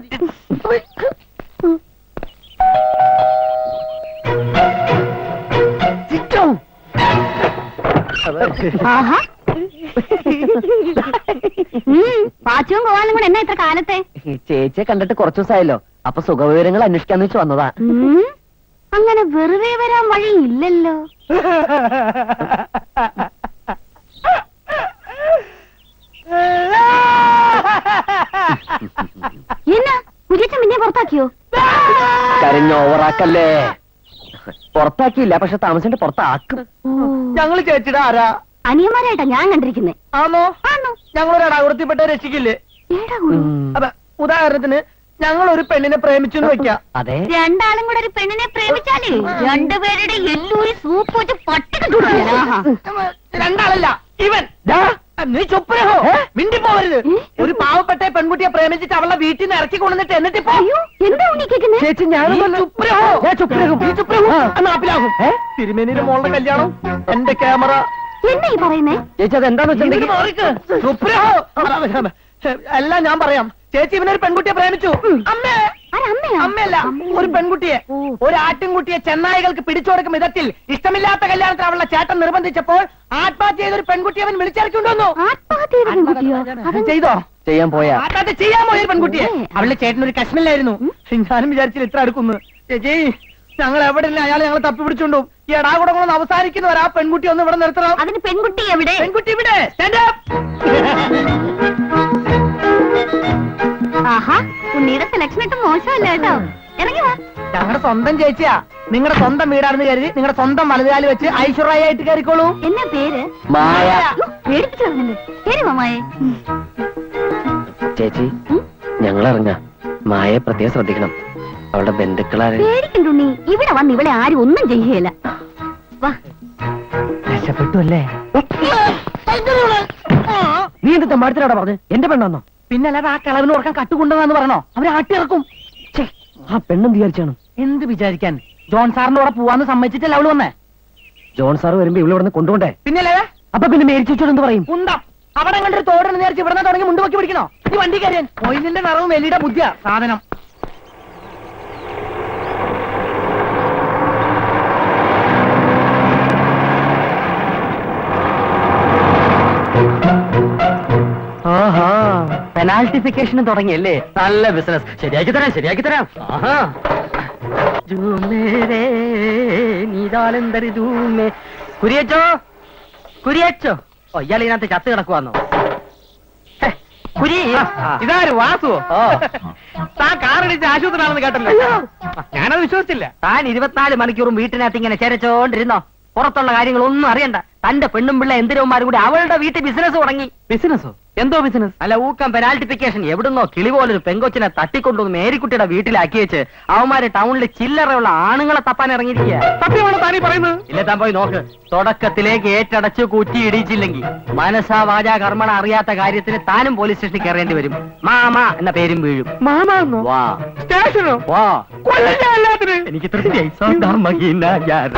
പാച്ചുവും കോവാലും കൂടെ എന്നാ ഇത്ര കാലത്തെ? ചേച്ചിയെ കണ്ടിട്ട് കുറച്ചു ദിവസമായല്ലോ. അപ്പൊ സുഖവിവരങ്ങൾ അന്വേഷിക്കാന്ന് വെച്ച് വന്നതാ. അങ്ങനെ വെറുതെ വരാൻ വഴിയില്ലല്ലോ. എന്നാ കുരിയച്ചൻ പിന്നെ പുറത്താക്കിയോ? കരഞ്ഞ് ഓവറാക്കല്ലേ. പുറത്താക്കിയില്ല, പക്ഷെ താമസിച്ചിട്ട് പുറത്താക്കും. ഞങ്ങള് ചേച്ചിയുടെ ആരാ? അനിയന്മാരായിട്ടാ ഞാൻ കണ്ടിരിക്കുന്നേ. ആണോ? ആണോ? ഞങ്ങളൊരു അടാകുറത്തിപ്പെട്ട രക്ഷിക്കില്ലേ? അപ്പൊ ഉദാഹരണത്തിന് ഞങ്ങൾ ഒരു പെണ്ണിനെ പ്രേമിച്ചു വെക്കാം. അതെ, രണ്ടാളും കൂടെ ഒരു പെണ്ണിനെ പ്രേമിച്ചാലേ രണ്ടുപേരുടെ എല്ലൂരി സൂപ്പ് വെച്ച് പട്ടിക. രണ്ടാളല്ല, ഇവൻ. നീ ചുപ്പരഹോ, മിണ്ടി പോവരുത്. ഒരു പാവപ്പെട്ട പെൺകുട്ടിയെ പ്രേമിച്ചിട്ട് അവളെ വീട്ടിൽ നിന്ന് ഇറക്കി കൊണ്ടുവന്നിട്ട് എന്നിട്ട് എന്താ ഉണ്ണിക്കേക്കുന്നത്? ചേച്ചി ഞാൻ നാപ്പിലാകും. തിരുമേനിയുടെ മോളുടെ കല്യാണം, എന്റെ ക്യാമറ. എന്നാ ഈ പറയുന്നേ? ചേച്ചി അത് എന്താന്ന് വെച്ചിട്ടുണ്ടെങ്കിൽ എല്ലാം ഞാൻ പറയാം. ചേച്ചി ഇവനൊരു പെൺകുട്ടിയെ പ്രേമിച്ചു. അമ്മേ, അമ്മയല്ല, ഒരു പെൺകുട്ടിയെ, ഒരു ആട്ടിൻകുട്ടിയെ ചെന്നായികൾക്ക് പിടിച്ചുകൊടുക്കും വിധത്തിൽ ഇഷ്ടമില്ലാത്ത കല്യാണത്തിന് അവളുടെ ചേട്ടൻ നിർബന്ധിച്ചപ്പോൾ ആത്മഹത്യ ചെയ്തൊരു പെൺകുട്ടിയെ അവൻ വിളിച്ചിറക്കിക്കൊണ്ടുവന്നു. ചെയ്തോ? ചെയ്യാൻ പോയാ ആത്മഹത്യ ചെയ്യാൻ പോയ പെൺകുട്ടിയെ. അവളുടെ ചേട്ടനൊരു കശ്മീരിലായിരുന്നു. ഞാനും വിചാരിച്ചില്ല ഇത്ര അടുക്കുന്നു. ചേച്ചി ഞങ്ങൾ എവിടെ ഇല്ല, അയാൾ ഞങ്ങൾ തപ്പി പിടിച്ചുകൊണ്ടു. ഈ എടാകുടങ്ങളൊന്ന് അവസാനിക്കുന്നവർ ആ പെൺകുട്ടി ഒന്ന് ഇവിടെ നിർത്തണം. അതിന് പെൺകുട്ടി എവിടെ? പെൺകുട്ടി ഇവിടെ. ആഹാ, ഉണ്ണിയുടെ സെലക്ഷൻ ഇട്ട് മോശമല്ല കേട്ടോ. ഇറങ്ങി വാ. ഞങ്ങളുടെ സ്വന്തം ചേച്ചിയാ. നിങ്ങളുടെ സ്വന്തം വീടാണെന്ന് കരുതി നിങ്ങളുടെ സ്വന്തം വലതുകാലി വെച്ച് ഐശ്വര്യായിട്ട് കയറിക്കോളൂ. എന്നാ പേര്? മായ. പേടിപ്പിച്ചു പേര് മാമായെ. ചേച്ചി ഞങ്ങൾ അറിഞ്ഞ മായയെ പ്രത്യേകം ശ്രദ്ധിക്കണം. അവളുടെ ബന്ധുക്കളാരെ പേടിക്കണ്ടുണ്ണി. ഇവിടെ വന്ന് ഇവിടെ ആരും ഒന്നും ചെയ്യുകയില്ല. വാ. രക്ഷപ്പെട്ടു അല്ലേ? നീ എന്ത് തെമ്മാടത്തിനോടാ പറഞ്ഞു? എന്റെ പെണ്ണാന്നോ? പിന്നെ അല്ലാതെ ആ കളവിന് ഓർക്കാൻ കട്ടുകൊണ്ടുവന്നു പറഞ്ഞോ? അവരെ ആട്ടിയിറക്കും. ആ പെണ്ണെന്ത് വിചാരിച്ചാണ്? എന്ത് വിചാരിക്കാൻ? ജോൺ സാറിന്റെ കൂടെ പോവാന്ന് സമ്മതിച്ചിട്ടല്ല അവള് വന്നേ. ജോൺ സാർ വരുമ്പോ ഇവിടെ ഇവിടെ കൊണ്ടുപോണ്ടേ? പിന്നല്ലേ? അപ്പൊ പിന്നെ മേരിച്ചോട് എന്ത് പറയും? കുന്തം അവിടെ കണ്ടൊരു തോടെന്ന് വിചാരിച്ച് ഇവിടെ തുടങ്ങി മുണ്ട് പൊക്കി പിടിക്കണോ? ഈ വണ്ടി കയറിയാൻ ഓയിലിന്റെ നിറവും വെല്ലിയുടെ ബുദ്ധിയാ സാധനം. ആഹാ, പെനാൽറ്റിഫിക്കേഷനും തുടങ്ങിയല്ലേ? നല്ല ബിസിനസ്. ശരിയാക്കി തരാം, ശരിയാക്കി തരാം. ആഹാ, കുരിയച്ചോ, കുരിയച്ചോ. ഓ, ഇയാൾ ഇതിനകത്ത് ചത്ത് കിടക്കുവാന്നോ? ഇതാര് വാസുവോ? താൻ കാറടിച്ച് ആശുപത്രിയാണെന്ന് കേട്ടല്ലോ. ഞാനത് വിശ്വസിച്ചില്ല. താൻ ഇരുപത്തിനാല് മണിക്കൂറും വീട്ടിനകത്ത് ഇങ്ങനെ ചെരച്ചോണ്ടിരുന്നോ? പുറത്തുള്ള കാര്യങ്ങളൊന്നും അറിയണ്ട. തന്റെ പെണ്ണും പിള്ള എന്തിനവന്മാരും കൂടി അവളുടെ വീട്ടിൽ ബിസിനസ് തുടങ്ങി. ബിസിനസ്സോ? എന്തോ ബിസിനസ്? അല്ല, ഊക്കം പെനാൽറ്റിഫിക്കേഷൻ. എവിടുന്നോ കിളി പോലൊരു പെങ്കൊച്ചിനെ തട്ടിക്കൊണ്ടുവന്ന് മേരിക്കുട്ടിയുടെ വീട്ടിലാക്കി വെച്ച് അവന്മാര് ടൗണിൽ ചില്ലറയുള്ള ആണുങ്ങളെ തപ്പാൻ ഇറങ്ങിയിരിക്കുക. സത്യമാണ് താനീ പറയുന്നത്? ഇല്ല, താൻ പോയി നോക്ക്. തുടക്കത്തിലേക്ക് ഏറ്റടച്ച് കുറ്റി ഇടിച്ചില്ലെങ്കിൽ മനസാ വാചാ കർമ്മണ അറിയാത്ത കാര്യത്തിന് താനും പോലീസ് സ്റ്റേഷനിൽ കയറേണ്ടി വരും. മാമ എന്ന പേരും വീഴും. മാമാന്നോ? വാ സ്റ്റേഷനോ? വാ. എല്ലാത്തിനും എനിക്ക് ഞാൻ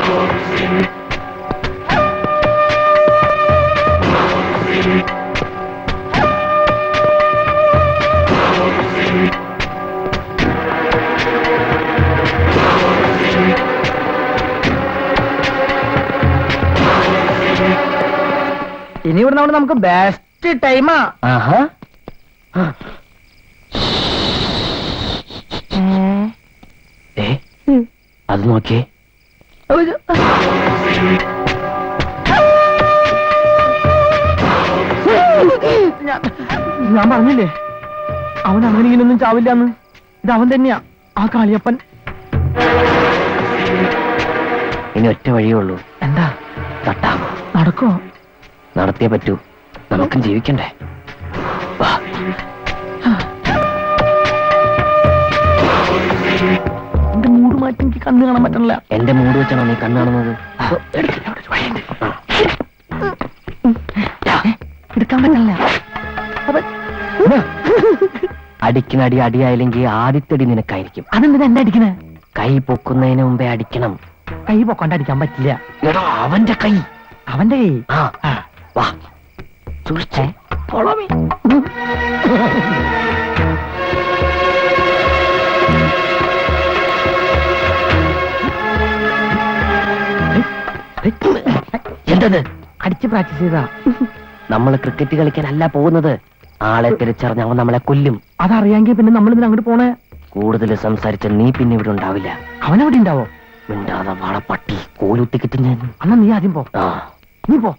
ഇനി ഇവിടെ നമ്മുടെ നമുക്ക് ബെസ്റ്റ് ടൈമാ. അത് നോക്കിയേ. ഞാൻ പറഞ്ഞില്ലേ അവൻ അങ്ങനെ ഇങ്ങനൊന്നും ചാവില്ലാന്ന്. ഇത് അവൻ തന്നെയാ, ആ കാളിയപ്പൻ. ഇനി ഒറ്റ വഴിയേ ഉള്ളൂ. എന്താ? തട്ടാമോ? നടക്കോ? നടത്തിയേ പറ്റൂ, നമുക്കും ജീവിക്കണ്ടേ. എന്റെ മൂട് മാറ്റി എനിക്ക് കണ്ണ് കാണാൻ പറ്റണില്ല. എന്റെ മൂട് വെച്ചാണോ നീ കണ്ണ് കാണുന്നത്? എടുക്കാൻ പറ്റില്ല. അടിക്കണടി അടിയായില്ലെങ്കിൽ ആദ്യത്തടി നിനക്കായിരിക്കും. അതെന്തിനാ എന്നെ അടിക്കണേ? കൈ പൊക്കുന്നതിന് മുമ്പേ അടിക്കണം. കൈ പൊക്കൊണ്ട് അടിക്കാൻ പറ്റില്ല. അവന്റെ കൈ. അവന്റെ കൈ. ആ വാ, സൂക്ഷിച്ചേ. Follow me. എന്തത്? അടിച്ച് പ്രാക്ടീസ് ചെയ്താ. നമ്മള് ക്രിക്കറ്റ് കളിക്കാനല്ല പോകുന്നത്. ആളെ തിരിച്ചറിഞ്ഞ അവൻ നമ്മളെ കൊല്ലും. അതറിയാമെങ്കിൽ പിന്നെ നമ്മൾ ഇതിന് അങ്ങോട്ട് പോണേ. കൂടുതൽ സംസാരിച്ച നീ പിന്നെ ഇവിടെ ഉണ്ടാവില്ല. അവനെവിടെ ഉണ്ടാവോ? മിണ്ടാതെ വാളപ്പട്ടി കോലുത്തിക്കിട്ട് ഞാൻ. അന്നാ നീ ആദ്യം പോ. ആ നീ പോ.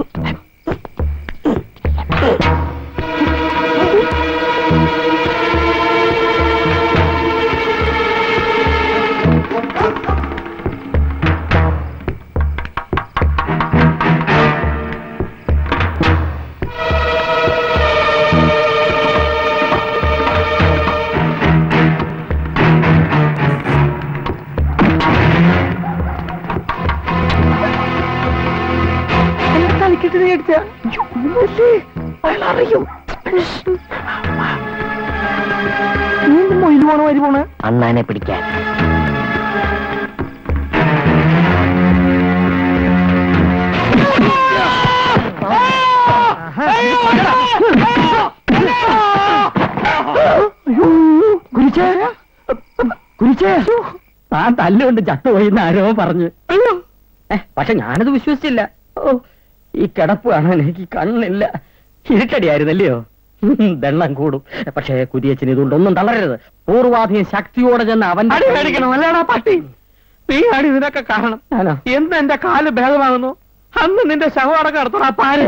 അണ്ണാനെ പിടിക്കാൻ. ആ തല്ലുകൊണ്ട് ചത്തുപോയിന്ന് ആരോ പറഞ്ഞു. പക്ഷെ ഞാനത് വിശ്വസിച്ചില്ല. ഓ, ഈ കിടപ്പ് കാണാൻ എനിക്ക് കണ്ണില്ല. ഇരുട്ടടിയായിരുന്നല്ലയോ? ദണ്ണം കൂടും. പക്ഷേ കുരിയച്ചന് ഇതുകൊണ്ടൊന്നും തളരരുത്. പൂർവാധികം ശക്തിയോടെ ചെന്ന് അവൻ അടി മേടിക്കണം. അല്ലേടാ പട്ടി, നീ അടി നിനക്കെ കാരണം. എന്ന് എന്റെ കാല് ഭേദമാകുന്നു അന്ന് നിന്റെ ശവടക്കം നടത്തണം. ആ പാര.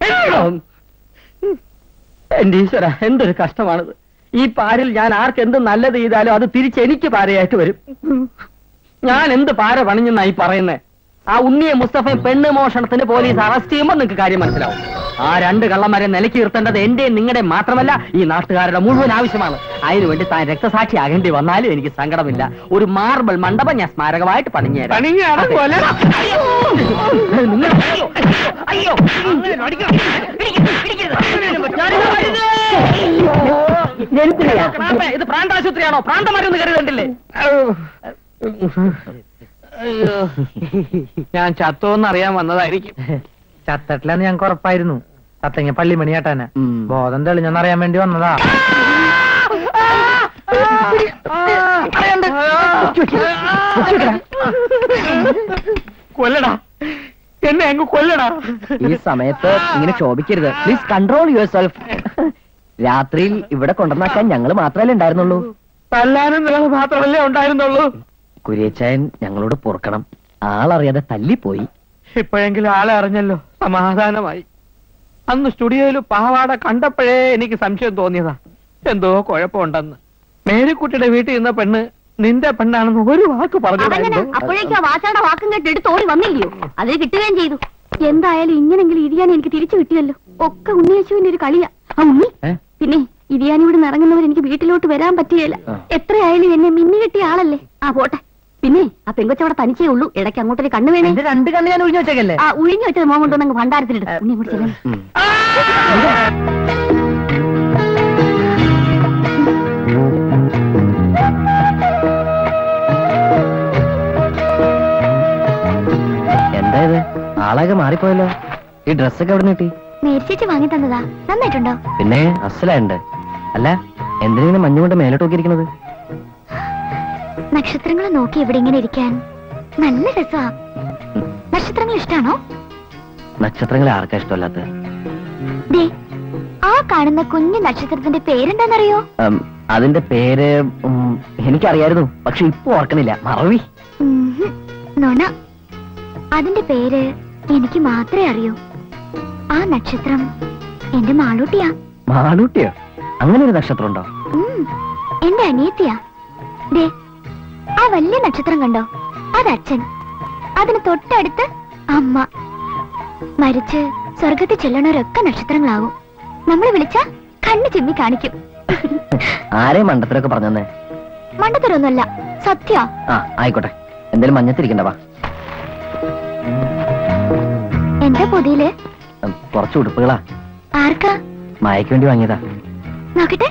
എന്റെ ഈശ്വര, എന്തൊരു കഷ്ടമാണിത്. ഈ പാരിൽ ഞാൻ ആർക്ക് എന്ത് നല്ലത് ചെയ്താലും അത് തിരിച്ചെനിക്ക് പാരയായിട്ട് വരും. ഞാൻ എന്ത് പാര പണിഞ്ഞെന്നായി പറയുന്നേ? ആ ഉണ്ണിയെ മുസ്തഫയും പെണ്ണ് മോഷണത്തിന് പോലീസ് അറസ്റ്റ് ചെയ്യുമ്പോൾ നിങ്ങൾക്ക് കാര്യം മനസ്സിലാവും. ആ രണ്ട് കള്ളന്മാരെ നിലയ്ക്ക് നിർത്തേണ്ടത് എന്റെയും നിങ്ങളുടെയും മാത്രമല്ല, ഈ നാട്ടുകാരുടെ മുഴുവൻ ആവശ്യമാണ്. അതിനുവേണ്ടി താൻ രക്തസാക്ഷി ആകേണ്ടി വന്നാലും എനിക്ക് സങ്കടമില്ല. ഒരു മാർബിൾ മണ്ഡപം ഞാൻ സ്മാരകമായിട്ട് പണിഞ്ഞുതരാം. ഇത് പ്രാന്താശുപത്രിയാണോ? പ്രാന്തമാരൊന്ന് കരുതണ്ടില്ലേ? ഞാൻ ചത്തോന്ന് അറിയാൻ വന്നതായിരിക്കും. ചത്തട്ടില്ലെന്ന് ഞങ്ങൾക്ക് ഉറപ്പായിരുന്നു. ചത്തെങ്കിൽ പള്ളിമണിയാട്ടാനെ ബോധം തെളിഞ്ഞെന്നറിയാൻ വേണ്ടി വന്നതാ. കൊല്ലടാ എന്നെ, അങ്ങ് കൊല്ലടാ. ഈ സമയത്ത് ഇങ്ങനെ ക്ഷോഭിക്കരുത്. Please control yourself. രാത്രിയിൽ ഇവിടെ കൊണ്ടുവന്നാക്കാൻ ഞങ്ങൾ മാത്രമല്ലേ ഉണ്ടായിരുന്നുള്ളൂ. തല്ലാനും നിങ്ങൾ മാത്രമല്ലേ ഉണ്ടായിരുന്നുള്ളൂ. കുരിയച്ചായൻ ഞങ്ങളോട് പൊറുക്കണം. ആളറിയാതെ തല്ലിപ്പോയി. ഇപ്പോഴെങ്കിലും ആളെ അറിഞ്ഞല്ലോ, സമാധാനമായി. അന്ന് സ്റ്റുഡിയോയിൽ പാവാട കണ്ടപ്പോഴേ എനിക്ക് സംശയം തോന്നിയതാ, എന്തോ കുഴപ്പമുണ്ടെന്ന്. മേരിക്കുട്ടിയുടെ വീട്ടിൽ നിന്ന പെണ്ണ് നിന്റെ പെണ്ണാണെന്ന് ഒരു വാക്ക് പറഞ്ഞു. അപ്പോഴേക്കും ആ വാച്ചാടെ വാക്കും കേട്ട് എടുത്ത് ഓടി വന്നില്ലയോ? അത് കിട്ടുകയും ചെയ്തു. എന്തായാലും ഇങ്ങനെങ്കിലും ഇരിയാൻ എനിക്ക് തിരിച്ചു കിട്ടിയല്ലോ. ഒക്കെ ഉണ്ണിയേശുവിന്റെ ഒരു കളിയാ. പിന്നെ ഇരിയാനിവിടെ ഇറങ്ങുന്നവർ എനിക്ക് വീട്ടിലോട്ട് വരാൻ പറ്റിയല്ല. എത്രയായാലും എന്നെ മിന്നി കെട്ടിയ ആളല്ലേ. ആ പോട്ടെ. പിന്നെ ആ പെങ്കൊച്ചവിടെ തനിച്ചേ ഉള്ളൂ. ഇടയ്ക്ക് അങ്ങോട്ടൊരു കണ്ണു വേണേ. രണ്ട് കണ്ണ് ഞാൻ ഒഴിഞ്ഞു വെച്ചേക്കല്ലേ? ആ ഒഴിഞ്ഞു വെച്ചത് മോൻ കൊണ്ടുവന്ന് ഭണ്ഡാരത്തിലിട്ട്. എന്തായത് ആളൊക്കെ മാറിപ്പോയല്ലോ. ഈ ഡ്രസ്സൊക്കെ എവിടെ കിട്ടി? മേടിച്ചേച്ച് വാങ്ങി തന്നതാ. നന്നായിട്ടുണ്ടോ? പിന്നെ അസലുണ്ട്. അല്ല എന്തിനാ മഞ്ഞുകൊണ്ട് മേലോട്ട് നോക്കിയിരിക്കുന്നത്? നക്ഷത്രങ്ങളെ നോക്കി ഇവിടെ ഇങ്ങനെ ഇരിക്കാൻ നല്ല രസാ. നക്ഷത്രങ്ങൾ ഇഷ്ടാണോ? നക്ഷത്രങ്ങളെ ആർക്കാ ഇഷ്ടമല്ലാത്ത? ആ കാണുന്ന കുഞ്ഞു നക്ഷത്രത്തിന്റെ പേരെന്താന്നറിയോ? അതിന്റെ പേര് എനിക്കറിയായിരുന്നു, പക്ഷെ ഇപ്പൊ ഓർക്കണില്ല. മറവി. നോണ. അതിന്റെ പേര് എനിക്ക് മാത്രമേ അറിയൂ. ആ നക്ഷത്രം എന്റെ മാളൂട്ടിയാ. മാളൂട്ടിയോ? അങ്ങനെ ഒരു നക്ഷത്രം ഉണ്ടോ? എന്റെ അനിയത്തിയാ. ദേ ആ വലിയ നക്ഷത്രം കണ്ടോ? അത് അച്ഛൻ. അതിന് തൊട്ടടുത്ത് അമ്മ. മരിച്ച് സ്വർഗത്തിൽ ചെല്ലണവരൊക്കെ നക്ഷത്രങ്ങളാവും. നമ്മൾ വിളിച്ച കണ്ണ് ചിമ്മി കാണിക്കും. ആരെയും മണ്ടത്തരൊക്കെ പറഞ്ഞേ? മണ്ടത്തരൊന്നുമല്ല, സത്യ. ആ ആയിക്കോട്ടെ. എന്തായാലും മഞ്ഞത്തിരിക്കണ്ടവാ. എന്താ പൊതിയില്? കുറച്ച് ഉടുപ്പുകളാ. ആർക്കാ? മായക്ക് വേണ്ടി വാങ്ങിയതാ. നോക്കട്ടെ.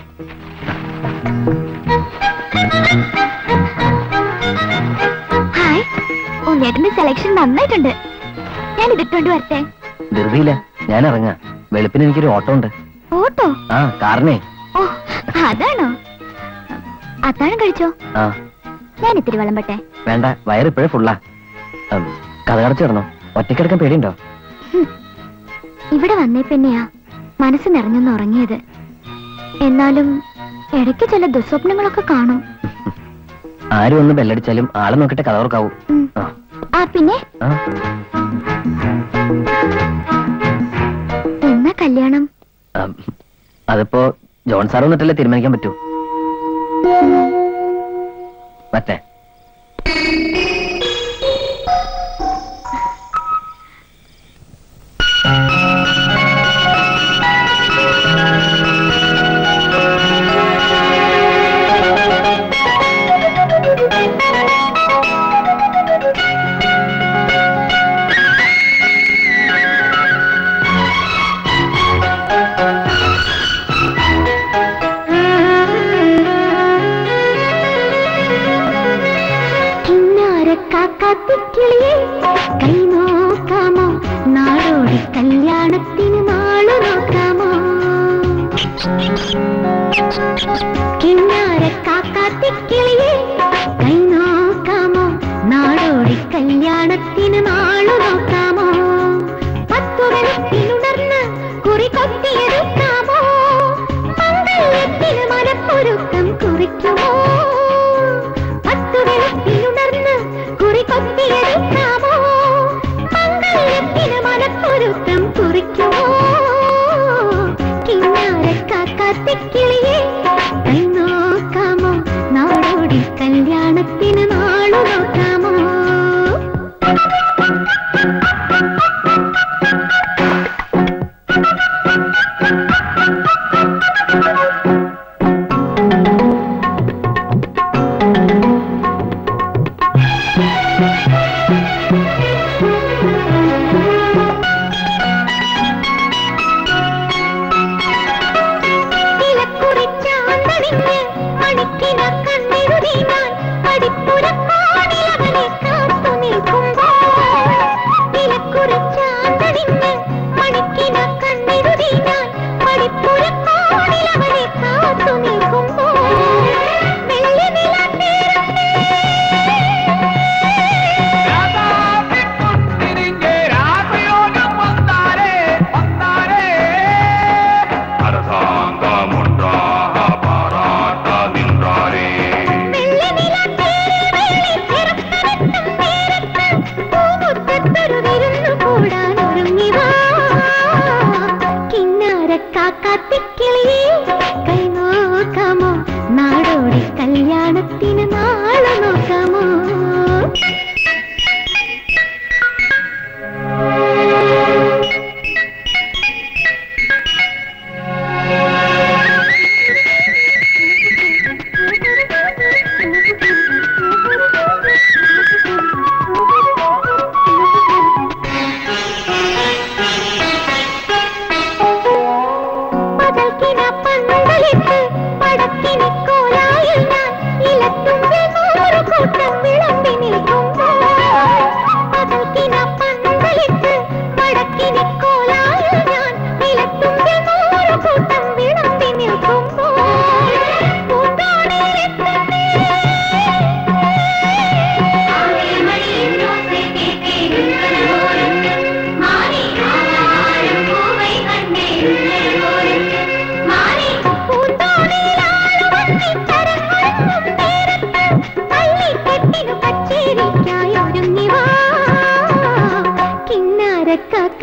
ഹായ്. ഉണ്ണേട്ടന്റെ സെലക്ഷൻ നന്നായിട്ടുണ്ട്. ഞാൻ ഇതിട്ടോണ്ട് വരട്ടെ? ധൃതിയില്ല, ഞാൻ ഇറങ്ങാ. വെളുപ്പിന് എനിക്കൊരു ഓട്ടോ ഉണ്ട്. ഓട്ടോ? ആ കാറിനെ. ഓ അതാണോ? അത്താഴം കഴിച്ചോ? ആ. ഞാൻ ഇത്തിരി വിളമ്പട്ടെ? വേണ്ട, വയറിപ്പോഴേ ഫുള്ളാ. കഥ കടച്ചു കിടന്നോ? ഒറ്റക്കിടക്കാൻ പേടിയുണ്ടോ? ഇവിടെ വന്നേ പിന്നെയാ മനസ്സ് നിറഞ്ഞൊന്ന് ഉറങ്ങിയത്. എന്നാലും ഇടയ്ക്ക് ചില ദുസ്വപ്നങ്ങളൊക്കെ കാണും. ആരും ഒന്ന് ബെല്ലടിച്ചാലും ആളെ നോക്കിട്ട് കഥ ഓർക്കാവൂ. ആ പിന്നെ എന്നാ കല്യാണം? അതിപ്പോ ജോൺ സാർ വന്നിട്ടല്ലേ തീരുമാനിക്കാൻ പറ്റൂ. മറ്റേ കൈ നോക്കാമോ? നാടോടി കല്യാണത്തിന് നാളു നോക്കാമോ? കിന്നാരക്കാക്കാത്തിക്കിളിയെ കൈ നോക്കാമോ? നാടോടി കല്യാണത്തിന് നാളു നോക്കാമോ? പത്തുവെളുപ്പിനുണർന്ന് കുറി കൊത്തിയെടുക്കാമോ? മംഗല്യത്തിന് മനപ്പൊരുക്കം കുറിക്കുമോ? പത്തുവെളുപ്പിനുണർന്ന് കുറി കൊത്തിയെടുക്കാമോ? മംഗല്യത്തിന് മനപ്പൊരുക്കം കുറിക്കുമോ? കിന്നാരക്കാക്കാത്തിക്കിളിയെ കൈ നോക്കാമോ? നാടോടി കല്യാണത്തിന് നാളു നോക്കാമോ?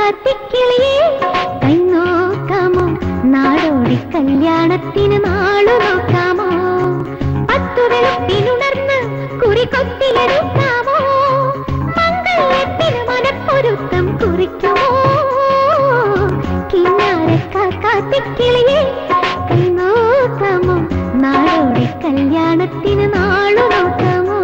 കാക്കാത്തിക്കിളിയേ കൈ നോക്കാമോ നാടോടി കല്യാണത്തിന് നാളു നോക്കാമോ പത്തു വെളുപ്പിനുണർന്ന് കുറി കൊത്തിയെടുക്കാമോ മംഗളത്തിന് മനപ്പൊരുത്തം കുറിക്കുമോ കിന്നാര കാക്കാത്തിക്കിളിയേ കൈ നോക്കാമോ നാടോടി കല്യാണത്തിന് നാളു നോക്കാമോ.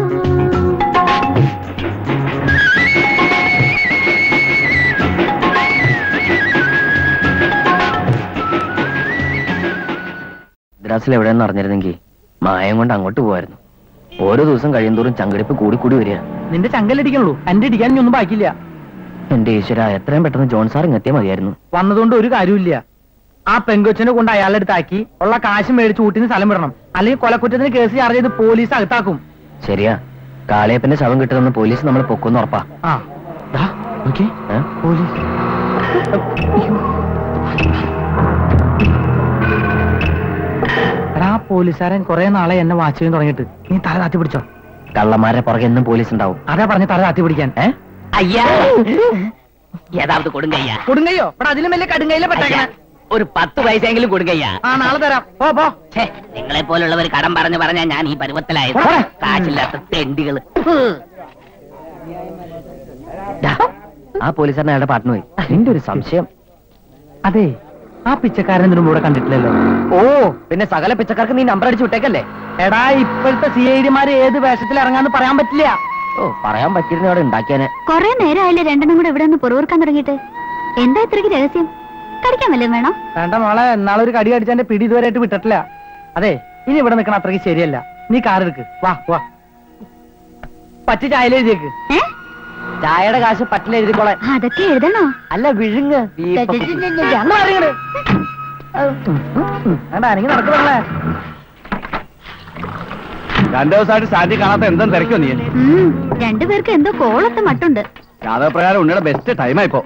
മദ്രാസിൽ എവിടെയെന്ന് അറിഞ്ഞിരുന്നെങ്കിൽ മായം കൊണ്ട് അങ്ങോട്ട് പോവായിരുന്നു. ഓരോ ദിവസം കഴിയുന്തോറും ചങ്കടിപ്പ് കൂടി കൂടി വരിക. നിന്റെ ചങ്കലടിക്കണുള്ളൂ, എന്റെ അടിക്കാൻ ഒന്നും ബാക്കിയില്ല. എന്റെ ഈശ്വര, എത്രയും പെട്ടെന്ന് ജോൺ സാർ ഇങ്ങെത്തിയാൽ മതിയായിരുന്നു. വന്നതുകൊണ്ട് ഒരു കാര്യമില്ല. ആ പെങ്കൊച്ചിനെ കൊണ്ട് അയാളുടെ അടുത്താക്കി ഉള്ള കാശ് മേടിച്ച് ഊട്ടിന് സ്ഥലം വിടണം, അല്ലെങ്കിൽ കൊലക്കുറ്റത്തിന് കേസ് ചാർജ് ചെയ്ത് പോലീസ് അകത്താക്കും. ശരിയാ, കാളിയപ്പന്റെ ശവം കിട്ടുന്ന പോലീസ് നമ്മളെ പൊക്കുന്ന് ഉറപ്പാ. ആ പോലീസ് എടാ, പോലീസുകാരൻ കുറെ നാളെ എന്നെ വാച്ച് ചെയ്യാൻ തുടങ്ങിയിട്ട് നീ തല താത്തി പിടിച്ചോ. കള്ളന്മാരെ പുറകെ എന്നും പോലീസ് ഉണ്ടാവും. അതാ പറഞ്ഞ തല താത്തി പിടിക്കാൻ. ഏ അയ്യാ, ഏതാവത് കൊടുങ്കയ്യ? കൊടുങ്കയ്യോ? ഇവിടെ അതിലും വലിയ കടുങ്കയിലെ പെട്ടേക്കണ. ഒരു പത്ത് പൈസയെങ്കിലും കൊടുങ്കയ്യ. ആ നാളെ തരാം. പോ പോ. നിങ്ങളെ പോലുള്ളവർ കടം പറഞ്ഞു പറഞ്ഞാൽ ഞാൻ ഈ പരുവത്തിലായത്. കാശില്ലാത്ത തെണ്ടികള്. ആ പോലീസുകാരൻ അയാളുടെ പാട്ടിന് പോയി. എന്റെ ഒരു സംശയം, അതെ ആ പിച്ചക്കാരൻ ഇതിനും കൂടെ കണ്ടിട്ടില്ലല്ലോ. ഓ പിന്നെ സകല പിച്ചക്കാർക്ക് നീ നമ്പർ അടിച്ചു വിട്ടേക്കല്ലേ? എടാ, ഇപ്പോഴത്തെ സി ഐ ഡിമാര് ഏത് വേഷത്തിൽ ഇറങ്ങാന്ന് പറയാൻ പറ്റില്ല. ഓ പറയാൻ പറ്റിയിരുന്ന അവിടെ ഉണ്ടാക്കിയാനെ. കൊറേ നേരമായില്ലേ രണ്ടെണ്ണം കൂടെ ഇവിടെ നിന്ന് പുറവർക്കാൻ തുടങ്ങിയിട്ട്. എന്താ ഇത്രയ്ക്ക് രഹസ്യം? കടിക്കാൻ വല്ലതും വേണോ? വേണ്ട മോളെ, എന്നാളെ ഒരു കടി കടിച്ചാന്റെ പിടി ഇതുവരെയായിട്ട് വിട്ടിട്ടില്ല. അതെ, ഇനി ഇവിടെ നിൽക്കണ അത്രയ്ക്ക് ശരിയല്ല. നീ കാർ എടുക്ക്. വാ വാ. പച്ച ചായയിൽ എഴുതിയേക്ക്. ചായയുടെ കാശ് പറ്റില്ല എഴുതിക്കോളെ. അതൊക്കെ എഴുതണോ? അല്ല വിഴുങ്ങ്. നടക്കുന്നേ രണ്ടു ദിവസമായിട്ട് സാധി കാണാത്ത എന്തും തിരക്കോ നീ? രണ്ടുപേർക്ക് എന്തോ കോളത്തെ മട്ടുണ്ട്. ജാതകപ്രകാരം ഉണ്ണിയുടെ ബെസ്റ്റ് ടൈമായിപ്പോ.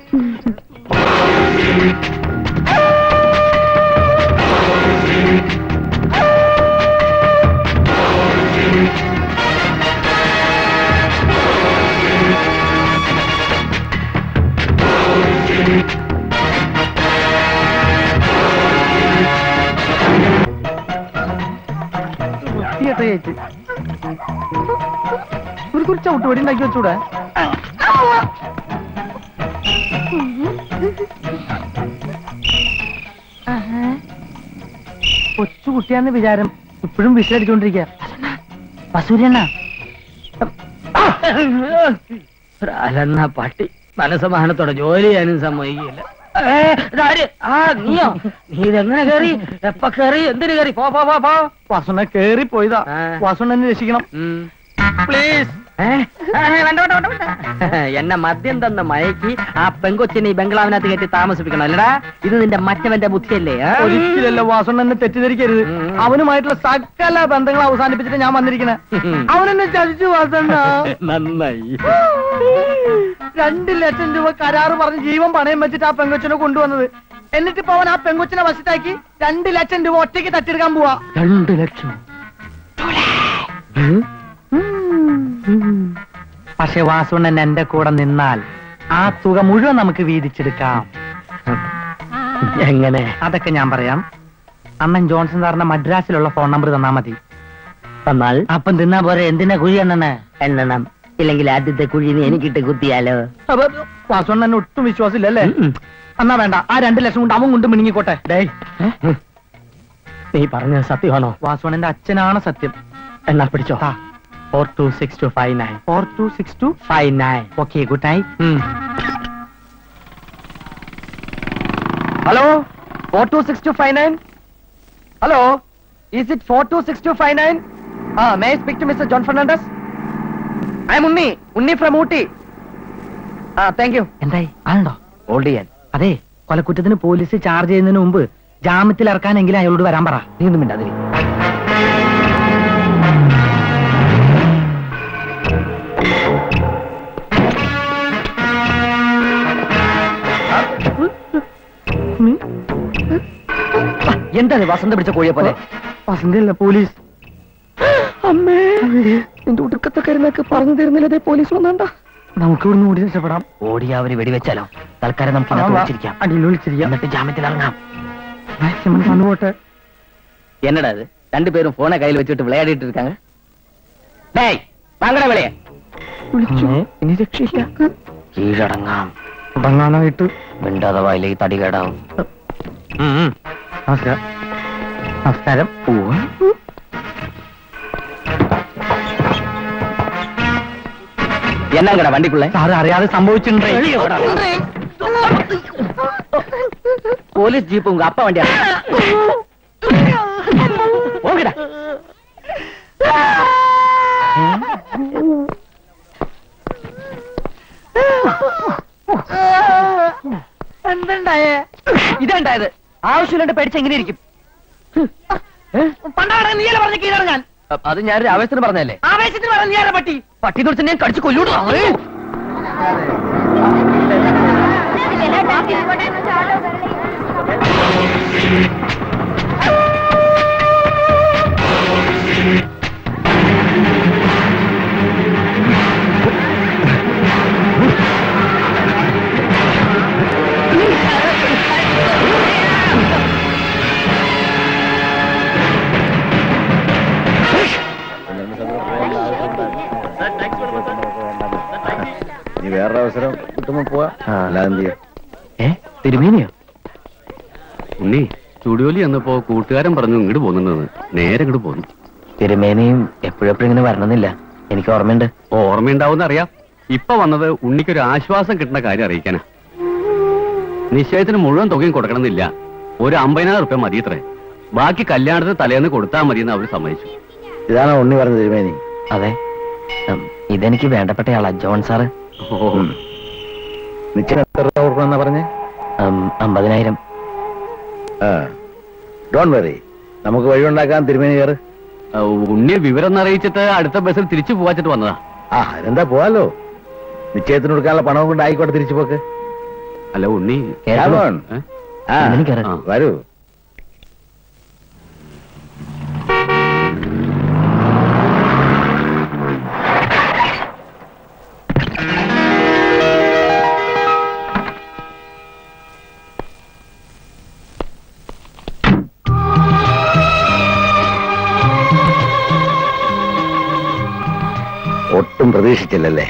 ഒരു കുറച്ച് ചവിട്ടുപടി ഉണ്ടാക്കി വെച്ചൂടെ? കൊച്ചു കുട്ടിയാന്ന് വിചാരം, ഇപ്പോഴും വിസിലടിച്ചോണ്ടിരിക്കുക. വസൂരിയണ്ണ അലന്ന പട്ടി മനസ്സമാനത്തോടെ ജോലി ചെയ്യാനും സമ്മതിക്കില്ല. ആ നീയോ? നീ ഇതെങ്ങനെ കേറി? എപ്പ കേറി? എന്തിനു കേറി? പോ പോ പോ പോ. വസുണ്ണ കേറി പോയതാ. വസുണ്ണനെ രക്ഷിക്കണം പ്ലീസ്. എന്നെ മദ്യം തന്ന മയക്കി ആ പെങ്കൊച്ചിനെ ഈ ബംഗ്ലാവിനകത്ത് കയറ്റി താമസിപ്പിക്കണം അല്ലടാ? ഇത് നിന്റെ മറ്റവന്റെ ബുദ്ധിയല്ലേ? ഒരിക്കലല്ല വാസുണ്ണനെ തെറ്റിദ്ധരിക്കരുത്. അവനുമായിട്ടുള്ള സകല ബന്ധങ്ങൾ അവസാനിപ്പിച്ചിട്ട് ഞാൻ വന്നിരിക്കണേ. അവനെന്നെ ചതിച്ചു വാസണ്ണ. നന്നായി. രണ്ട് ലക്ഷം രൂപ കരാറ് പറഞ്ഞ് ജീവൻ പണയം വെച്ചിട്ട് ആ പെങ്കൊച്ചിനെ കൊണ്ടുവന്നത്. എന്നിട്ടിപ്പോ അവൻ ആ പെങ്കൊച്ചിനെ വശത്താക്കി രണ്ട് ലക്ഷം രൂപ ഒറ്റയ്ക്ക് തട്ടിയെടുക്കാൻ പോവാ. രണ്ട് ലക്ഷം? പക്ഷെ വാസുണ്ണൻ എന്റെ കൂടെ നിന്നാൽ ആ തുക മുഴുവൻ നമുക്ക് വീതിച്ചെടുക്കാം. എങ്ങനെ? അതൊക്കെ ഞാൻ പറയാം. അണ്ണൻ ജോൺസൺ സാറിന്റെ മദ്രാസിലുള്ള ഫോൺ നമ്പർ തന്നാ മതി. തന്നാൽ അപ്പം തിന്നാ പോരെ? എന്തിനാ കുഴി എണ്ണണേ? എണ്ണണം. ഇല്ലെങ്കിൽ ആദ്യത്തെ കുഴി എനിക്കിട്ട് കുത്തിയാലോ? വാസുണ്ണൻ ഒട്ടും വിശ്വാസമില്ലല്ലേ? എന്നാ വേണ്ട, ആ രണ്ട് ലക്ഷം കൊണ്ട് അവൻ കൊണ്ട് മിനിങ്ങിക്കോട്ടെ. നീ പറഞ്ഞത് സത്യമാണോ? വാസുണ്ണന്റെ അച്ഛനാണ് സത്യം. എന്നാ പിടിച്ചോ. Four two six two five nine four two six two five nine okay, good night. Hello, four two six two five nine. Hello, is it four two six two five nine? Ah, may I speak to mister John Fernandes? I am Unni, Unni from Ooty. Ah, thank U. എന്തായി? ആളുണ്ടോ? Hold ചെയ്യാൻ. അതെ, കൊലക്കുറ്റത്തിന് police charge ചെയ്യുന്നതിന് മുമ്പ് ജാമ്യത്തിൽ ഇറക്കാനെങ്കിലും അയാളോട് വരാൻ പറ. നീ ഒന്നും മിണ്ടാതിരി. എന്താണ് വസന്ത പിടിച്ച കോഴിയെ പോലെ? വസന്തയല്ല, പോലീസ്. അമ്മേ, നിന്റെ ഉടുക്കത്തെ കരുന്നൊക്കെ പറഞ്ഞു തരുന്നില്ലതേ പോലീസ് വന്നാണ്ട. നമുക്ക് ഇവിടുന്ന് ഓടി രക്ഷപ്പെടാം. ഓടി അവര് വെടിവെച്ചാലോ? തൽക്കാലം നമുക്ക് വിളിച്ചിരിക്കാം. അടിയിൽ വിളിച്ചിരിക്കാം. എന്നിട്ട് ജാമ്യത്തിൽ ഇറങ്ങാം. കണ്ടുപോട്ടെ. എന്നടാ അത്? രണ്ടുപേരും ഫോണെ കയ്യിൽ വെച്ചിട്ട് വിളയാടിട്ട് இருக்காங்க. ഡേയ് വാങ്ങടാ വിളയെ. വിളിച്ചു. ഇനി രക്ഷയില്ല. കീഴടങ്ങാം. ഉടങ്ങാനായിട്ട് മിണ്ടാതെ വായിലേക്ക് തടി കേടാവും. നമസ്കാരം. നമസ്കാരം. എന്നാ വണ്ടിക്കുള്ള സാറ് അറിയാതെ സംഭവിച്ചിട്ടുണ്ടേ. പോലീസ് ജീപ്പ് ഉങ്ക അപ്പ വണ്ടിയാ. പോകടാ. എന്തുണ്ടായേ? ഇതുണ്ടായത്. ആവശ്യമില്ലാണ്ട് പേടിച്ച് എങ്ങനെ ഇരിക്കും? പണ്ടാണ് നീയല്ലേ പറഞ്ഞ കീഴടങ്ങാൻ. അത് ഞാനൊരു ആവേശത്തിന് പറഞ്ഞല്ലേ. ആവേശത്തിന് പറഞ്ഞ നീയാ പട്ടി. പട്ടി തുറച്ച് ഞാൻ കടിച്ചു കൊല്ലൂട. നീ വേറൊരു അവസരം കിട്ടുമ്പോ പോവാ. അല്ലാതെ ഏ തിരുമേനിയോ? ഉണ്ണി സ്റ്റുഡിയോയിൽ ചെന്നപ്പോ കൂട്ടുകാരൻ പറഞ്ഞു ഇങ്ങോട്ട് പോകുന്നുണ്ടെന്ന്. നേരെ ഇങ്ങോട്ട് പോന്നു. തിരുമേനിയും എപ്പോഴെപ്പോഴും ഇങ്ങനെ വരണമെന്നില്ല. എനിക്ക് ഓർമ്മയുണ്ട്. ഓർമ്മയുണ്ടാവുന്ന അറിയാം. ഇപ്പൊ വന്നത് ഉണ്ണിക്കൊരു ആശ്വാസം കിട്ടുന്ന കാര്യം അറിയിക്കാനാ. നിശ്ചയത്തിന് മുഴുവൻ തുകയും കൊടുക്കണമെന്നില്ല. ഒരു അമ്പതിനായിരം റുപ്യ മതി ഇത്രേ. ബാക്കി കല്യാണത്തിന് തലേന്ന് കൊടുത്താൽ മതിയെന്ന് അവർ സമ്മതിച്ചു. ഇതാണോ ഉണ്ണി പറഞ്ഞത് തിരുമേനി? അതെ, ഇതെനിക്ക് വേണ്ടപ്പെട്ടയാളാ ജോൺ സാറ്. നിശ്ചയം എത്ര രൂപ കൊടുക്കണമെന്നാ പറഞ്ഞേ? അമ്പതിനായിരം. ഡോൺ വെറി, നമുക്ക് വഴിയുണ്ടാക്കാൻ തിരുമേനി കയറ്. ഉണ്ണിയെ വിവരം അറിയിച്ചിട്ട് അടുത്ത ബസ്സിൽ തിരിച്ചു പോവാച്ചിട്ട് വന്നതാ. ആ അതെന്താ പോവാലോ. നിശ്ചയത്തിന് കൊടുക്കാനുള്ള പണവും കൊണ്ട് ആയിക്കോട്ടെ തിരിച്ചു പോക്ക്. അല്ല ഉണ്ണി വരൂ. ഒട്ടും പ്രതീക്ഷിച്ചില്ലല്ലേ?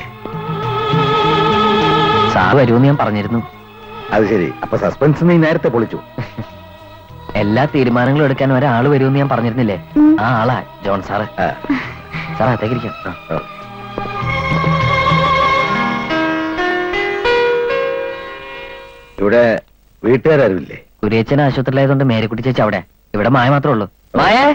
സാർ വരുമെന്ന് ഞാൻ പറഞ്ഞിരുന്നു. അത് ശരി. അപ്പൊ സസ്പെൻസ് നീ നേരത്തെ പൊളിച്ചു. എല്ലാ തീരുമാനങ്ങളും എടുക്കാൻ ഒരാള് വരുമെന്ന് ഞാൻ പറഞ്ഞിരുന്നില്ലേ? ആ ആളാ ജോൺ സാറ്. സാർ അകത്തേക്ക് ഇരിക്കാം. ഇവിടെ വീട്ടുകാരുമില്ലേ? കുരിയച്ചൻ ആശുപത്രിയിലായതുകൊണ്ട് മേരിക്കുട്ടി ചേച്ചി അവിടെ. ഇവിടെ മായ മാത്രമേ ഉള്ളൂ. മായേ,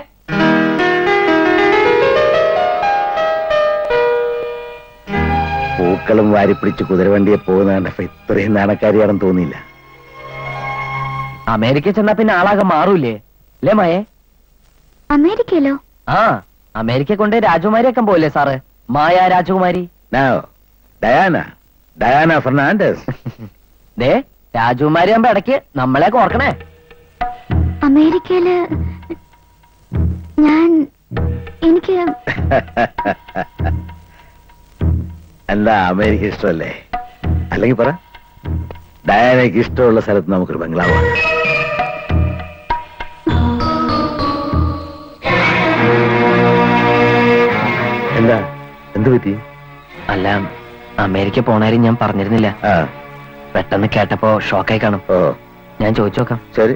പൂക്കളും വാരിപ്പിടിച്ച് കുതിരവണ്ടിയെ പോകുന്ന കണ്ടപ്പോ ഇത്രയും നാണക്കാരിയാണെന്ന് തോന്നിയില്ല. അമേരിക്ക ചെന്നാ പിന്നെ ആളാകെ മാറൂലേ അല്ലേ മായേ? അമേരിക്കയിലോ? ആ, അമേരിക്ക കൊണ്ട് രാജകുമാരിയൊക്കെ പോയില്ലേ സാറ്? മായ രാജകുമാരി. Diana Diana Fernandez. ദേ രാജകുമാരി ആകുമ്പോ ഇടയ്ക്ക് നമ്മളെ ഓർക്കണേ. അമേരിക്കയില് ഞാൻ എനിക്ക് എന്താ അമേരിക്ക ഇഷ്ടമല്ലേ? അല്ലെങ്കിൽ പറ, ഡയാനയ്ക്ക് ഇഷ്ടമുള്ള സ്ഥലത്ത് നമുക്കൊരു ബംഗ്ലാവാണ്. എന്താ എന്ത് പറ്റി? അല്ല, അമേരിക്ക പോണാരും ഞാൻ പറഞ്ഞിരുന്നില്ല. പെട്ടെന്ന് കേട്ടപ്പോ ഷോക്കായി കാണും. ഓ, ഞാൻ ചോദിച്ചു നോക്കാം. ശരി.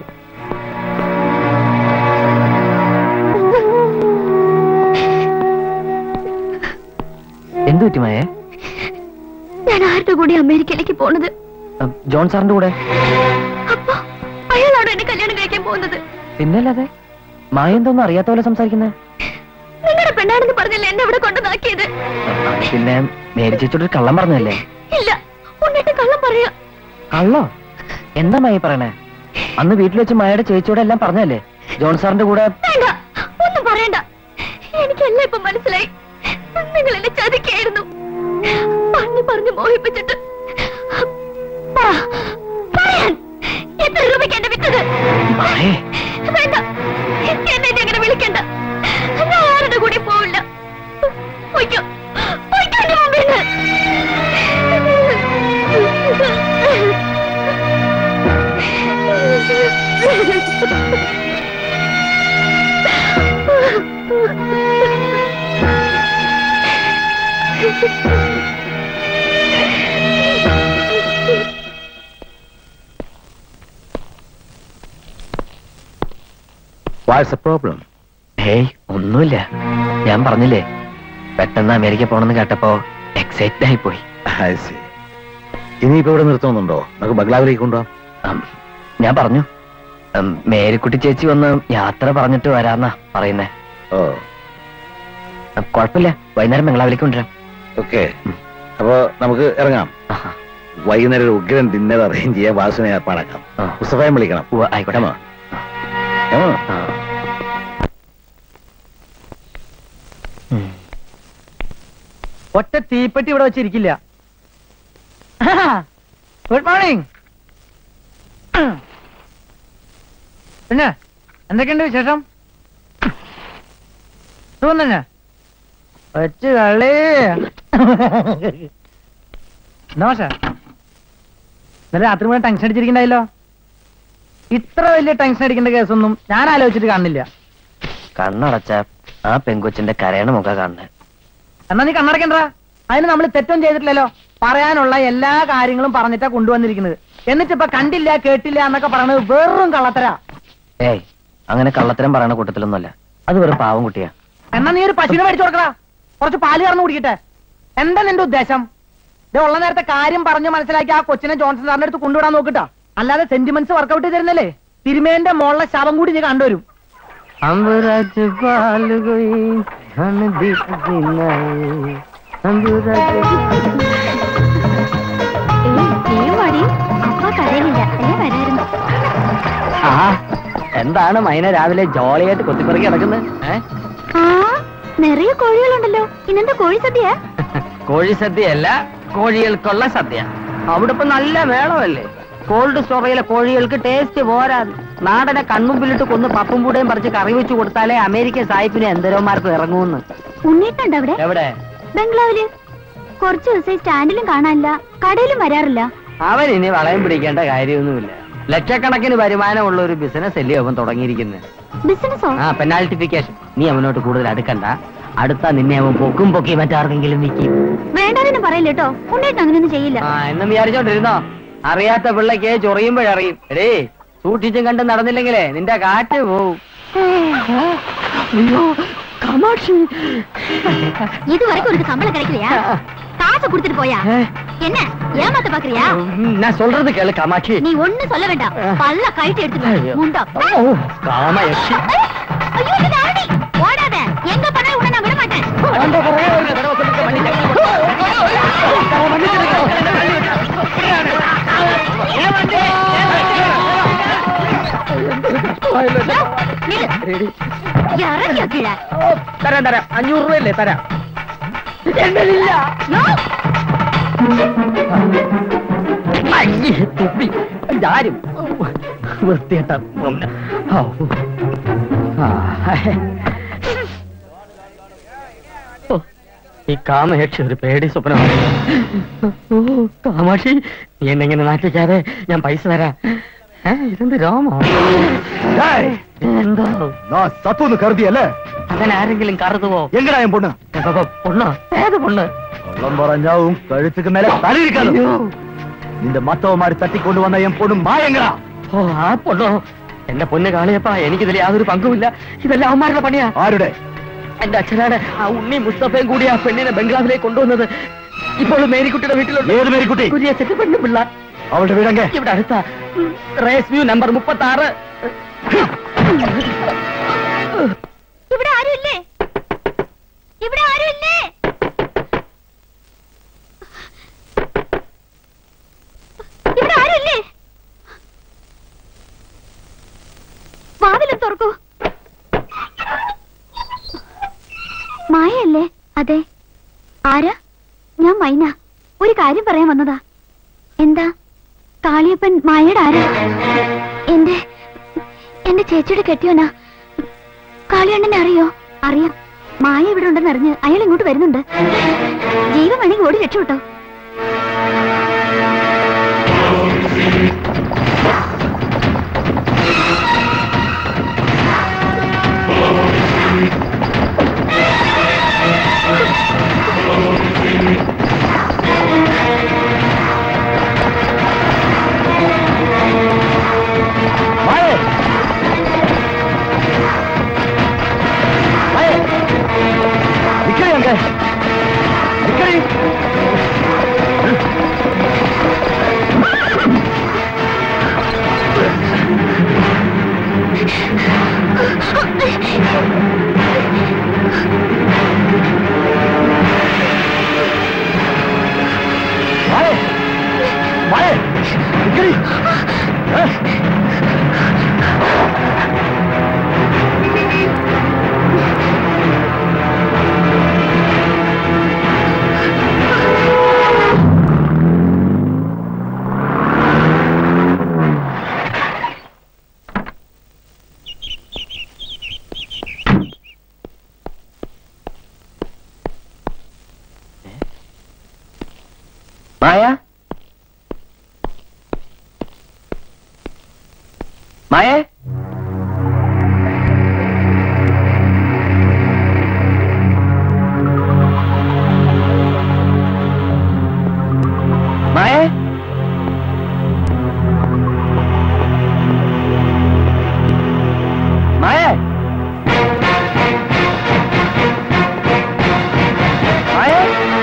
എന്തു പറ്റി മായേ? ഞാൻ ആരുടെ കൂടെ അമേരിക്കയിലേക്ക് പോണത്? ജോൺ സാറിന്റെ കൂടെ. അപ്പൊ അയാളാണ് എന്നെ കല്യാണം കഴിക്കാൻ പോകുന്നത്? പിന്നല്ലാതെ. മായ എന്തോന്നും അറിയാത്ത പോലെ സംസാരിക്കുന്നേ. നിങ്ങളുടെ പെണ്ണാണെന്ന് പറഞ്ഞല്ലേ എന്നെ ഇവിടെ കൊണ്ടുവന്നാക്കിയത്? പിന്നെ മേരി ചേച്ചിയോട് കള്ളം പറഞ്ഞല്ലേ? ഇല്ല, ഉണ്ണിട്ട് കള്ളം പറയാ. കള്ളോ? എന്താ മായ പറയണേ? അന്ന് വീട്ടിൽ വെച്ച് മായയുടെ ചേച്ചിയോടെ എല്ലാം പറഞ്ഞല്ലേ ജോൺ സാറിന്റെ കൂടെ? വേണ്ട, ഒന്നും പറയണ്ട. എനിക്കെല്ലാം ഇപ്പൊ മനസ്സിലായി. നിങ്ങൾ എന്നെ ചതിക്കായിരുന്നു. പറഞ്ഞു പറഞ്ഞു മോഹിപ്പിച്ചിട്ട് എത്ര രൂപയ്ക്ക് എന്നെ വിറ്റത്? വേണ്ട, എന്നെ അങ്ങനെ വിളിക്കണ്ട. ഞാൻ ആരുടെ കൂടി പോവില്ല. പൊയ്ക്കോ, പൊയ്ക്കോ എന്റെ മുമ്പിൽ നിന്ന്. What's the problem? ഹേയ് ഒന്നുമില്ല. ഞാൻ പറഞ്ഞില്ലേ പെട്ടെന്ന് അമേരിക്ക പോണെന്ന് കേട്ടപ്പോ എക്സൈറ്റഡ് ആയി പോയി. ഇനിയിപ്പോ ഇവിടെ നിർത്തുന്നുണ്ടോ? നമുക്ക് ബംഗ്ലാവിലേക്ക് കൊണ്ടുപോകാം. ഞാൻ പറഞ്ഞു മേരിക്കുട്ടി ചേച്ചി വന്ന് യാത്ര പറഞ്ഞിട്ട് വരാന്നാ പറയുന്നേ. ഓ കുഴപ്പമില്ല, വൈകുന്നേരം ബംഗ്ലാവിലേക്ക് കൊണ്ടുവരാം. ഓക്കെ, അപ്പൊ നമുക്ക് ഇറങ്ങാം. വൈകുന്നേരം ഒരു ഉഗ്രൻ ഡിന്നർ അറേഞ്ച് ചെയ്യാൻ വാസുവിനെ ഏർപ്പാടാക്കാം. മുസ്തഫയെ വിളിക്കണം. ആയിക്കോട്ടെ. ഒറ്റ തീപ്പെട്ടി ഇവിടെ വെച്ചിരിക്കില്ല. Good morning. പിന്നെ എന്തൊക്കെയുണ്ട് വിശേഷം? സുഖം തന്നെ. വെച്ച് കളി ദോശ. ഇന്നലെ രാത്രി മുഴുവൻ ടെൻഷൻ അടിച്ചിരിക്കണ്ടായല്ലോ. ഇത്ര വലിയ ടെൻഷൻ അടിക്കേണ്ട കേസൊന്നും ഞാൻ ആലോചിച്ചിട്ട് കാണുന്നില്ല. കണ്ണടച്ച ആ പെങ്കൊച്ചിന്റെ കരയണ മുഖ കാണുന്നത്. എന്നാ നീ കണ്ണടക്കണ്ട. അതിന് നമ്മൾ തെറ്റൊന്നും ചെയ്തിട്ടില്ലല്ലോ. പറയാനുള്ള എല്ലാ കാര്യങ്ങളും പറഞ്ഞിട്ടാ കൊണ്ടുവന്നിരിക്കുന്നത്. എന്നിട്ടിപ്പൊ കണ്ടില്ല കേട്ടില്ല എന്നൊക്കെ പറയണത് വെറും കള്ളത്തരാ. ഏയ് അങ്ങനെ കള്ളത്തരം പറയണ കൂട്ടത്തിലൊന്നുമല്ല. അത് വെറും പാവം കുട്ടിയാ. എന്നാ നീ ഒരു പശുവിനെ മേടിച്ചു കൊടുക്കടാ. കുറച്ച് പാല് കറന്ന് കുടിക്കട്ടെ. എന്താ നിന്റെ ഉദ്ദേശം? ഇത് ഉള്ള നേരത്തെ കാര്യം പറഞ്ഞ് മനസ്സിലാക്കി ആ കൊച്ചിനെ ജോൺസൺ സാറിന്റെ അടുത്ത് കൊണ്ടുവിടാൻ നോക്കിട്ടാ. അല്ലാതെ സെന്റിമെന്റ്സ് വർക്കൗട്ട് ചെയ്തിരുന്നല്ലേ തിരുമേന്റെ മോളിലെ ശവം കൂടി നീ കണ്ടുവരും. എന്താണ് മൈന രാവിലെ ജോളിയായിട്ട് കൊത്തിപ്പറക്കി കിടക്കുന്നത്? നിറയെ കോഴികളുണ്ടല്ലോ. ഇന്നെന്താ കോഴി സദ്യ? കോഴി സദ്യയല്ല, കോഴികൾക്കുള്ള സദ്യ. അവിടെ ഇപ്പൊ നല്ല മേളമല്ലേ. കോൾഡ് സ്റ്റോറയിലെ കോഴികൾക്ക് ടേസ്റ്റ് പോരാ. നാടനെ കൺമുമ്പിലിട്ട് കൊന്ന് പപ്പും പൂടയും പറിച്ച് കറി വെച്ച് കൊടുത്താലേ അമേരിക്കൻ സായിപ്പിന് എന്തരോമാർക്കും ഇറങ്ങുമെന്ന്. ഉണ്ണിട്ടുണ്ട് അവിടെ. എവിടെ? ബംഗ്ലാവില്. കുറച്ചു ദിവസം സ്റ്റാൻഡിലും കാണാനില്ല, കടയിലും വരാറില്ല. അവൻ ഇനി വളയം പിടിക്കേണ്ട കാര്യമൊന്നുമില്ല. ലക്ഷക്കണക്കിന് വരുമാനമുള്ള ഒരു ബിസിനസ് അല്ലേ അവൻ തുടങ്ങിയിരിക്കുന്നത്. ബിസിനസോ? ആ, പെനാൽറ്റിഫിക്കേഷൻ. നീ അവനോട്ട് കൂടുതൽ അടുക്കണ്ട. അടുത്ത നിന്നെ അവൻ പൊക്കും പൊക്കി മറ്റാർക്കെങ്കിലും വിൽക്കും. വേണ്ടാന്ന് പറയില്ലേട്ടോ. ഉണ്ണിട്ട് അങ്ങനെയൊന്നും ചെയ്യില്ല. ആ എന്നും വിചാരിച്ചോണ്ടിരുന്നോ? അറിയാത്ത പിള്ളക്ക് ചൊറിയുമ്പോഴറിയും. എടേ സൂക്ഷിച്ചും കണ്ട് നടന്നില്ലെങ്കിലേ നിന്റെ കാറ്റ് പോവും. இதுவரைக்கும் ஒரு சம்பளம் கிடைக்கலையா? காசு கொடுத்துட்டு போயா? என்ன ஏமாத்த பாக்குறியா? நான் சொல்றது கேளு காமாட்சி. நீ ஒண்ணு சொல்ல வேண்டாம். பல்ல கைட்டு எடுத்துட்டு முண்டா. காமாட்சி. ஐயோ இது ஆடி. ஓடாத. எங்க பண்ணா உன்னை நான் விட மாட்டேன். அந்த ஒரே ஒரு தடவை சொல்லிட்டு பண்ணிட்டேன். തരാം തരാം. അഞ്ഞൂറ് രൂപയല്ലേ തരാം. ആരും വൃത്തിയേട്ട ഈ കാമയക്ഷി ഒരു പേടി സ്വപ്നമാണ്. കാമാക്ഷി നീ എന്നെങ്ങനെ നാട്ടിക്കാതെ ഞാൻ പൈസ തരാം. ഇതെന്ത് രോമോ? എന്തോ സത്തൊന്ന് കരുതിയല്ലേ? അങ്ങനെ ആരെങ്കിലും കരുതുവോ? എങ്ങനെയാ പൊണ്ണ്? പൊണ്ണോ? ഏത് പൊണ്ണ്? വെള്ളം പറഞ്ഞാവും കഴുത്തുക്ക് മേലെ തലയിരിക്കാതെ നിന്റെ മത്തവന്മാര് തട്ടിക്കൊണ്ടുവന്ന എൻ പൊണ്ണും മായങ്ങളാ. ഓ ആ പൊണ്ണോ? എന്റെ പൊന്ന് കാളിയപ്പാ, എനിക്കിതിൽ യാതൊരു പങ്കുമില്ല. ഇതെല്ലാം അവന്മാരുടെ പണിയാ. ആരുടെ? എന്റെ അച്ഛനാണ് ആ ഉണ്ണി മുസ്തഫയും കൂടി ആ പെണ്ണിനെ ബംഗ്ലാവിലേക്ക് കൊണ്ടുവന്നത്. ഇപ്പോൾ മേരിക്കുട്ടിയുടെ വീട്ടിലുണ്ട്. ഏത് മേരിക്കുട്ടി? കുര്യച്ചെട്ട് പെണ്ണു പിള്ള. അവളുടെ വീടങ്ങ ഇവിടെ അടുത്ത റേസ് വ്യൂ നമ്പർ മുപ്പത്തി ആറ്. ഇവിടെ ആരുമില്ലേ? ഇവിടെ ആരുമില്ലേ? ഇവിടെ ആരുമില്ലേ? വാതിലും തുറക്കൂ. മായല്ലേ? അതെ. ആരാ? ഞാൻ മൈന. ഒരു കാര്യം പറയാൻ വന്നതാ. എന്താ? കാളിയപ്പൻ മായയുടെ ആരാ? എന്റെ എന്റെ ചേച്ചിയുടെ കെട്ടിയോനാ. കാളിയണ്ണനെ അറിയോ? അറിയാം. മായ ഇവിടെ ഉണ്ടെന്ന് അറിഞ്ഞ് അയാൾ ഇങ്ങോട്ട് വരുന്നുണ്ട്. ജീവൻ വേണമെങ്കിൽ ഓടി രക്ഷപ്പെട്ടോ. മായ മായേ മായേ മായേ മായേ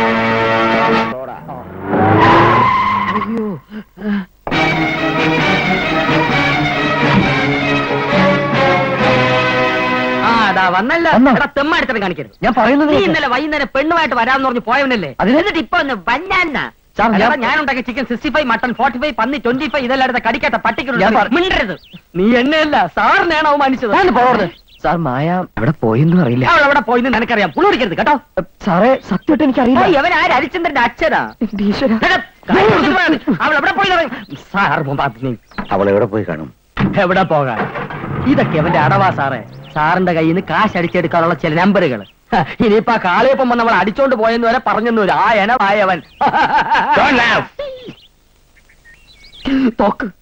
അയ്യോ വന്നല്ലോ തെമ്മാടുത്തന്നെ കാണിക്കരുത്. ഞാൻ പറയുന്നത് ഇന്നലെ വൈകുന്നേരം പെണ്ണുമായിട്ട് വരാമെന്ന് പറഞ്ഞ് പോയവനല്ലേ എന്നിട്ട് ഇപ്പൊ ഒന്ന് വന്നാ ഞാൻ ഉണ്ടാക്കിയ chicken sixty five mutton forty five പന്നി ട്വന്റി ഫൈവ് ഇതെല്ലാം കടിക്കാത്ത പട്ടിക്കുള്ള മിണ്ടരുത്. നീ എന്നെയല്ല സാറിനെയാണ് അവമാനിച്ചത്. സാർ മായ എവിടെ പോയെന്ന് അറിയില്ല. അവൾ എവിടെ പോയെന്ന് നിനക്കറിയാം. പുളിക്കരുത് കേട്ടോ സാറേ. സത്യമായിട്ട് എനിക്കറിയില്ല. അവൻ ആ ഹരിചന്ദ്രന്റെ അച്ഛനാ. അവൾ എവിടെ പോയി സാർ? അവൾ എവിടെ പോയി കാണും? എവിടെ പോകാൻ? ഇതൊക്കെ അവന്റെ അടവാ സാറേ. സാറിന്റെ കയ്യിൽ നിന്ന് കാശ് അടിച്ചെടുക്കാനുള്ള ചില നമ്പറുകൾ. ഇനിയിപ്പോ കാളിയപ്പം വന്ന് അവൾ അടിച്ചോണ്ട് പോയെന്ന് വരെ പറഞ്ഞെന്നു. ആ എനവായവൻ തോക്ക്.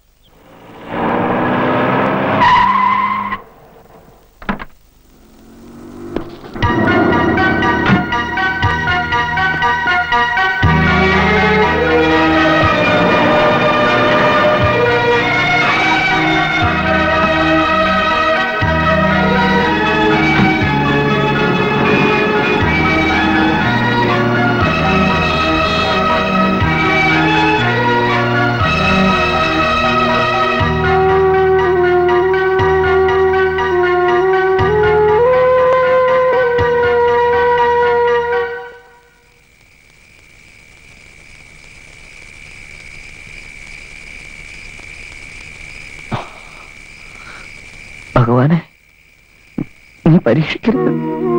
ഭഗവാനെ നീ പരീക്ഷിക്കരുത്.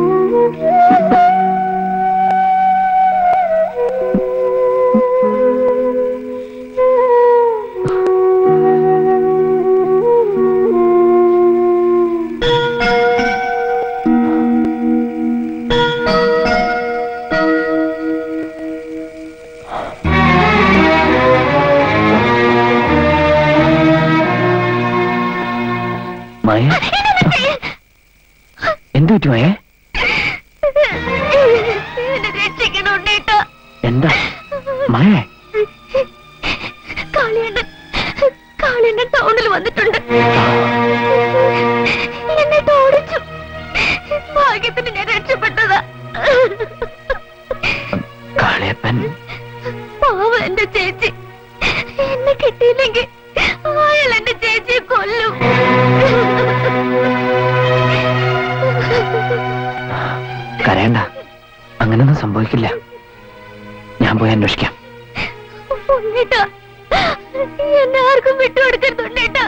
എന്ത് പറ്റുമേ? എന്താ മഴ? കാളിയണ്ണൻ കാളിയണ്ണൻ ടൗണിൽ വന്നിട്ടുണ്ട്. എന്നിട്ട് ഓടിച്ചു. ഭാഗ്യത്തിന് ഞാൻ രക്ഷപ്പെട്ടതാ. കാളിയപ്പൻ പാവ എന്റെ ചേച്ചി. എന്നെ കിട്ടിയില്ലെങ്കിൽ അയാൾ എന്റെ ചേച്ചിയെ കൊല്ലും. കരയണ്ട, അങ്ങനൊന്നും സംഭവിക്കില്ല. ഞാൻ പോയി അന്വേഷിക്കാം. എന്നെ ആർക്കും വിട്ടുകൊടുക്കരുതുണ്ടേട്ടാ.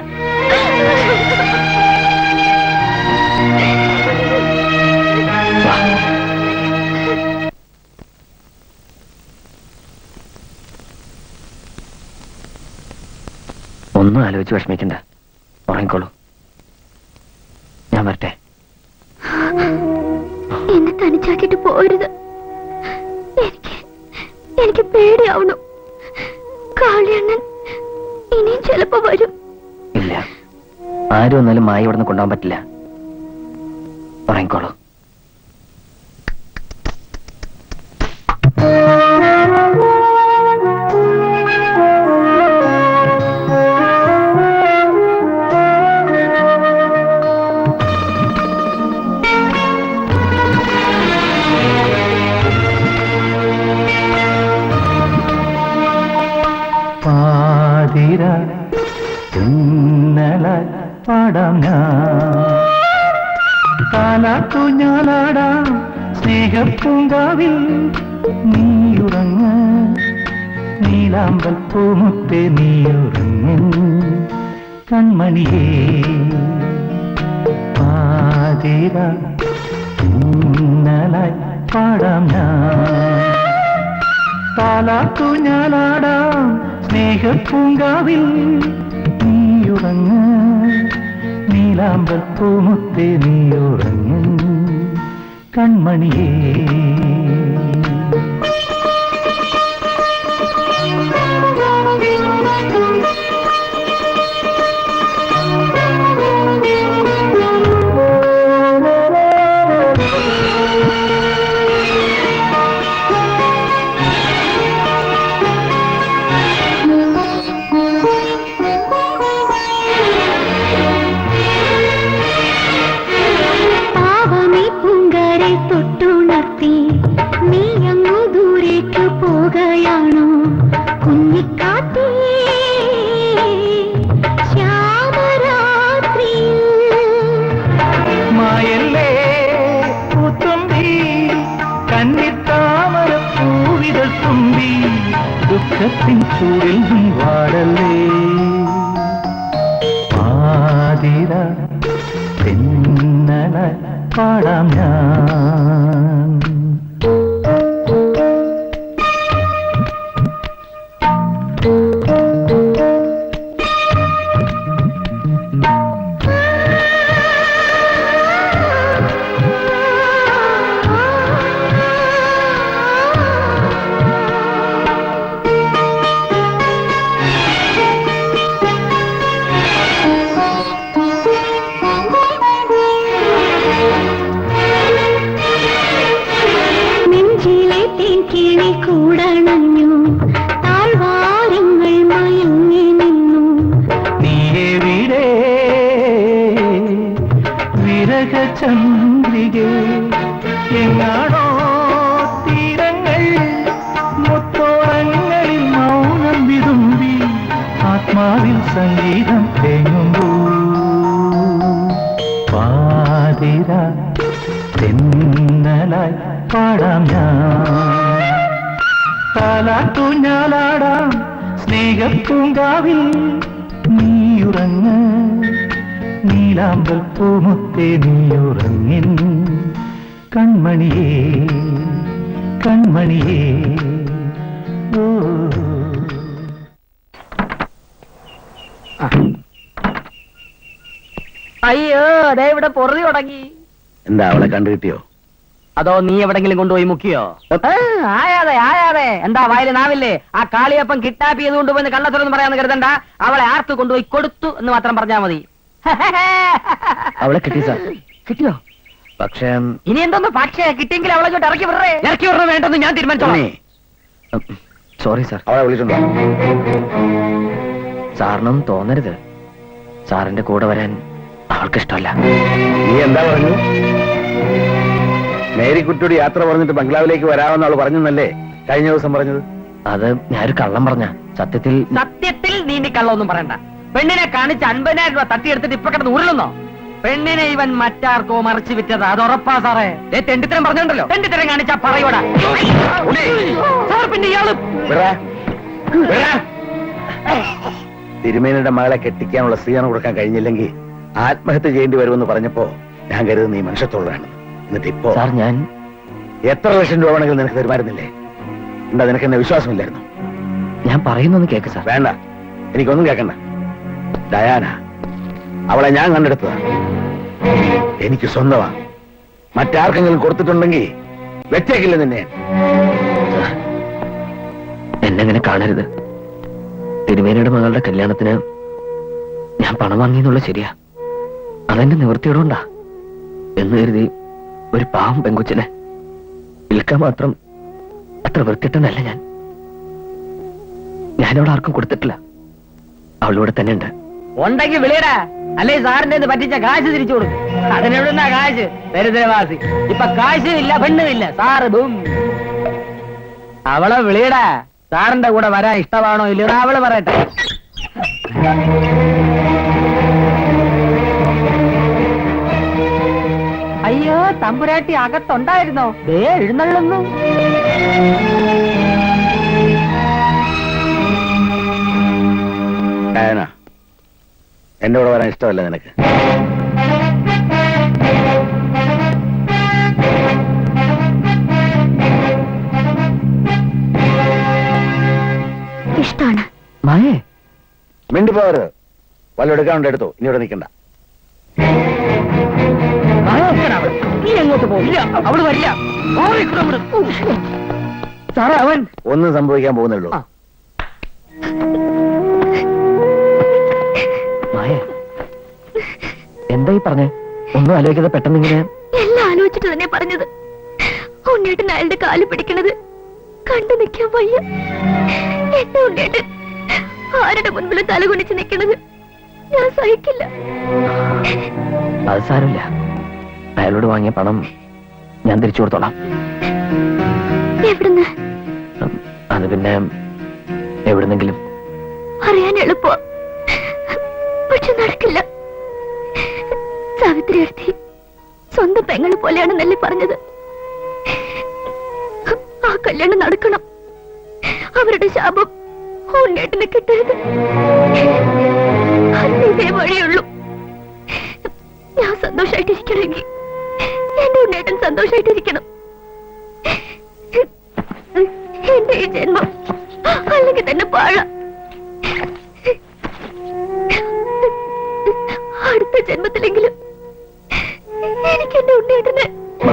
ഒന്നും ആലോചിച്ച് വിഷമിക്കണ്ട, ഉറങ്ങിക്കോളൂ. ഞാൻ വരട്ടെ. എന്നെ തനിച്ചാക്കിട്ട് പോരുത്. എനിക്ക് എനിക്ക് പേടിയാവണം. കാളിയണ്ണൻ ഇനിയും ചിലപ്പോ വരും. ഇല്ല, ആരും ഒന്നാലും മായി ഇവിടുന്ന് കൊണ്ടുപോകാൻ പറ്റില്ല. ഉറങ്ങിക്കോളൂ. പാടാം ഞാൻ താലാട്ടു ഞാലാടാം സ്നേഹപ്പൂങ്കാവിൽ നീയുറങ്ങ നീലാമ്പൽ പൂമുത്തെ നീയുറങ്ങ കൺമണിയേ പാതിര ഇന്നലായി പാടാം ഞാൻ താലാട്ടു ഞാലാടാം സ്നേഹപ്പൂങ്കാവിൽ നീയുറങ്ങ നീലാമ്പൽ പൂമുത്തെ നീയുറങ്ങ കൺമണിയേ ദുഃഖത്തിൻ ചൂടിൽ നീ വാടല്ലേ ആതിര തെന്നലായി പാടാം ഞാൻ ചന്ദ്രികേ എങ്ങാണോ തീരങ്ങൾ മുത്തോളങ്ങളിൽ മൗനം വിതുമ്പി ആത്മാവിൽ സംഗീതം തേങ്ങുമ്പോ പാതിര തെന്നലായി പാടാം ഞാൻ താലാട്ടു ഞാലാടാം സ്നേഹപ്പൂങ്കാവിൽ നീയുറങ്ങ നീലാമ്പൽ പൂമുത്തെ നീയുറങ്ങിൻ കൺമണിയേ കൺമണിയേ ഓ അയ്യോ അതേ ഇവിടെ പൊറുതി തുടങ്ങി. എന്താ അവളെ കണ്ടു കിട്ടിയോ? അതോ നീ എവിടെങ്കിലും കൊണ്ടുപോയി മുക്കിയോ? ആയാതെ ആയാതെ എന്താ വായില് നാവില്ലേ? ആ കാളിയപ്പം കിഡ്നാപ്പ് ചെയ്ത് കൊണ്ടുപോയി കള്ളത്തരൊന്നും പറയാന്ന് കരുതണ്ട. അവളെ ആർത്ത് കൊണ്ടുപോയി കൊടുത്തു എന്ന് മാത്രം പറഞ്ഞാ മതി. അവളെ കിട്ടി സാർ. കിട്ടിയോ? പക്ഷേ ഇനി എന്തോന്ന് പക്ഷേ കിട്ടിയെങ്കിൽ അവളെ ഇങ്ങോട്ട് ഇറക്കി വിടറേ. ഇറക്കി വിടറേ വേണ്ടെന്ന് ഞാൻ തീരുമാനിച്ചോളാം. Sorry sir. അവളെ വിളിച്ചിട്ടുണ്ടോ? സാറിനും തോന്നരുത്, സാറിന്റെ കൂടെ വരാൻ അവൾക്ക് ഇഷ്ടമല്ല. നീ എന്താ പറഞ്ഞു? മേരിക്കുട്ടിയോട് യാത്ര പറഞ്ഞിട്ട് ബംഗ്ലാവിലേക്ക് വരാമെന്ന് അവൾ പറഞ്ഞെന്നല്ലേ കഴിഞ്ഞ ദിവസം പറഞ്ഞത്? അത് ഞാനൊരു കള്ളം പറഞ്ഞ. സത്യത്തിൽ സത്യത്തിൽ നീ നീ കള്ളൊന്നും പറയണ്ട. പെണ്ണിനെ കാണിച്ച് അൻപതിനായിരം രൂപ തട്ടിയെടുത്തിട്ട് ഇപ്പൊ കിടന്ന് ഉരുളുന്നോ? പെണ്ണിനെ ഇവൻ മറ്റാർക്കോ മറിച്ച് വിറ്റത് അത് ഉറപ്പാ സാറേ. തെണ്ടിത്തരം പറഞ്ഞിട്ടുണ്ടല്ലോ. തെണ്ടിത്തരം കാണിച്ചാ പറയൂടാ. സാർ പിന്നെ ഇയാള് തിരുമേനിയുടെ മകളെ കെട്ടിക്കാനുള്ള സ്ത്രീയാണ് കൊടുക്കാൻ കഴിഞ്ഞില്ലെങ്കിൽ ആത്മഹത്യ ചെയ്യേണ്ടി വരുമെന്ന് പറഞ്ഞപ്പോ ഞാൻ കരുതുന്ന ഈ മനുഷ്യത്തോടാണ്. എന്നിട്ട് ഇപ്പോ സാർ ഞാൻ എത്ര ലക്ഷം രൂപ വേണമെങ്കിലും നിനക്ക് തരുമായിരുന്നില്ലേ? എന്താ നിനക്ക് എന്നെ വിശ്വാസമില്ലായിരുന്നു? ഞാൻ പറയുന്നൊന്ന് കേക്ക് സാർ. വേണ്ട, എനിക്കൊന്നും കേൾക്കണ്ട. ഡയാന അവളെ ഞാൻ കണ്ടെടുത്തതാ, എനിക്ക് സ്വന്തമാ. മറ്റാർക്കെങ്കിലും കൊടുത്തിട്ടുണ്ടെങ്കിൽ വെച്ചേക്കില്ല നിന്നെ. എന്നെങ്ങനെ കാണരുത്. തിരുമേനിയുടെ മകളുടെ കല്യാണത്തിന് ഞാൻ പണം വാങ്ങിയെന്നുള്ള ശരിയാ, അതെന്റെ നിവൃത്തിയോടുണ്ടാ എന്ന് കരുതി ഒരു പാവം പെങ്കുച്ചിനെ വിൽക്കാൻ മാത്രം അത്ര വൃത്തിട്ടല്ല ഞാൻ. ഞാനവിടെ ആർക്കും കൊടുത്തിട്ടില്ല, അവളിവിടെ തന്നെ ഉണ്ട്. ഉണ്ടെങ്കിൽ വിളിയടാ, അല്ലെ സാറിന്റെ പറ്റിച്ച കാശ് തിരിച്ചു കൊടുക്കും. അതിനെവിടുന്ന കാശ്? ദരിദ്രവാസി. ഇപ്പൊ കാശും ഇല്ല പെണ്ണും ഇല്ല. സാറ് ബും. അവളെ വിളിയടാ. സാറിന്റെ കൂടെ വരാൻ ഇഷ്ടമാണോ ഇല്ലയോ അവള് പറയട്ടെ. അയ്യോ തമ്പുരാട്ടി അകത്തുണ്ടായിരുന്നോ? ദേ എഴുന്നള്ളുന്നു. എന്റെ കൂടെ വരാൻ ഇഷ്ടമല്ല നിനക്ക്? ഇഷ്ടാണ്. മായേ മിണ്ടി പോവരുത്. വല്ല എടുക്കാണ്ട് എടുത്തോ, ഇനി ഇവിടെ നിൽക്കണ്ട. നീ എങ്ങോട്ട് പോവില്ല, അവള് വരില്ല. സാറേ അവൻ ഒന്നും സംഭവിക്കാൻ പോകുന്നുള്ളൂ. മായേ എന്തായി പറഞ്ഞേ? ഒന്നും ആലോചിക്കാതെ പെട്ടെന്ന് ഇങ്ങനെ. എല്ലാം ആലോചിച്ചിട്ട് തന്നെ പറഞ്ഞത്. ഉണ്ണേട്ടൻ അയാളുടെ കാല് പിടിക്കണത് കണ്ടു നിൽക്കാൻ വയ്യ. എന്റെ ഉണ്ണേട്ടൻ ആരുടെ മുൻപിൽ തലകുണിച്ച് നിൽക്കണത് ഞാൻ സഹിക്കില്ല. അത് സാരമില്ല, അയാളോട് വാങ്ങിയ പണം ഞാൻ തിരിച്ചു കൊടുത്തോളാം. എവിടുന്ന്? അത് പിന്നെ എവിടുന്നെങ്കിലും. അറിയാൻ എളുപ്പ, പക്ഷെ നടക്കില്ല. സാവിത്രി അടുത്തി സ്വന്തം പെങ്ങളെ പോലെയാണെന്നല്ലേ പറഞ്ഞത്. ആ കല്യാണം നടക്കണം. അവരുടെ ശാപം ഉണ്ണേട്ടന് കിട്ടരുത്. ഇതേ വഴിയുള്ളൂ. ഞാൻ സന്തോഷായിട്ടിരിക്കണമെങ്കിൽ എന്റെ ഉണ്ണേട്ടൻ സന്തോഷായിട്ടിരിക്കണം. എന്റെ ഈ ജന്മം അല്ലെങ്കിൽ തന്നെ പാഴ. അടുത്ത ജന്മത്തിലെങ്കിലും എനിക്ക് എന്റെ ഉണ്ണേട്ടന്.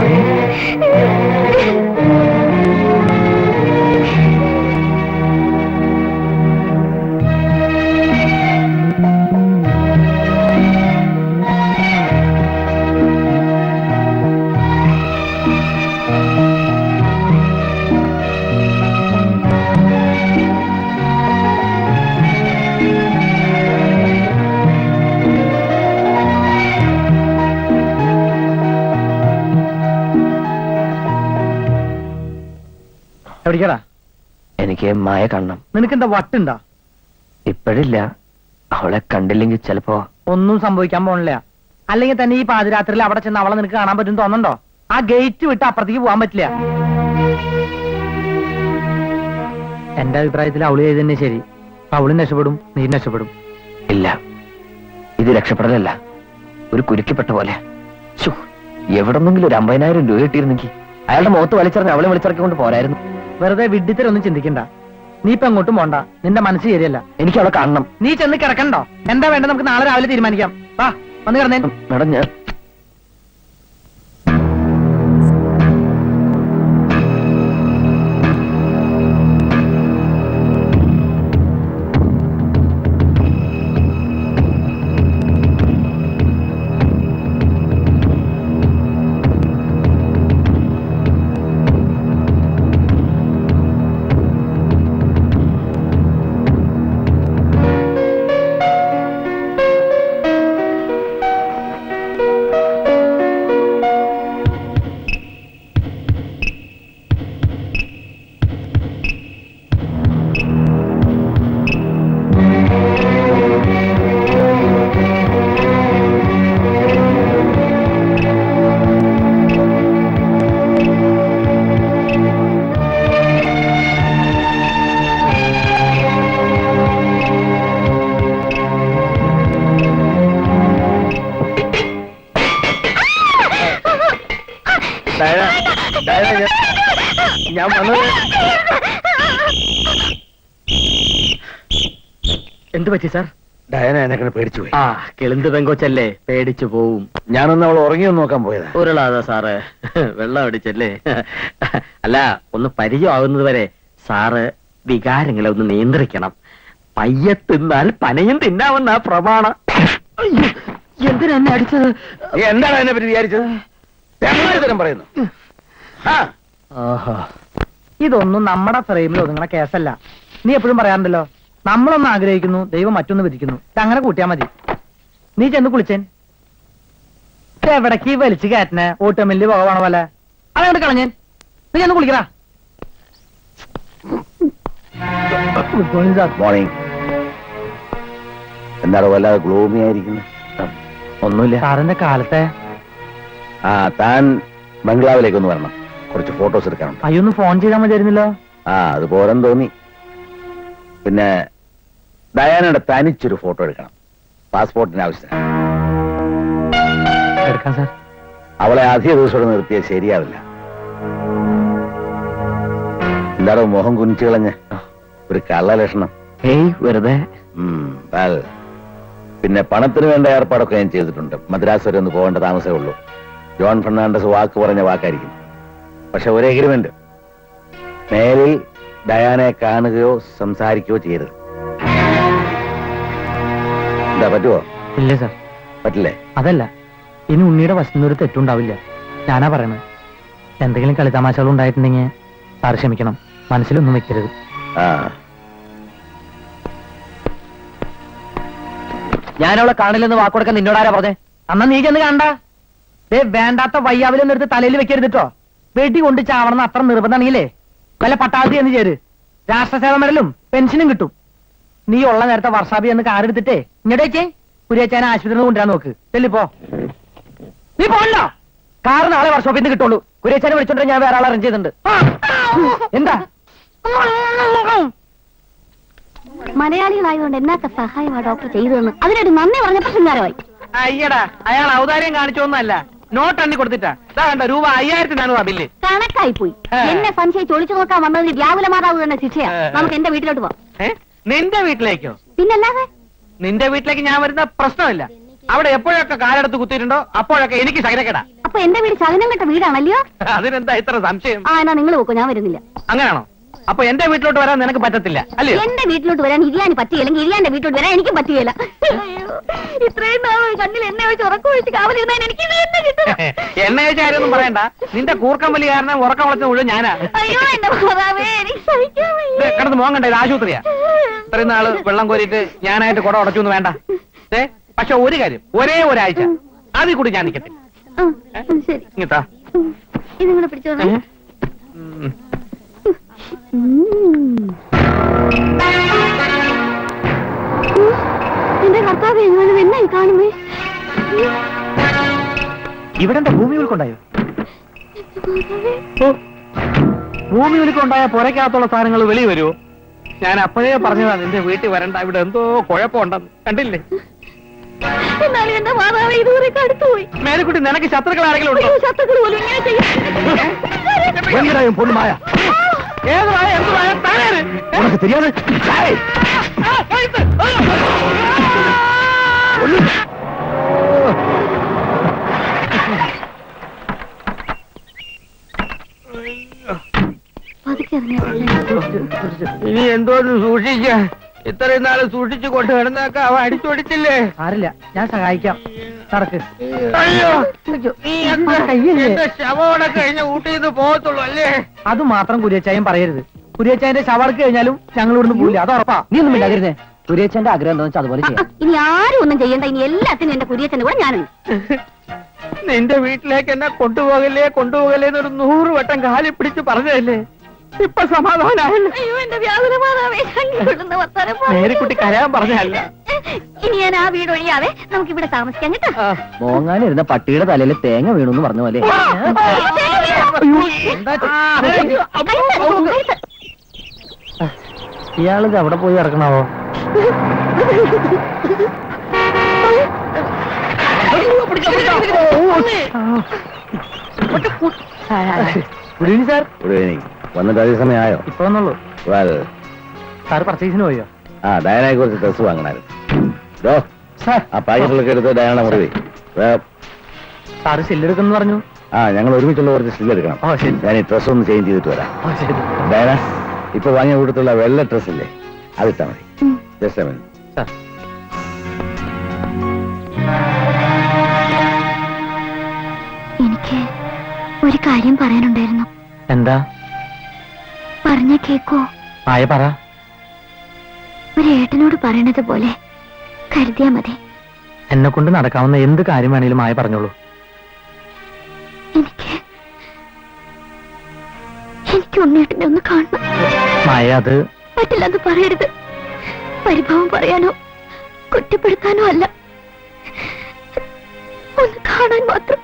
എവിടേക്കാടാ? എനിക്ക് മായ കാണണം. നിനക്കെന്താ വട്ടുണ്ടാ? ഇപ്പോഴില്ല, അവളെ കണ്ടില്ലെങ്കിൽ ചിലപ്പോ ഒന്നും സംഭവിക്കാൻ പോണില്ല. അല്ലെങ്കിൽ തന്നെ ഈ പാതിരാത്രിയിൽ അവിടെ ചെന്ന് അവളെ നിനക്ക് കാണാൻ പറ്റും തോന്നണ്ടോ? ആ ഗേറ്റ് വിട്ട് അപ്പുറത്തേക്ക് പോകാൻ പറ്റില്ല. എന്റെ അഭിപ്രായത്തിൽ അവള് ചെയ്ത് തന്നെ ശരി. അവളും രക്ഷപ്പെടും, നീ രക്ഷപ്പെടും. ഇല്ല, ഇത് രക്ഷപ്പെടലല്ല, ഒരു കുരുക്കിപ്പെട്ട പോലെ. എവിടെന്നെങ്കിലും ഒരു അമ്പതിനായിരം രൂപ കിട്ടിയിരുന്നെങ്കിൽ അയാളുടെ മുഖത്ത് വലിച്ചെറിഞ്ഞ് അവളെ വിളിച്ചിറക്കി കൊണ്ട് പോരായിരുന്നു. വെറുതെ വിഡ്ഢിത്തരൊന്നും ചിന്തിക്കണ്ട. നീ ഇപ്പൊ എങ്ങോട്ടും പോണ്ട, നിന്റെ മനസ്സ് ശരിയല്ല. എനിക്ക് അവളെ കാണണം. നീ ചെന്ന് കിടക്കണ്ടോ? എന്താ വേണ്ട നമുക്ക് നാളെ രാവിലെ തീരുമാനിക്കാം. വാ വന്ന് കിടന്നേ. മേഡം ഞാൻ ഞാൻ വന്നത്. എന്ത് പറ്റി സാർ? ഡയന എന്നെ പേടിച്ചു പോയി. ആ കിളിന്ത് പെങ്കോച്ചല്ലേ, പേടിച്ചു പോവും. ഞാനൊന്ന് അവൾ ഉറങ്ങിയൊന്ന് നോക്കാൻ പോയതാ. ഉരുളാതാ സാറ്, വെള്ളം അടിച്ചല്ലേ. അല്ല, ഒന്ന് പരിചയമാകുന്നത് വരെ സാറ് വികാരങ്ങളെ ഒന്ന് നിയന്ത്രിക്കണം. പയ്യെ തിന്നാൽ പനയും തിന്നാമെന്നാ പ്രമാണം. എന്തിനാ എന്നെ അടിച്ചത്? എന്താണ് അതിനെ പറ്റി വിചാരിച്ചത്? തരം പറയുന്നു. ഇതൊന്നും നമ്മുടെ ഫ്രെയിമിൽ ഒതുങ്ങണ കേസല്ല. നീ എപ്പോഴും പറയാറുണ്ടല്ലോ, നമ്മളൊന്ന് ആഗ്രഹിക്കുന്നു, ദൈവം മറ്റൊന്ന് വിധിക്കുന്നു. അങ്ങനെ കൂട്ടിയാ മതി. നീ ചെന്ന് കുളിച്ചേൻ. എവിടേക്ക് വലിച്ചു കയറ്റനെ ഓട്ടോമില്ല് പോകണ പോലെ അതങ്ങോട്ട് കളഞ്ഞേൻ. നീ ചെന്ന് കുളിക്കടാ. Good morning sir. മോർണിംഗ്. എന്താണ് വല്ലാതെ ഗ്ലോമി ആയിരിക്കുന്നത്? ഒന്നുമില്ല സാറിന്റെ കാലത്തെ ആ താൻ ബംഗ്ലാവിലേക്കൊന്ന് വരണം, കുറച്ച് ഫോട്ടോസ് എടുക്കാനുണ്ട്. അയ്യൊന്ന് ഫോൺ ചെയ്താൽ മതിയായിരുന്നല്ലോ. ആ അത് പോരെന്ന് തോന്നി. പിന്നെ ഡയാനയുടെ തനിച്ചൊരു ഫോട്ടോ എടുക്കണം, പാസ്പോർട്ടിന് ആവശ്യത്തിന്. എടുക്കാം സാർ. അവളെ അധിക ദിവസം നിർത്തിയാൽ ശരിയാവില്ല. എന്താണോ മോഹം കുനിച്ചു കളഞ്ഞ് ഒരു കള്ള ലക്ഷണം? ഏയ് വെറുതെ. പിന്നെ പണത്തിന് വേണ്ട ഏർപ്പാടൊക്കെ ഞാൻ ചെയ്തിട്ടുണ്ട്. മദ്രാസ് വരെ ഒന്ന് പോകേണ്ട താമസമേ ഉള്ളൂ. ജോൺ ഫെർണാണ്ടസ് വാക്ക് പറഞ്ഞ വാക്കായിരിക്കും. പക്ഷെ ഒരു എഗ്രിമെന്റ്, മേലിൽ ഡയാനെ കാണുകയോ സംസാരിക്കുകയോ ചെയ്യരുത്. എന്താ പറ്റുമോ? ഇല്ല സാർ. പറ്റില്ലേ? അതല്ല, ഇനി ഉണ്ണിയുടെ വശത്തുനിന്നൊരു തെറ്റുണ്ടാവില്ല. ഞാനാ പറയണത്. എന്തെങ്കിലും കളിത്തമാശകൾ ഉണ്ടായിട്ടുണ്ടെങ്കിൽ സാർ ക്ഷമിക്കണം, മനസ്സിലൊന്നും വെക്കരുത്. ആ ഞാനവളെ കാണില്ലെന്ന് വാക്കുകൊടുക്കാൻ നിന്നോടാരാ പറഞ്ഞേ? അന്നാ നീ ചെന്ന് കണ്ട. ദേ വേണ്ടാത്ത വയ്യാവിലൊന്നും എടുത്ത് തലയിൽ വെക്കരുതിട്ടോ. വെടി കൊണ്ട് ചാവണമെന്ന് അത്ര നിർബന്ധമാണെങ്കിലേ വല്ല പട്ടാളത്തി എന്ന് ചേര്. രാഷ്ട്രസേവ മെഡലും പെൻഷനും കിട്ടും. നീ ഉള്ള നേരത്തെ വർഷാബി എന്ന് കാറെടുത്തിട്ടേ ഇങ്ങോട്ട് വെച്ചേ കുരിയച്ചാനെ ആശുപത്രിയിൽ കൊണ്ടുവരാൻ നോക്ക്. ചെല്ലിപ്പോ. നീ പോണല്ലോ. കാറ് നാളെ വർഷോപ്പിൽ നിന്ന് കിട്ടുള്ളൂ. കുരിയച്ചാനെ വിളിച്ചോണ്ട് ഞാൻ വേറെ ആളെ അറേഞ്ച് ചെയ്തിട്ടുണ്ട്. എന്താ മലയാളികളായതുകൊണ്ട് എന്നാത്ത സഹായമാണ് ഡോക്ടർ ചെയ്തതെന്ന് അതിനൊരു നന്ദി പറഞ്ഞപ്പോ ശൃംഗാരമായി. അയ്യടാ, അയാൾ ഔദാര്യം കാണിച്ചൊന്നല്ല, നോട്ട് എണ്ണി കൊടുത്തിട്ടാ. കണ്ട രൂപ അയ്യായിരത്തി നാനൂറ് ബില്ല് കണക്കായി പോയി. എന്നെ സംശയിച്ച് ഒളിച്ചു നോക്കാൻ വന്നതിന് വ്യാകുല മാതാവ് തന്നെ ശിക്ഷയാ. നമുക്ക് എന്റെ വീട്ടിലോട്ട് പോവാം. നിന്റെ വീട്ടിലേക്കോ? പിന്നല്ലാതെ. നിന്റെ വീട്ടിലേക്ക് ഞാൻ വരുന്ന പ്രശ്നമില്ല. അവിടെ എപ്പോഴൊക്കെ കാലെടുത്ത് കുത്തിയിട്ടുണ്ടോ അപ്പോഴൊക്കെ എനിക്ക് ശകരക്കെടാ. അപ്പൊ എന്റെ വീട് ശകനം കെട്ട വീടാണല്ലോ. അതിനെന്താ ഇത്ര സംശയം? ആ എന്നാ നിങ്ങൾ പോക്കോ, ഞാൻ വരുന്നില്ല. അങ്ങനെയാണോ? അപ്പൊ എന്റെ വീട്ടിലോട്ട് വരാൻ നിനക്ക് പറ്റത്തില്ല അല്ലേ? എന്റെ വീട്ടിലോട്ട് വരാൻ ഇരിയാന് പറ്റിയില്ലെങ്കിൽ ഇരിയാന്റെ വീട്ടിലോട്ട് വരാൻ എനിക്കും പറ്റുകയില്ല. ഇത്രയും നാൾ കണ്ണിൽ എണ്ണ വെച്ച് ഉറക്കം ഒഴിച്ച് കാവലിരുന്നാൽ എനിക്ക് എണ്ണ വെച്ച കാര്യമൊന്നും പറയണ്ട. നിന്റെ കൂർക്കം വലിയ കാരണം ഉറക്കം വളർച്ച മുഴുവൻ ഞാനാ. അയ്യോ എന്റെ മാതാവേ, എനിക്ക് സഹിക്കാൻ വയ്യ. കിടന്ന് മോങ്ങണ്ട, ഇത് ആശുപത്രിയാ. ഇത്രയും നാള് വെള്ളം കോരിയിട്ട് ഞാനായിട്ട് കുട ഉടച്ചു എന്ന് വേണ്ട. ഏ പക്ഷെ ഒരു കാര്യം, ഒരേ ഒരാഴ്ച അതിൽ കൂടി ഞാൻ നിൽക്കട്ടെ. ശരി, ഇങ്ങത്താ ഇതും കൂടെ പിടിച്ചോളാം. എന്റെ കർത്താവേ, എന്നായി കാണുമേ. ഇവിടെ എന്താ ഭൂമി ഉൽക്കൊണ്ടായോ? ഭൂമി ഉൽക്കൊണ്ടായ പുരക്കകത്തുള്ള സാധനങ്ങൾ വെളി വരുമോ? ഞാൻ അപ്പോഴേ പറഞ്ഞതാ നിന്റെ വീട്ടിൽ വരണ്ട, ഇവിടെ എന്തോ കുഴപ്പമുണ്ടെന്ന്. കണ്ടില്ലേ? എന്നാലും എന്റെ മാതാവ് ഇതുവരെ കടുത്തുപോയി. മേലെക്കുട്ടി, നിനക്ക് ശത്രുക്കൾ ആരെങ്കിലും ഉണ്ടോ? ശത്രുക്കൾ പോലും ഇങ്ങനെ എന്തിനായും പൊണ്ണുമായ ഏത് മായ എന്ത് മായ താഴെ ഉനക്ക് தெரியாது. ഇനി എന്തോന്ന് സൂക്ഷിക്ക. ഇത്രയും നാള് സൂക്ഷിച്ചു കൊണ്ട് കിടന്നൊക്കെ അവ അടിച്ചോടിച്ചില്ലേ? ആരില്ല, ഞാൻ സഹായിക്കാം. നടക്ക്. അയ്യോ, നീ എന്റെ ശവോടെ കഴിഞ്ഞ ഊട്ടിയിൽ നിന്ന് പോകത്തുള്ളൂ അല്ലേ? അത് മാത്രം കുരിയച്ചായം പറയരുത്. കുരിയച്ചായന്റെ ശവടക്ക് കഴിഞ്ഞാലും ഞങ്ങൾ ഇവിടുന്ന് പോവില്ല, അത് ഉറപ്പാ. നീ ഒന്നും മിണ്ടാതിരുന്നേ. കുരിയച്ചന്റെ ആഗ്രഹം എന്താണെന്ന് വെച്ചാൽ അതുപോലെ ചെയ്യാം. ഇനി ആരും ഒന്നും ചെയ്യണ്ട. ഇനി എല്ലാത്തിനും എന്റെ കുരിയച്ചന്റെ കൂടെ ഞാനുണ്ട്. നിന്റെ വീട്ടിലേക്ക് എന്നെ കൊണ്ടുപോകല്ലേ കൊണ്ടുപോകല്ലേ എന്നൊരു നൂറ് വട്ടം കാലി പിടിച്ച് പറഞ്ഞതല്ലേ? ഇപ്പൊ സമാധാനമായല്ലോ. അയ്യോ എന്റെ വ്യാകുല മാതാവേ, കണ്ണീരുള്ളുന്ന വർത്താനം പറയരുത്. മേരിക്കുട്ടി കരയാൻ പറഞ്ഞല്ല. ഇനി ഞാൻ ആ വീട് ഒഴിയാതെ നമുക്ക് ഇവിടെ താമസിക്കാൻ കേട്ടോ. മോങ്ങാനിരുന്ന പട്ടിയുടെ തലയിൽ തേങ്ങ വീണു പറഞ്ഞ പോലെ. ഇയാളിത് എവിടെ പോയി ഇറക്കണാവോ? Good evening sir. Good evening. വന്നിട്ട് അതേ സമയമായോ? ഇപ്പൊ വന്നുള്ളൂ. സാർ പർച്ചേസിന് പോയോ? ആ ഡയനെ കുറിച്ച് ഡ്രസ് വാങ്ങണായിരുന്നു. ആ പാക്കറ്റിലൊക്കെ എടുത്ത് ഡയണ മുറി. സാറ് സെല്ലെടുക്കുന്നു പറഞ്ഞു. ആ ഞങ്ങൾ ഒരുമിച്ചുള്ള കുറച്ച് സ്റ്റിൽ എടുക്കണം. ഓ ശരി. ഞാൻ ഈ ഡ്രസ് ഒന്ന് ചേഞ്ച് ചെയ്തിട്ട് വരാം. ഓ ശരി. ഡയന, ഇപ്പൊ വാങ്ങിയ കൂട്ടത്തുള്ള വെള്ള ഡ്രസ് ഇല്ലേ, അതിട്ടാ മതി. ജസ്റ്റ് മതി. സാർ എനിക്ക് ഒരു കാര്യം പറയാനുണ്ടായിരുന്നു. എന്താ? പറഞ്ഞ കേക്കോ? ആയ പറ. ഒരു ഏട്ടനോട് പറയണത് പോലെ കരുതിയാ മതി. എന്നെ കൊണ്ട് നടക്കാവുന്ന എന്ത് കാര്യം വേണേലും ആയ പറഞ്ഞോളൂ. എനിക്ക് എനിക്ക് ഉണ്ണേട്ടനെ ഒന്ന് കാണണം. മായ അത് പറ്റില്ലെന്ന് പറയരുത്. പരിഭവം പറയാനോ കുറ്റപ്പെടുത്താനോ അല്ല. ഒന്ന് കാണാൻ മാത്രം.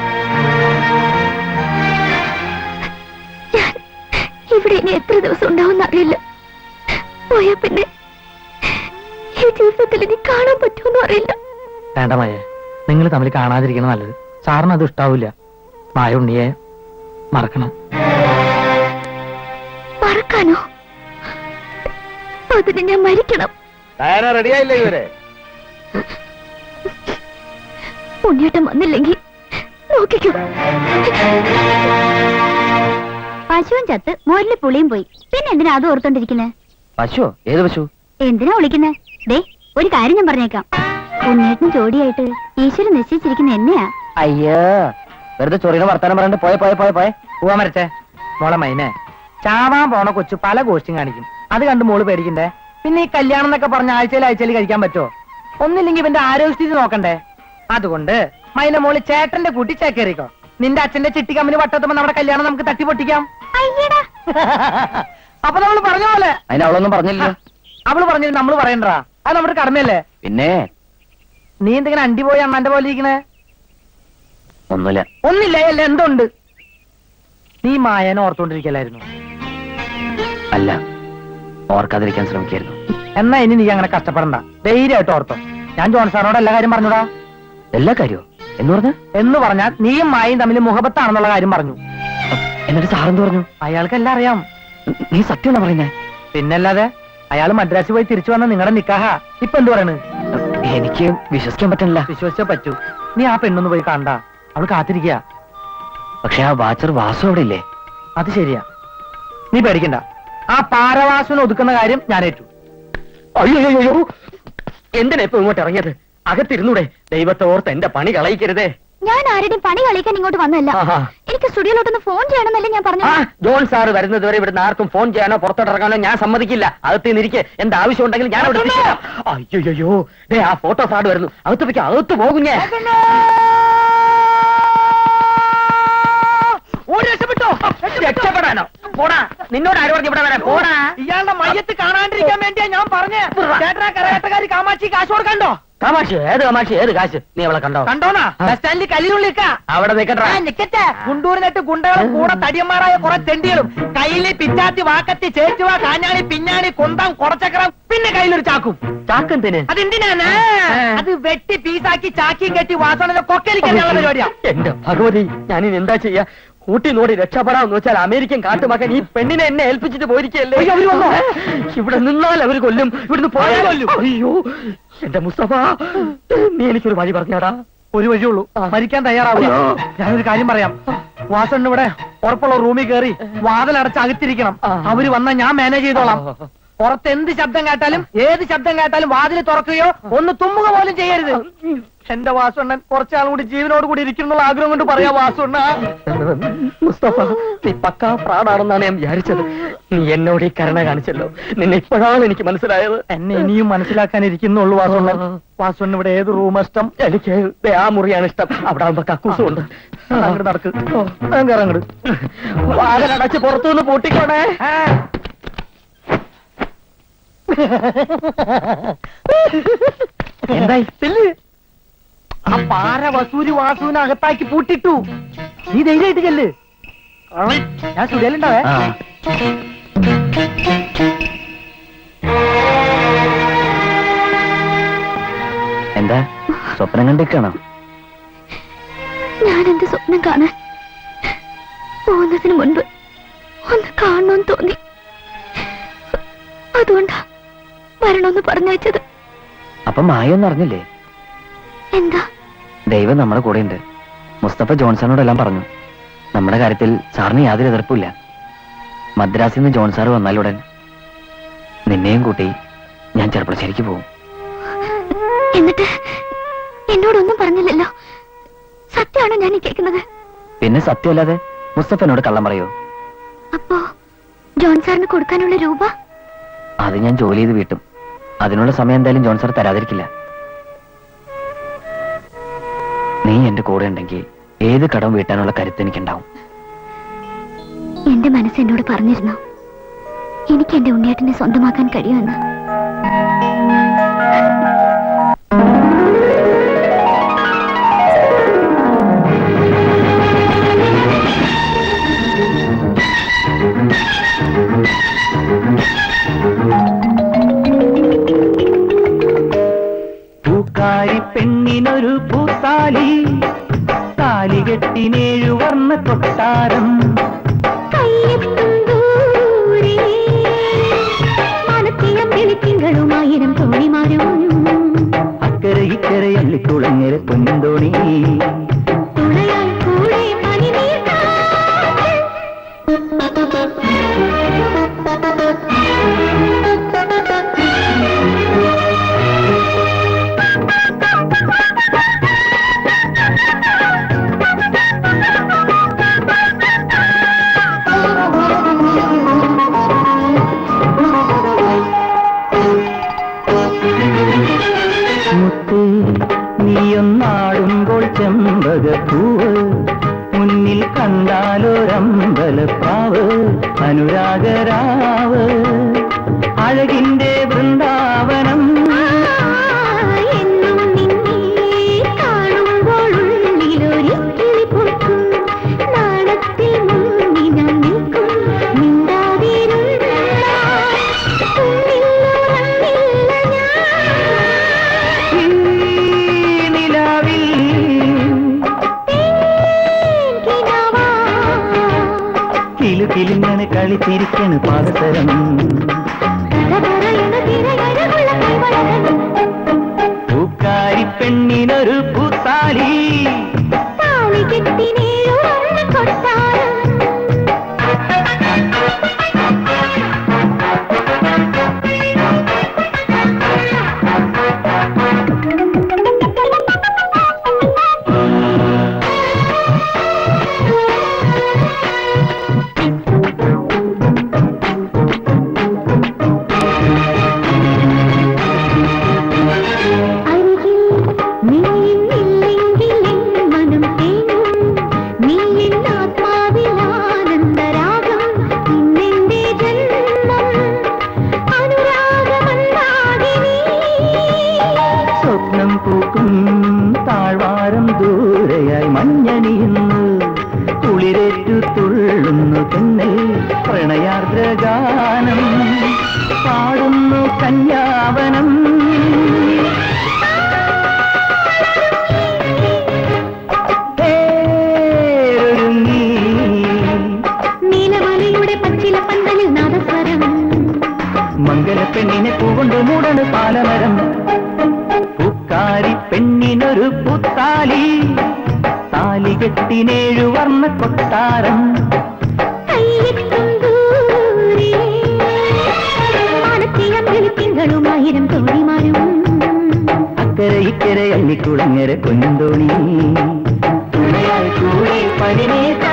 ഞാൻ ഇവിടെ ഇനി എത്ര ദിവസം ഉണ്ടാവും അറിയില്ല. പോയാ പിന്നെ ഈ ജീവിതത്തിൽ ഇനി കാണാൻ പറ്റുമെന്നും അറിയില്ല. വേണ്ട മായേ, നിങ്ങൾ തമ്മിൽ കാണാതിരിക്കണം നല്ലത്. സാറിന് അത് ഇഷ്ടാവില്ല. മായ ഉണ്ണിയെ മറക്കണം. മറക്കാനോ? അതിന് ഞാൻ മരിക്കണം. റെഡിയായില്ലേ ഇവരെ? ഉണ്ണിയേട്ടൻ വന്നില്ലെങ്കിൽ നോക്കിക്കോ. പശുവും ചത്ത് മോരില് പുളിയും പോയി. പിന്നെ എന്തിനാ അത് ഓർത്തോണ്ടിരിക്കുന്നേ? പശുവോ? ഏത് പശു? എന്തിനാ വിളിക്കുന്നേ? ദേ ഒരു കാര്യം ഞാൻ പറഞ്ഞേക്കാം. ഉണ്ണിയേട്ടന് ജോഡിയായിട്ട് ഈശ്വരൻ നിശ്ചയിച്ചിരിക്കുന്ന എന്നെയാ. അയ്യോ, വെറുതെ ചൊറിയുടെ വർത്താനം പറഞ്ഞിട്ട് പോയ പോയ പോയ പോയ പോവാൻ മരച്ചേ. മോളെ മൈനെ, ചാവാൻ പോണ കൊച്ചു പല ഗോഷ്ടിയും കാണിക്കും. അത് കണ്ട് മോള് പേടിക്കണ്ടേ? പിന്നെ ഈ കല്യാണം എന്നൊക്കെ പറഞ്ഞ ആഴ്ചയിൽ ആഴ്ചയിൽ കഴിക്കാൻ പറ്റുമോ? ഒന്നില്ലെങ്കിൽ ഇവന്റെ ആരോഗ്യസ്ഥിതി നോക്കണ്ടേ? അതുകൊണ്ട് മൈന മോള് ചേട്ടന്റെ കൂട്ടി ചേക്കേറിക്കോ. നിന്റെ അച്ഛന്റെ ചിട്ടി കമ്പനി വട്ടത്തുമ്പോ നമ്മുടെ കല്യാണം നമുക്ക് തട്ടിപ്പൊട്ടിക്കാം. അപ്പൊ നമ്മള് പറഞ്ഞ പോലെ. അതിന് അവളൊന്നും പറഞ്ഞില്ല. അവള് പറഞ്ഞില്ല, നമ്മള് പറയണ്ടാ. അത് നമ്മുടെ കടമയല്ലേ? പിന്നെ നീ എന്തെങ്കിലും അണ്ടി പോയി അണ്ണാന്റെ പോലെ ഇരിക്കണേ? ഒന്നുമില്ല. ഒന്നില്ല അല്ല എന്തുണ്ട്? നീ മായനെ ഓർത്തോണ്ടിരിക്കലായിരുന്നു. അല്ല, ഓർക്കാതിരിക്കാൻ ശ്രമിക്കായിരുന്നു. എന്നാ ഇനി നീ അങ്ങനെ കഷ്ടപ്പെടണ്ട. ധൈര്യമായിട്ട് ഓർത്തോ. ഞാൻ ജോൺ സാറിനോട് എല്ലാ കാര്യം പറഞ്ഞൂടാ. എല്ലാ കാര്യവും എന്ന് പറഞ്ഞ എന്ന് പറഞ്ഞാൽ നീയും മായയും തമ്മിൽ മുഹബത്താണെന്നുള്ള കാര്യം പറഞ്ഞു. എന്നിട്ട് സാറെന്ത് പറഞ്ഞു? അയാൾക്ക് എല്ലാം അറിയാം. നീ സത്യമാണോ പറയുന്നേ? പിന്നല്ലാതെ. അയാൾ മദ്രാസിൽ പോയി തിരിച്ചു വന്ന നിങ്ങളുടെ നിക്കാഹ. ഇപ്പൊ എന്ത് പറയണ്? എനിക്ക് വിശ്വസിക്കാൻ പറ്റണില്ല. വിശ്വസിച്ചേ പറ്റൂ. നീ ആ പെണ്ണൊന്ന് പോയി കണ്ട. അവള് കാത്തിരിക്കുക. പക്ഷെ ആ വാച്ചർ വാസു അവിടെ ഇല്ലേ? അത് ശരിയാ. നീ പേടിക്കണ്ട. ആ പാരവാസുവിനെ ഒതുക്കുന്ന കാര്യം ഞാൻ ഏറ്റു. അയ്യോ, എന്തിനാ ഇപ്പൊ ഇങ്ങോട്ട് ഇറങ്ങിയത്? അകത്തിരുന്നൂടെ? ദൈവത്തെ ഓർത്ത് എന്റെ പണി കളയിക്കരുതേ. ഞാൻ ആരുടെയും പണി കളിക്കാൻ ഇങ്ങോട്ട് വന്നല്ല. എനിക്ക് സ്റ്റുഡിയോയിലോട്ടൊന്ന് ഫോൺ ചെയ്യണമെന്നല്ലേ ഞാൻ പറഞ്ഞു. ജോൺ സാറ് വരുന്നത് വരെ ഇവിടുന്ന് ആർക്കും ഫോൺ ചെയ്യാനോ പുറത്തോട്ടിറങ്ങാനോ ഞാൻ സമ്മതിക്കില്ല. അകത്ത് നിരിക്കെ എന്താ ആവശ്യം ഉണ്ടെങ്കിൽ ഞാൻ അവിടെ എത്തിച്ചേരാം. അയ്യോ, ദേ ആ ഫോട്ടോ സാറ് വരുന്നു. അകത്ത് വെക്കാം, അകത്ത് പോകും ഞാൻ. രക്ഷപ്പെടാനോ? പോടാ. നിന്നോട് ആര് പറഞ്ഞു ഇവിടെ വരാൻ? പോടാ. ഇയാളുടെ മയ്യത്ത് കാണാണ്ടിരിക്കാൻ വേണ്ടിയാ ഞാൻ പറഞ്ഞേ. ചേട്ടനാ കരകട്ടക്കാരി കാമാക്ഷി കാശ് കൊടുക്കണ്ടോ? കാമാക്ഷി? ഏത് കാമാക്ഷി? ഏത് കാശ്? നീ അവളെ കണ്ടോ? കണ്ടോന്നാ? ബസ് സ്റ്റാൻഡിൽ കല്ലിനുള്ളിക്ക. അവിടെ നിൽക്കട്ടെ. നിക്കട്ടെ. ഗുണ്ടൂരിനെട്ട് ഗുണ്ടകളും കൂടെ തടിയന്മാരായ കുറെ തെണ്ടികളും. കയ്യില് പിച്ചാത്തി വാക്കത്തി ചേച്ചുവ കാഞ്ഞാണി പിഞ്ഞാണി കുന്തം കുറച്ചക്കരം പിന്നെ കയ്യിലൊരു ചാക്കും. ചാക്കെന്തിന്? അതെന്തിനാണ്? അത് വെട്ടി പീസാക്കി ചാക്കിയും കെട്ടി വാസണ കൊക്കരിക്കാനുള്ള പരിപാടിയാ. എന്റെ ഭഗവതി, ഞാനിനി എന്താ ചെയ്യാ? കൂട്ടി നോടി രക്ഷപ്പെടാമെന്ന് വെച്ചാൽ അമേരിക്കൻ കാട്ടുമാക്കാൻ ഈ പെണ്ണിനെ എന്നെ ഏൽപ്പിച്ചിട്ട് പോയിരിക്കല്ലേ? ഇവിടെ നിന്നാൽ അവർ കൊല്ലും, ഇവിടുന്ന് പോയാൽ കൊല്ലും. അയ്യോ എന്റെ മുസ്തഫ, നീ എനിക്കൊരു വഴി പറഞ്ഞാടാ. ഒരു വഴിയുള്ളൂ, മരിക്കാൻ തയ്യാറാവില്ല. ഞാനൊരു കാര്യം പറയാം. വാസണ്ണ ഇവിടെ ഉറപ്പുള്ള റൂമിൽ കയറി വാതിലടച്ച് അകത്തിരിക്കണം. അവര് വന്നാൽ ഞാൻ മാനേജ് ചെയ്തോളാം. പുറത്ത് എന്ത് ശബ്ദം കേട്ടാലും ഏത് ശബ്ദം കേട്ടാലും വാതിൽ തുറക്കുകയോ ഒന്ന് തുമ്മുക പോലും ചെയ്യരുത്. എന്റെ വാസുണ്ണൻ കുറച്ചാളും കൂടി ജീവനോട് കൂടി ഇരിക്കുന്നുള്ള ആഗ്രഹം കൊണ്ട് പറയാ വാസുണ്ണ. മുസ്തഫ, നീ പക്കാ പ്രാണാണെന്നാണ് ഞാൻ വിചാരിച്ചത്. നീ എന്നോട് ഈ കരുണ കാണിച്ചല്ലോ. നിന്നെ ഇപ്പോഴാണ് എനിക്ക് മനസ്സിലായത്. എന്നെ ഇനിയും മനസ്സിലാക്കാനിരിക്കുന്നുള്ളൂ വാസുണ്ണൻ. വാസുണ്ണൻ ഇവിടെ ഏത് റൂം ഇഷ്ടം? എനിക്ക് ആ മുറിയാണ് ഇഷ്ടം. അവിടെ ആകുമ്പോ കക്കൂസും ഉണ്ട്. അങ്ങോട്ട് നടക്ക്. അങ്ങോട്ട് വാതിലടച്ച് പുറത്തുനിന്ന് പൂട്ടിക്കോണേ. എന്തായി? ആ പാര വസൂരി വാസുവിനെ അകത്താക്കി പൂട്ടിട്ടു. നീ ധൈര്യമായിട്ട് ചെല്ല്. ഞാൻ സ്റ്റുഡിയോയിലുണ്ടാവേ. എന്താ സ്വപ്നം കണ്ടിരിക്കണോ? ഞാൻ എന്റെ സ്വപ്നം കാണാൻ പോകുന്നതിന് മുൻപ് ഒന്ന് കാണണമെന്ന് തോന്നി. അതുകൊണ്ടാ വരണമെന്ന് പറഞ്ഞയച്ചത്. അപ്പൊ മായൊന്നും അറിഞ്ഞില്ലേ? എന്താ? ദൈവം നമ്മുടെ കൂടെ ഉണ്ട്. മുസ്തഫ ജോൺസണോടെല്ലാം പറഞ്ഞു. നമ്മുടെ കാര്യത്തിൽ സാറിന് യാതൊരു എതിർപ്പില്ല. മദ്രാസിൽ നിന്ന് ജോൺ സാറ് വന്നാലുടൻ നിന്നെയും കൂട്ടി ഞാൻ ചെറുപ്പശ്ശേരിക്ക് പോകും. എന്നിട്ട് എന്നോടൊന്നും പറഞ്ഞില്ലല്ലോ. സത്യമാണോ ഞാൻ ഈ കേൾക്കുന്നത്? പിന്നെ സത്യമല്ലാതെ മുസ്തഫനോട് കള്ളം പറയോ? അപ്പോ ജോൺ സാറിന് കൊടുക്കാനുള്ള രൂപ? അത് ഞാൻ ജോലി ചെയ്ത് വീട്ടും. അതിനുള്ള സമയം എന്തായാലും ജോൺ സാർ തരാതിരിക്കില്ല. നീ എന്റെ കൂടെ ഉണ്ടെങ്കിൽ ഏത് കടം വീട്ടാനുള്ള കരുത്ത് എനിക്കുണ്ടാവും. എന്റെ മനസ്സ് എന്നോട് പറഞ്ഞിരുന്നു എനിക്ക് എന്റെ ഉണ്ണിയേട്ടനെ സ്വന്തമാക്കാൻ കഴിയുമെന്ന്. കൊട്ടാരം തിങ്കളുമായിരം തോണിമാരും അക്കരെ ഇക്കരെ അള്ളിക്കുളങ്ങര പൊന്തോണി തുണയാൽ കൂടെ പനിനീർ നീയൊന്നാടുമ്പോൾ ചെമ്പകപ്പൂവ് മുന്നിൽ കണ്ടാലൊരമ്പലപ്രാവ് അനുരാഗരാവ് അഴകിന്റെ വൃന്ദാവനം എന്നും നിന്നെ കാണുമ്പോൾ ഉള്ളിലൊരിക്കിളി പൊട്ടും നാണത്തിൽ മുങ്ങി ഞാൻ നിൽക്കും മിണ്ടാതിരുന്ന കിലുകിലിങ്ങനെ കളിച്ചിരിക്കണ് പാദസരം പൂക്കാരി പെണ്ണിനൊരു പൂത്താലി പ്രണയാർദ്രഗാനം പാടുന്നു കന്യാവനം നീലമലയുടെ പച്ചില പന്തലിൽ നാദസ്വരം മംഗല പെണ്ണിനെ പൂകൊണ്ട് മൂടണ് പാലമരം പൂക്കാരി പെണ്ണിനൊരു പുത്താലി താലികെട്ടിനേഴു വർണ്ണ കൊട്ടാരം തിങ്കളുമായിരം തോണിമാരും അക്കരെ ഇക്കരെ അള്ളിക്കുളങ്ങര പൊന്തോണി തുണയാൽ കൂടെ പതിനേഴ്.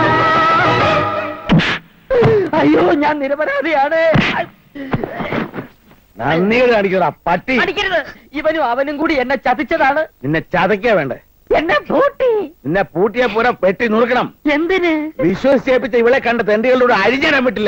അയ്യോ ഞാൻ നിരപരാധിയാണ്. നന്ദിയോട് കാണിക്കടാ പട്ടി. അടിക്കരുത്. ഇവനും അവനും കൂടി എന്നെ ചതിച്ചതാണ്. നിന്നെ ചതയ്ക്കാ വേണ്ടേ? എന്നെ പൂട്ടി. നിന്നെ പൂട്ടിയ പൂര പെട്ടി നുറുക്കണം. എന്തിന്? വിശ്വസിച്ചേപ്പിച്ച ഇവളെ കണ്ട തെണ്ടികളോട് അഴിഞ്ഞാൻ പറ്റില്ല.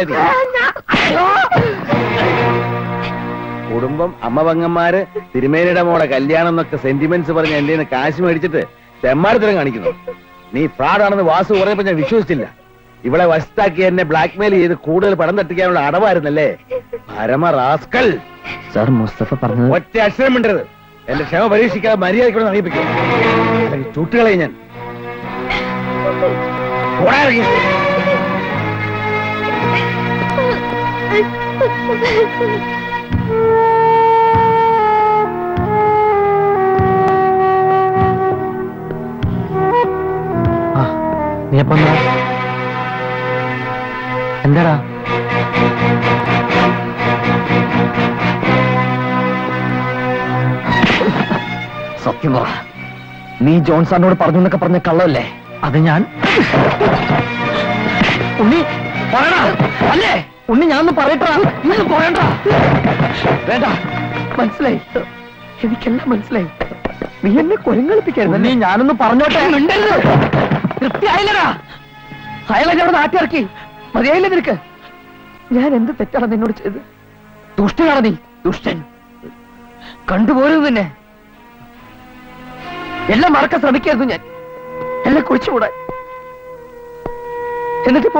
കുടുംബം, അമ്മ പെങ്ങന്മാര്, തിരുമേനിയുടെ മോടെ കല്യാണം എന്നൊക്കെ സെന്റിമെന്റ്സ് പറഞ്ഞ് എന്റെ നിന്ന് കാശ് മേടിച്ചിട്ട് തെമ്മാടിത്തരം കാണിക്കുന്നു. നീ ഫ്രോഡാണെന്ന് വാസു പറഞ്ഞപ്പോ ഞാൻ വിശ്വസിച്ചില്ല. ഇവളെ വശത്താക്കി എന്നെ ബ്ലാക്ക് മെയിൽ ചെയ്ത് കൂടുതൽ പണം തട്ടിക്കാനുള്ള അടവായിരുന്നല്ലേ പരമ റാസ്കൽ. സാർ മുസ്തഫ പറഞ്ഞത് ഒറ്റ അക്ഷരം മിണ്ടരുത്. എന്റെ ക്ഷമ പരീക്ഷിക്കാതെ മര്യാദയ്ക്കൂടെ അറിയിപ്പിക്കും. അല്ലെങ്കിൽ ചുട്ടുകളയും ഞാൻ. ഓടാറിയ നീ എപ്പോ എന്താടാ? സത്യം പറ, നീ ജോൺ സാറിനോട് പറഞ്ഞു എന്നൊക്കെ പറഞ്ഞ കള്ളല്ലേ? അത് ഞാൻ ഉണ്ണി പറയണ അല്ലേ? ഉണ്ണി ഞാനൊന്ന് പറയട്ടാ. നീ പോയണ്ട. വേണ്ട, മനസ്സിലായി. എനിക്കെല്ലാം മനസ്സിലായി. നീ എന്നെ കൊരങ്ങളിപ്പിക്കരുത്. നീ ഞാനൊന്ന് പറഞ്ഞോട്ടെ. മിണ്ടരുത്. തൃപ്തിയായില്ലടാ. അയാളെ ഞാൻ നാട്ടിറക്കി. മതിയായില്ല നിനക്ക്? ഞാൻ എന്ത് തെറ്റാണ് നിന്നോട് ചെയ്ത്? ദുഷ്ടനാണ് നീ, ദുഷ്ടൻ. കണ്ടുപോരുന്നു നിന്നെ. എല്ലാം മറക്കാൻ ശ്രമിക്കായിരുന്നു ഞാൻ. എല്ലാം കുഴിച്ചുകൂടാൻ. എന്നിട്ടിപ്പോ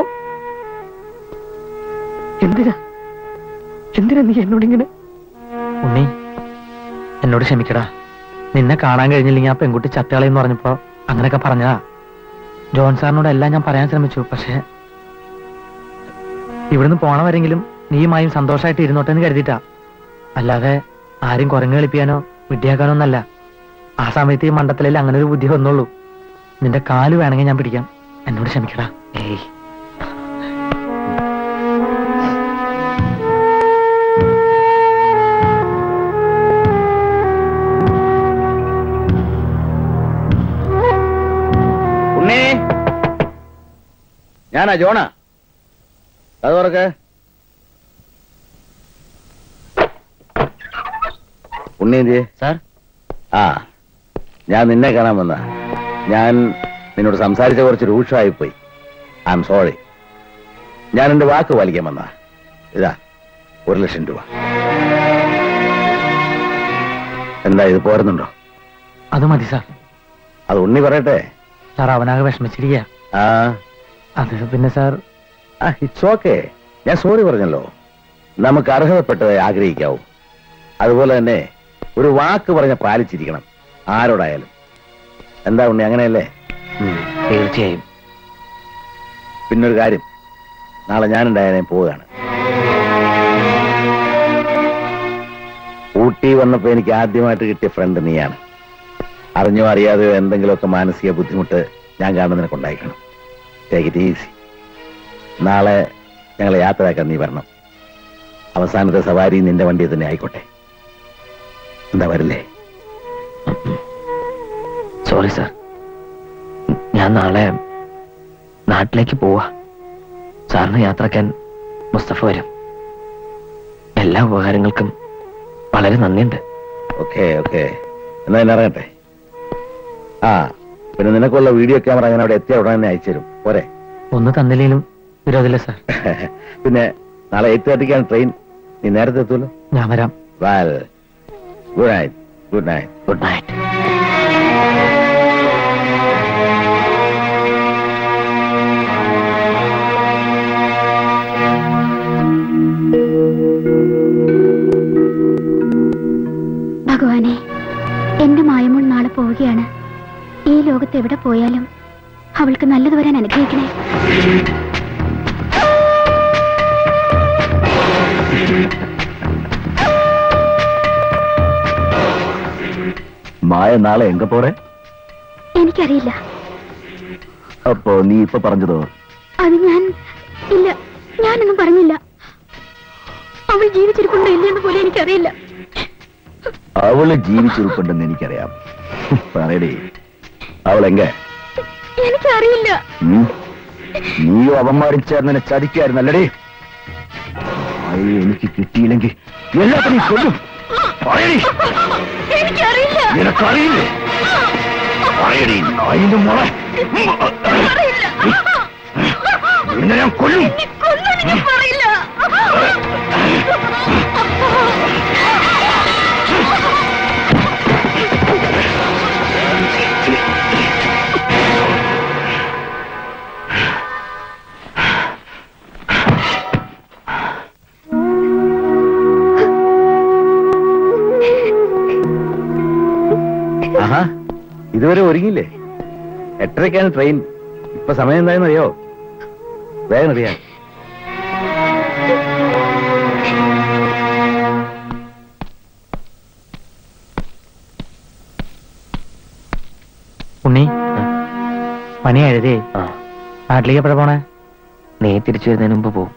എന്തിനാ എന്തിനാ നീ എന്നോടിങ്ങനെ? ഉണ്ണി, എന്നോട് ക്ഷമിക്കടാ. നിന്നെ കാണാൻ കഴിഞ്ഞില്ലെങ്കിൽ ആ പെൺകുട്ടി ചത്തയാളെന്ന് പറഞ്ഞപ്പോ അങ്ങനെയൊക്കെ പറഞ്ഞതാ. ജോൺ സാറിനോട് എല്ലാം ഞാൻ പറയാൻ ശ്രമിച്ചു. പക്ഷേ ഇവിടുന്ന് പോണവരെങ്കിലും നീയുമായും സന്തോഷമായിട്ട് ഇരുന്നോട്ടെ എന്ന് കരുതിയിട്ടാ. അല്ലാതെ ആരും കുരങ്ങ് കളിപ്പിക്കാനോ വിഡ്ഢിയാക്കാനോ ഒന്നല്ല. ആ സമയത്ത് ഈ മണ്ഡലത്തിൽ അങ്ങനെ ഒരു ബുദ്ധി വന്നുള്ളൂ. നിന്റെ കാല് വേണമെങ്കിൽ ഞാൻ പിടിക്കാം. എന്നോട് ക്ഷമിക്കടാ. ഏയ് ഞാനാ ജോണാ. അത് പറക്ക്. ഉണ്ണി സാർ. ആ ഞാൻ നിന്നെ കാണാൻ വന്ന. ഞാൻ നിന്നോട് സംസാരിച്ച കുറച്ച് രൂക്ഷമായിപ്പോയി. I am sorry. ഞാൻ എന്റെ വാക്ക് പാലിക്കാൻ വന്ന. ഇതാ ഒരു ലക്ഷം രൂപ. എന്താ ഇത് പോരുന്നുണ്ടോ? അത് മതി സാർ. അത് ഉണ്ണി പറയട്ടെ. സാർ അവനാകെ വിഷമിച്ചിരിക്കുക. ആ അത് പിന്നെ സാർ. ആ ഇറ്റ്സ് ഓക്കെ. ഞാൻ സോറി പറഞ്ഞല്ലോ. നമുക്ക് അർഹതപ്പെട്ടത് ആഗ്രഹിക്കാവൂ. അതുപോലെ തന്നെ ഒരു വാക്ക് പറഞ്ഞ പാലിച്ചിരിക്കണം ആരോടായാലും. എന്താ ഉണ്ണി, അങ്ങനെയല്ലേ? തീർച്ചയായും. പിന്നൊരു കാര്യം, നാളെ ഞാനുണ്ടായാലും പോവുകയാണ്. ഊട്ടി വന്നപ്പോ എനിക്ക് ആദ്യമായിട്ട് കിട്ടിയ ഫ്രണ്ട് നീയാണ്. അറിഞ്ഞോ അറിയാതെയോ എന്തെങ്കിലുമൊക്കെ മാനസിക ബുദ്ധിമുട്ട് ഞാൻ കാണുന്ന നിനക്കുണ്ടായിക്കണം. Take it easy. നാളെ ഞങ്ങളെ യാത്രയാക്കാൻ നീ വരണം. അവസാനത്തെ സവാരി നിന്റെ വണ്ടി തന്നെ ആയിക്കോട്ടെ. എന്താ വരില്ലേ? Sorry sir. ഞാൻ നാളെ നാട്ടിലേക്ക് പോവാ. സാറിന് യാത്രക്കാൻ മുസ്തഫ വരും. എല്ലാ ഉപകാരങ്ങൾക്കും വളരെ നന്ദിയുണ്ട്. Okay okay. എന്നാ എന്നെ ഇറങ്ങട്ടെ. ആ പിന്നെ നിനക്കുള്ള വീഡിയോ ക്യാമറ ഞാൻ അവിടെ എത്തിയ ഉടനെ തന്നെ അയച്ചു തരും. പോരെ? ഒന്ന് തന്നില്ലേലും വിരോധമില്ല സാർ. പിന്നെ നാളെ എയ്റ്റ് തേർട്ടിക്കാണ് ട്രെയിൻ. നീ നേരത്തെ എത്തുമല്ലോ. ഞാൻ വരാം. Well good night. Good night. Good night. ഭഗവാനെ, എന്റെ മായമോൾ നാളെ പോവുകയാണ്. ഈ ലോകത്ത് എവിടെ പോയാലും അവൾക്ക് നല്ലത് വരാൻ അനുഗ്രഹിക്കണേ. മായ നാളെ എങ്ക പോറേ? എനിക്കറിയില്ല. അപ്പോ നീ ഇപ്പൊ പറഞ്ഞതോ? അത് ഞാൻ ഇല്ല, ഞാനൊന്നും പറഞ്ഞില്ല. അവൾ ജീവിച്ചിരിപ്പുണ്ടോ ഇല്ലെന്ന് പോലും എനിക്കറിയില്ല. അവള് ജീവിച്ചിരിപ്പുണ്ടെന്ന് എനിക്കറിയാം. പറയടേ, അവളെങ്ക? എനിക്കറിയില്ല. നീയോ അവന്മാരിച്ചേർന്നെ ചതിക്കായിരുന്നല്ലടേ. എനിക്ക് കിട്ടിയില്ലെങ്കിൽ എല്ലാത്തിനും കൊല്ലും. എനിക്കറിയില്ല. നിനക്കറിയില്ലേ? പറയടേ നായിന്റെ മോളെ. നിന്നെ ഞാൻ കൊല്ലും. പറയില്ല. ആഹാ, ഇതുവരെ ഒരുങ്ങില്ലേ? എട്ടരയ്ക്കാണ് ട്രെയിൻ. ഇപ്പൊ സമയം എന്തായെന്ന് അറിയോ? വേഗം അറിയാം. ഉണ്ണി, പണി എഴുതേ. നാട്ടിലേക്ക് എപ്പോഴാ പോണേ? നീ തിരിച്ചു വരുന്നതിന് മുമ്പ് പോവും.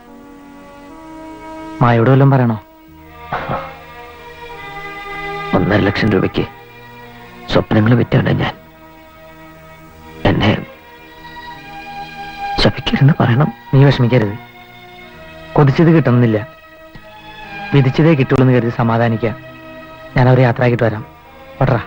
മായോട് വല്ലതും പറയണോ? ഒന്നര ലക്ഷം രൂപയ്ക്ക് സ്വപ്നങ്ങൾ വിറ്റാണ് ഞാൻ. എന്നെ ശപിക്കരുതെന്ന് പറയണം. നീ വിഷമിക്കരുത്. കൊതിച്ചത് കിട്ടുന്നില്ല, വിധിച്ചതേ കിട്ടുള്ളൂ എന്ന് കരുതി സമാധാനിക്കുക. ഞാൻ അവരെ യാത്രയാക്കിയിട്ട് വരാം. പട്രാ.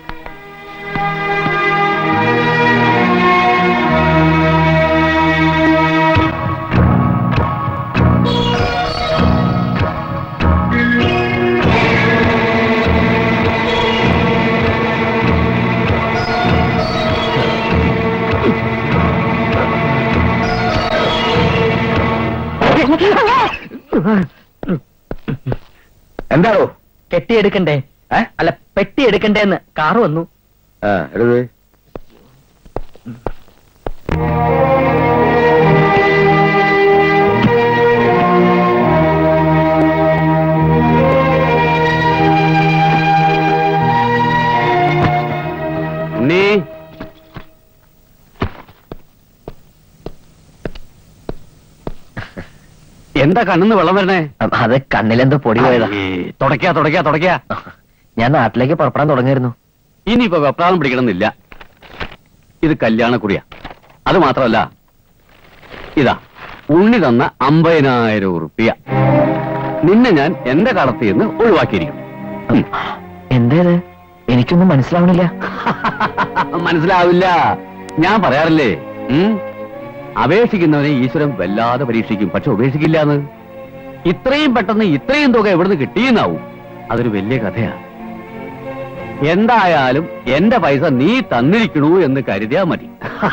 എന്താണോ? കെട്ടിയെടുക്കണ്ടേ? അല്ല, പെട്ടി എടുക്കണ്ടേന്ന് കാറ് വന്നു. എന്താ കണ്ണിന്ന് വെള്ളം വരണേ? അത് കണ്ണിലെന്തോ പൊടി പോയതാ. തുടക്കാ തുടക്കാ തുടക്കാ. ഞാൻ നാട്ടിലേക്ക് പുറപ്പെടാൻ തുടങ്ങിയിരുന്നു. ഇനിയിപ്പോ വെപ്രാളം പിടിക്കണമെന്നില്ല. ഇത് കല്യാണക്കുടിയാ. അത് മാത്രമല്ല, ഇതാ ഉണ്ണി തന്ന അമ്പതിനായിരം ഉറുപ്പിയ നിന്നെ ഞാൻ എന്റെ കടത്തിൽ നിന്ന് ഒഴിവാക്കിയിരിക്കും. എന്തേത്? എനിക്കൊന്നും മനസ്സിലാവണില്ല. മനസ്സിലാവില്ല. ഞാൻ പറയാറില്ലേ, അപേക്ഷിക്കുന്നവനെ ഈശ്വരൻ വല്ലാതെ പരീക്ഷിക്കും, പക്ഷെ ഉപേക്ഷിക്കില്ല എന്ന്. ഇത്രയും പെട്ടെന്ന് ഇത്രയും തുക എവിടുന്ന് കിട്ടിയെന്നാവും. അതൊരു വലിയ കഥയാ. എന്തായാലും എന്റെ പൈസ നീ തന്നിരിക്കണു എന്ന് കരുതിയാ മതി.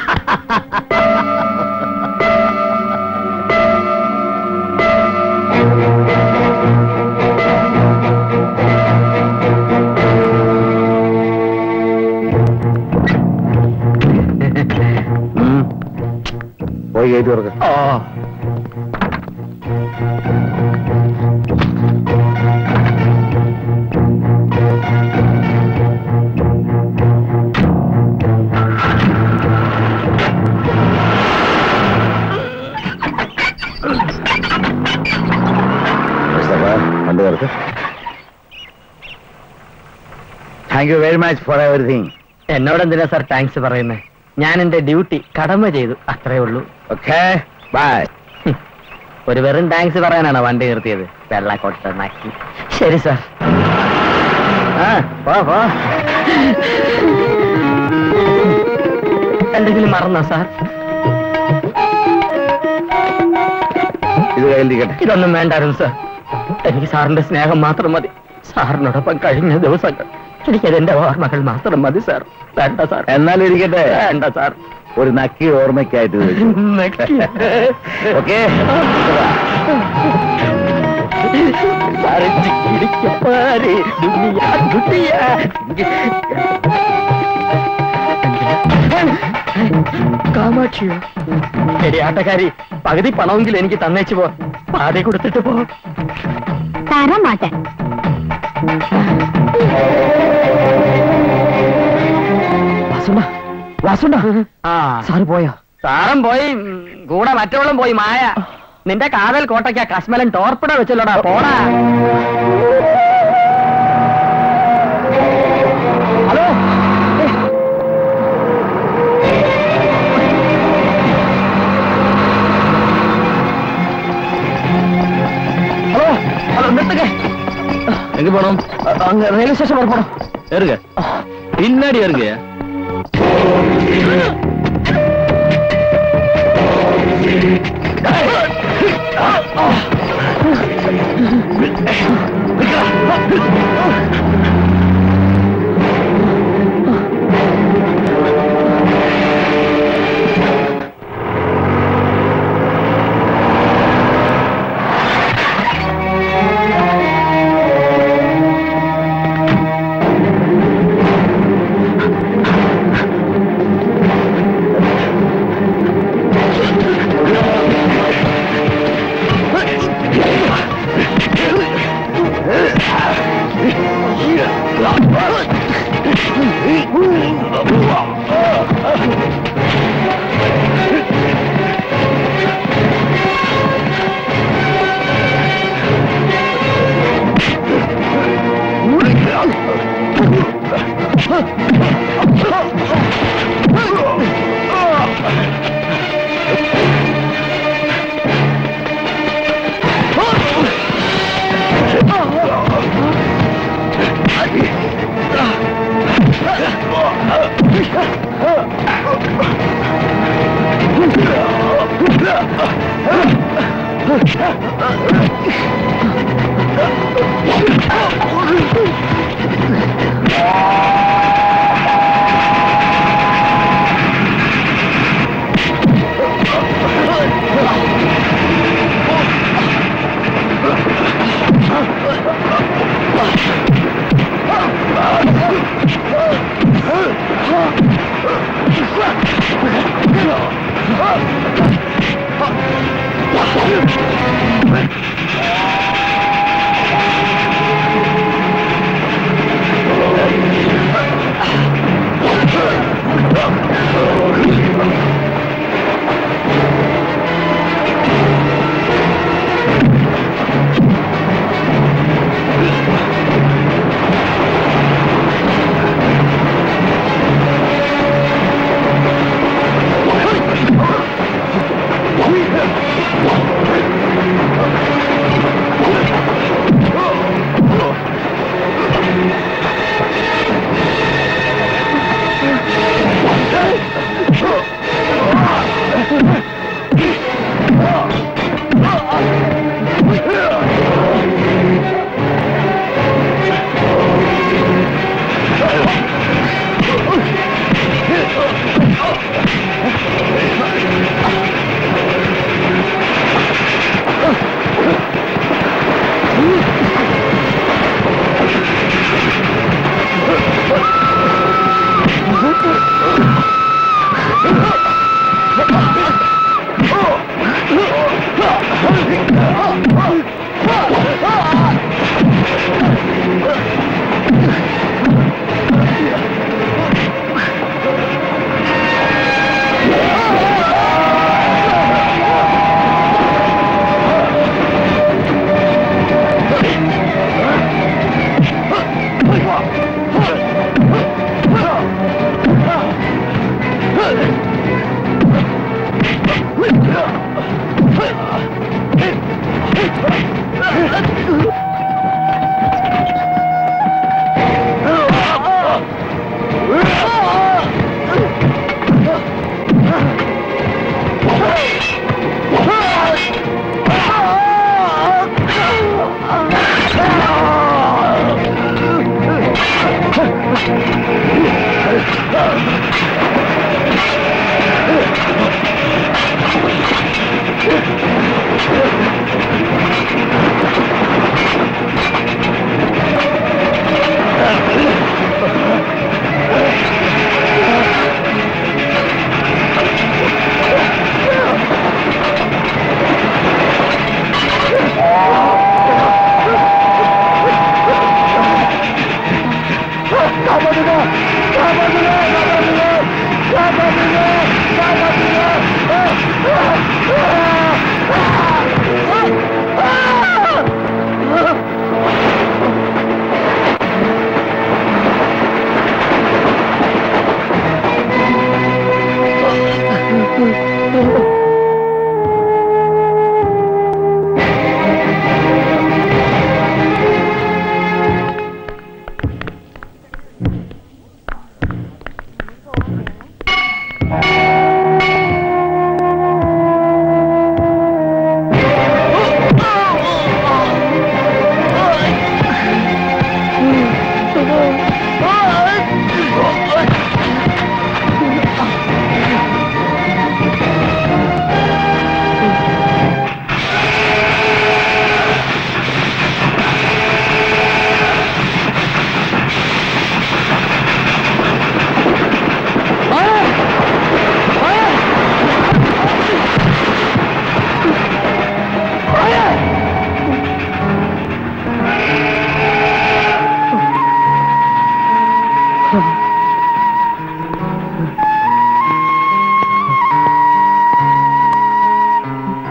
പോയി കയറ്റി കൊടുക്ക. വണ്ടി കൊടുക്ക. Thank you very much for everything. എന്നോട് എന്തിനാ സാർ താങ്ക്സ് പറയുന്നേ? ഞാൻ എന്റെ ഡ്യൂട്ടി കടമ ചെയ്തു, അത്രേ ഉള്ളൂ. Okay, bye. ഒരു വെറും താങ്ക്സ് പറയാനാണോ വണ്ടി നിർത്തിയത്? വെള്ളക്കോട്ട നാക്കി. ശരി സാർ. എന്തെങ്കിലും മറന്നോ സാർ? ഇത് കയ്യിലിരിക്കട്ടെ. ഇതൊന്നും വേണ്ടായിരുന്നു സാർ. എനിക്ക് സാറിന്റെ സ്നേഹം മാത്രം മതി. സാറിനോടൊപ്പം കഴിഞ്ഞ ദിവസങ്ങൾ എനിക്കതെന്റെ ഓർമ്മകൾ മാത്രം മതി സാർ. വേണ്ട സാർ. എന്നാലും ഇരിക്കട്ടെ. വേണ്ട സാർ. ഒരു നക്കി ഓർമ്മയ്ക്കായിട്ട്. ഓക്കെ. കാമാക്ഷിയോ? ശരി ആട്ടക്കാരി, പകുതി പണമെങ്കിൽ എനിക്ക് തന്നേച്ചു പോ. പാതി കൊടുത്തിട്ട് പോ. തരാൻ മാറ്റാൻ വാസുണ്ട, വാസുണ്ട. ആ സാറ് പോയോ? സാറും പോയി, കൂടെ മറ്റവളും പോയി. മായ, നിന്റെ കാതൽ കോട്ടയ്ക്കാ കശ്മലൻ ടോർപ്പിട വെച്ചല്ലോടാ. പോടാ. ഹലോ ഹലോ ഹലോ നിർത്തുക. எங்க போனோம்? அங்க ரயில்வே ஸ்டேஷன் வர போறோம். ஏறுங்க, பின்னாடி ஏறுங்க.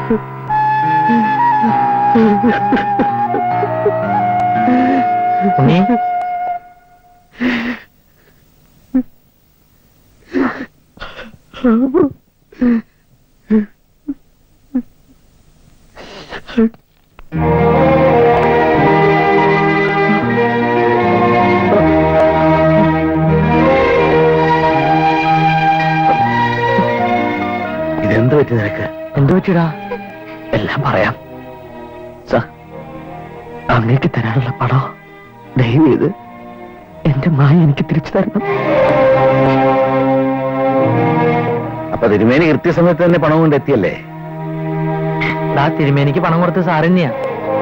ഉണ്ണി ഇതെന്ത് പറ്റി നിനക്ക്? എന്തു പറ്റിടാ? എല്ലാം പറയാം. സാർ, അങ്ങേക്ക് തരാനുള്ള പണം ദയവ് ചെയ്ത് എന്റെ മായ എനിക്ക് തിരിച്ചു തരണം. അപ്പൊ തിരുമേനി കൃത്യസമയത്ത് തന്നെ പണം കൊണ്ട് എത്തിയല്ലേ? ആ തിരുമേനിക്ക് പണം കൊടുത്ത് സാറന്നെയാ.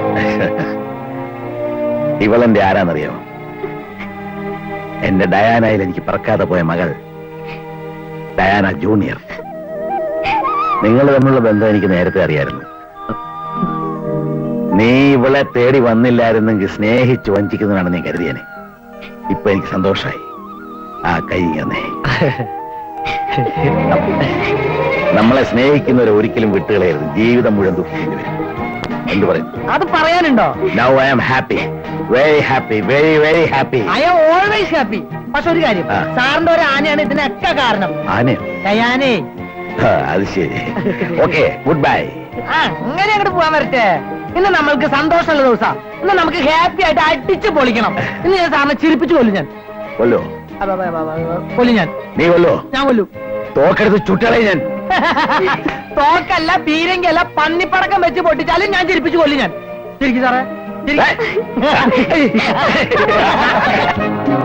ഇവളെന്റെ ആരാന്നറിയോ? എന്റെ ഡയാനയിൽ എനിക്ക് പറക്കാതെ പോയ മകൾ ഡയാന ജൂനിയർ. നിങ്ങൾ തമ്മിലുള്ള ബന്ധം എനിക്ക് നേരത്തെ അറിയായിരുന്നു. നീ ഇവളെ തേടി വന്നില്ലായിരുന്നെങ്കിൽ സ്നേഹിച്ച് വഞ്ചിക്കുന്നതാണ് നീ കരുതിയനെ. ഇപ്പൊ എനിക്ക് സന്തോഷമായി. ആ കൈ തന്നെ. നമ്മളെ സ്നേഹിക്കുന്നവരെ ഒരിക്കലും വിട്ടുകളയരുത്. ജീവിതം മുഴുവൻ ദുഃഖിക്കേണ്ടി വരും. എന്ത് പറയും? അത് പറയാനുണ്ടോ? Now I am happy, very happy, very very happy. I am always happy. പക്ഷെ ഒരു കാര്യം, സാറിന്റെ ഒരു ആനയാണ് ഇതിനൊക്കെ കാരണം. ആനയോ? ആനേ. അത് ശരി. Okay, goodbye. അങ്ങനെ അങ്ങോട്ട് പോകാൻ വരട്ടെ. ഇന്ന് നമ്മൾക്ക് സന്തോഷമുള്ള ദിവസം. ഇന്ന് നമുക്ക് ഹാപ്പി ആയിട്ട് അടിച്ചു പൊളിക്കണം. ഇന്ന് ഞാൻ സാറിനെ ചിരിപ്പിച്ചു കൊല്ലും. ഞാൻ കൊല്ലോ? കൊല്ലും. ഞാൻ നീ കൊല്ലോ? ഞാൻ കൊല്ലു. തോക്കെടുത്ത് ചുട്ടളെ ഞാൻ. തോക്കല്ല, പീരങ്കല്ല, പന്നിപ്പടക്കം വെച്ച് പൊട്ടിച്ചാലും ഞാൻ ചിരിപ്പിച്ചു കൊല്ലും. ഞാൻ ചിരിക്കും സാറേ.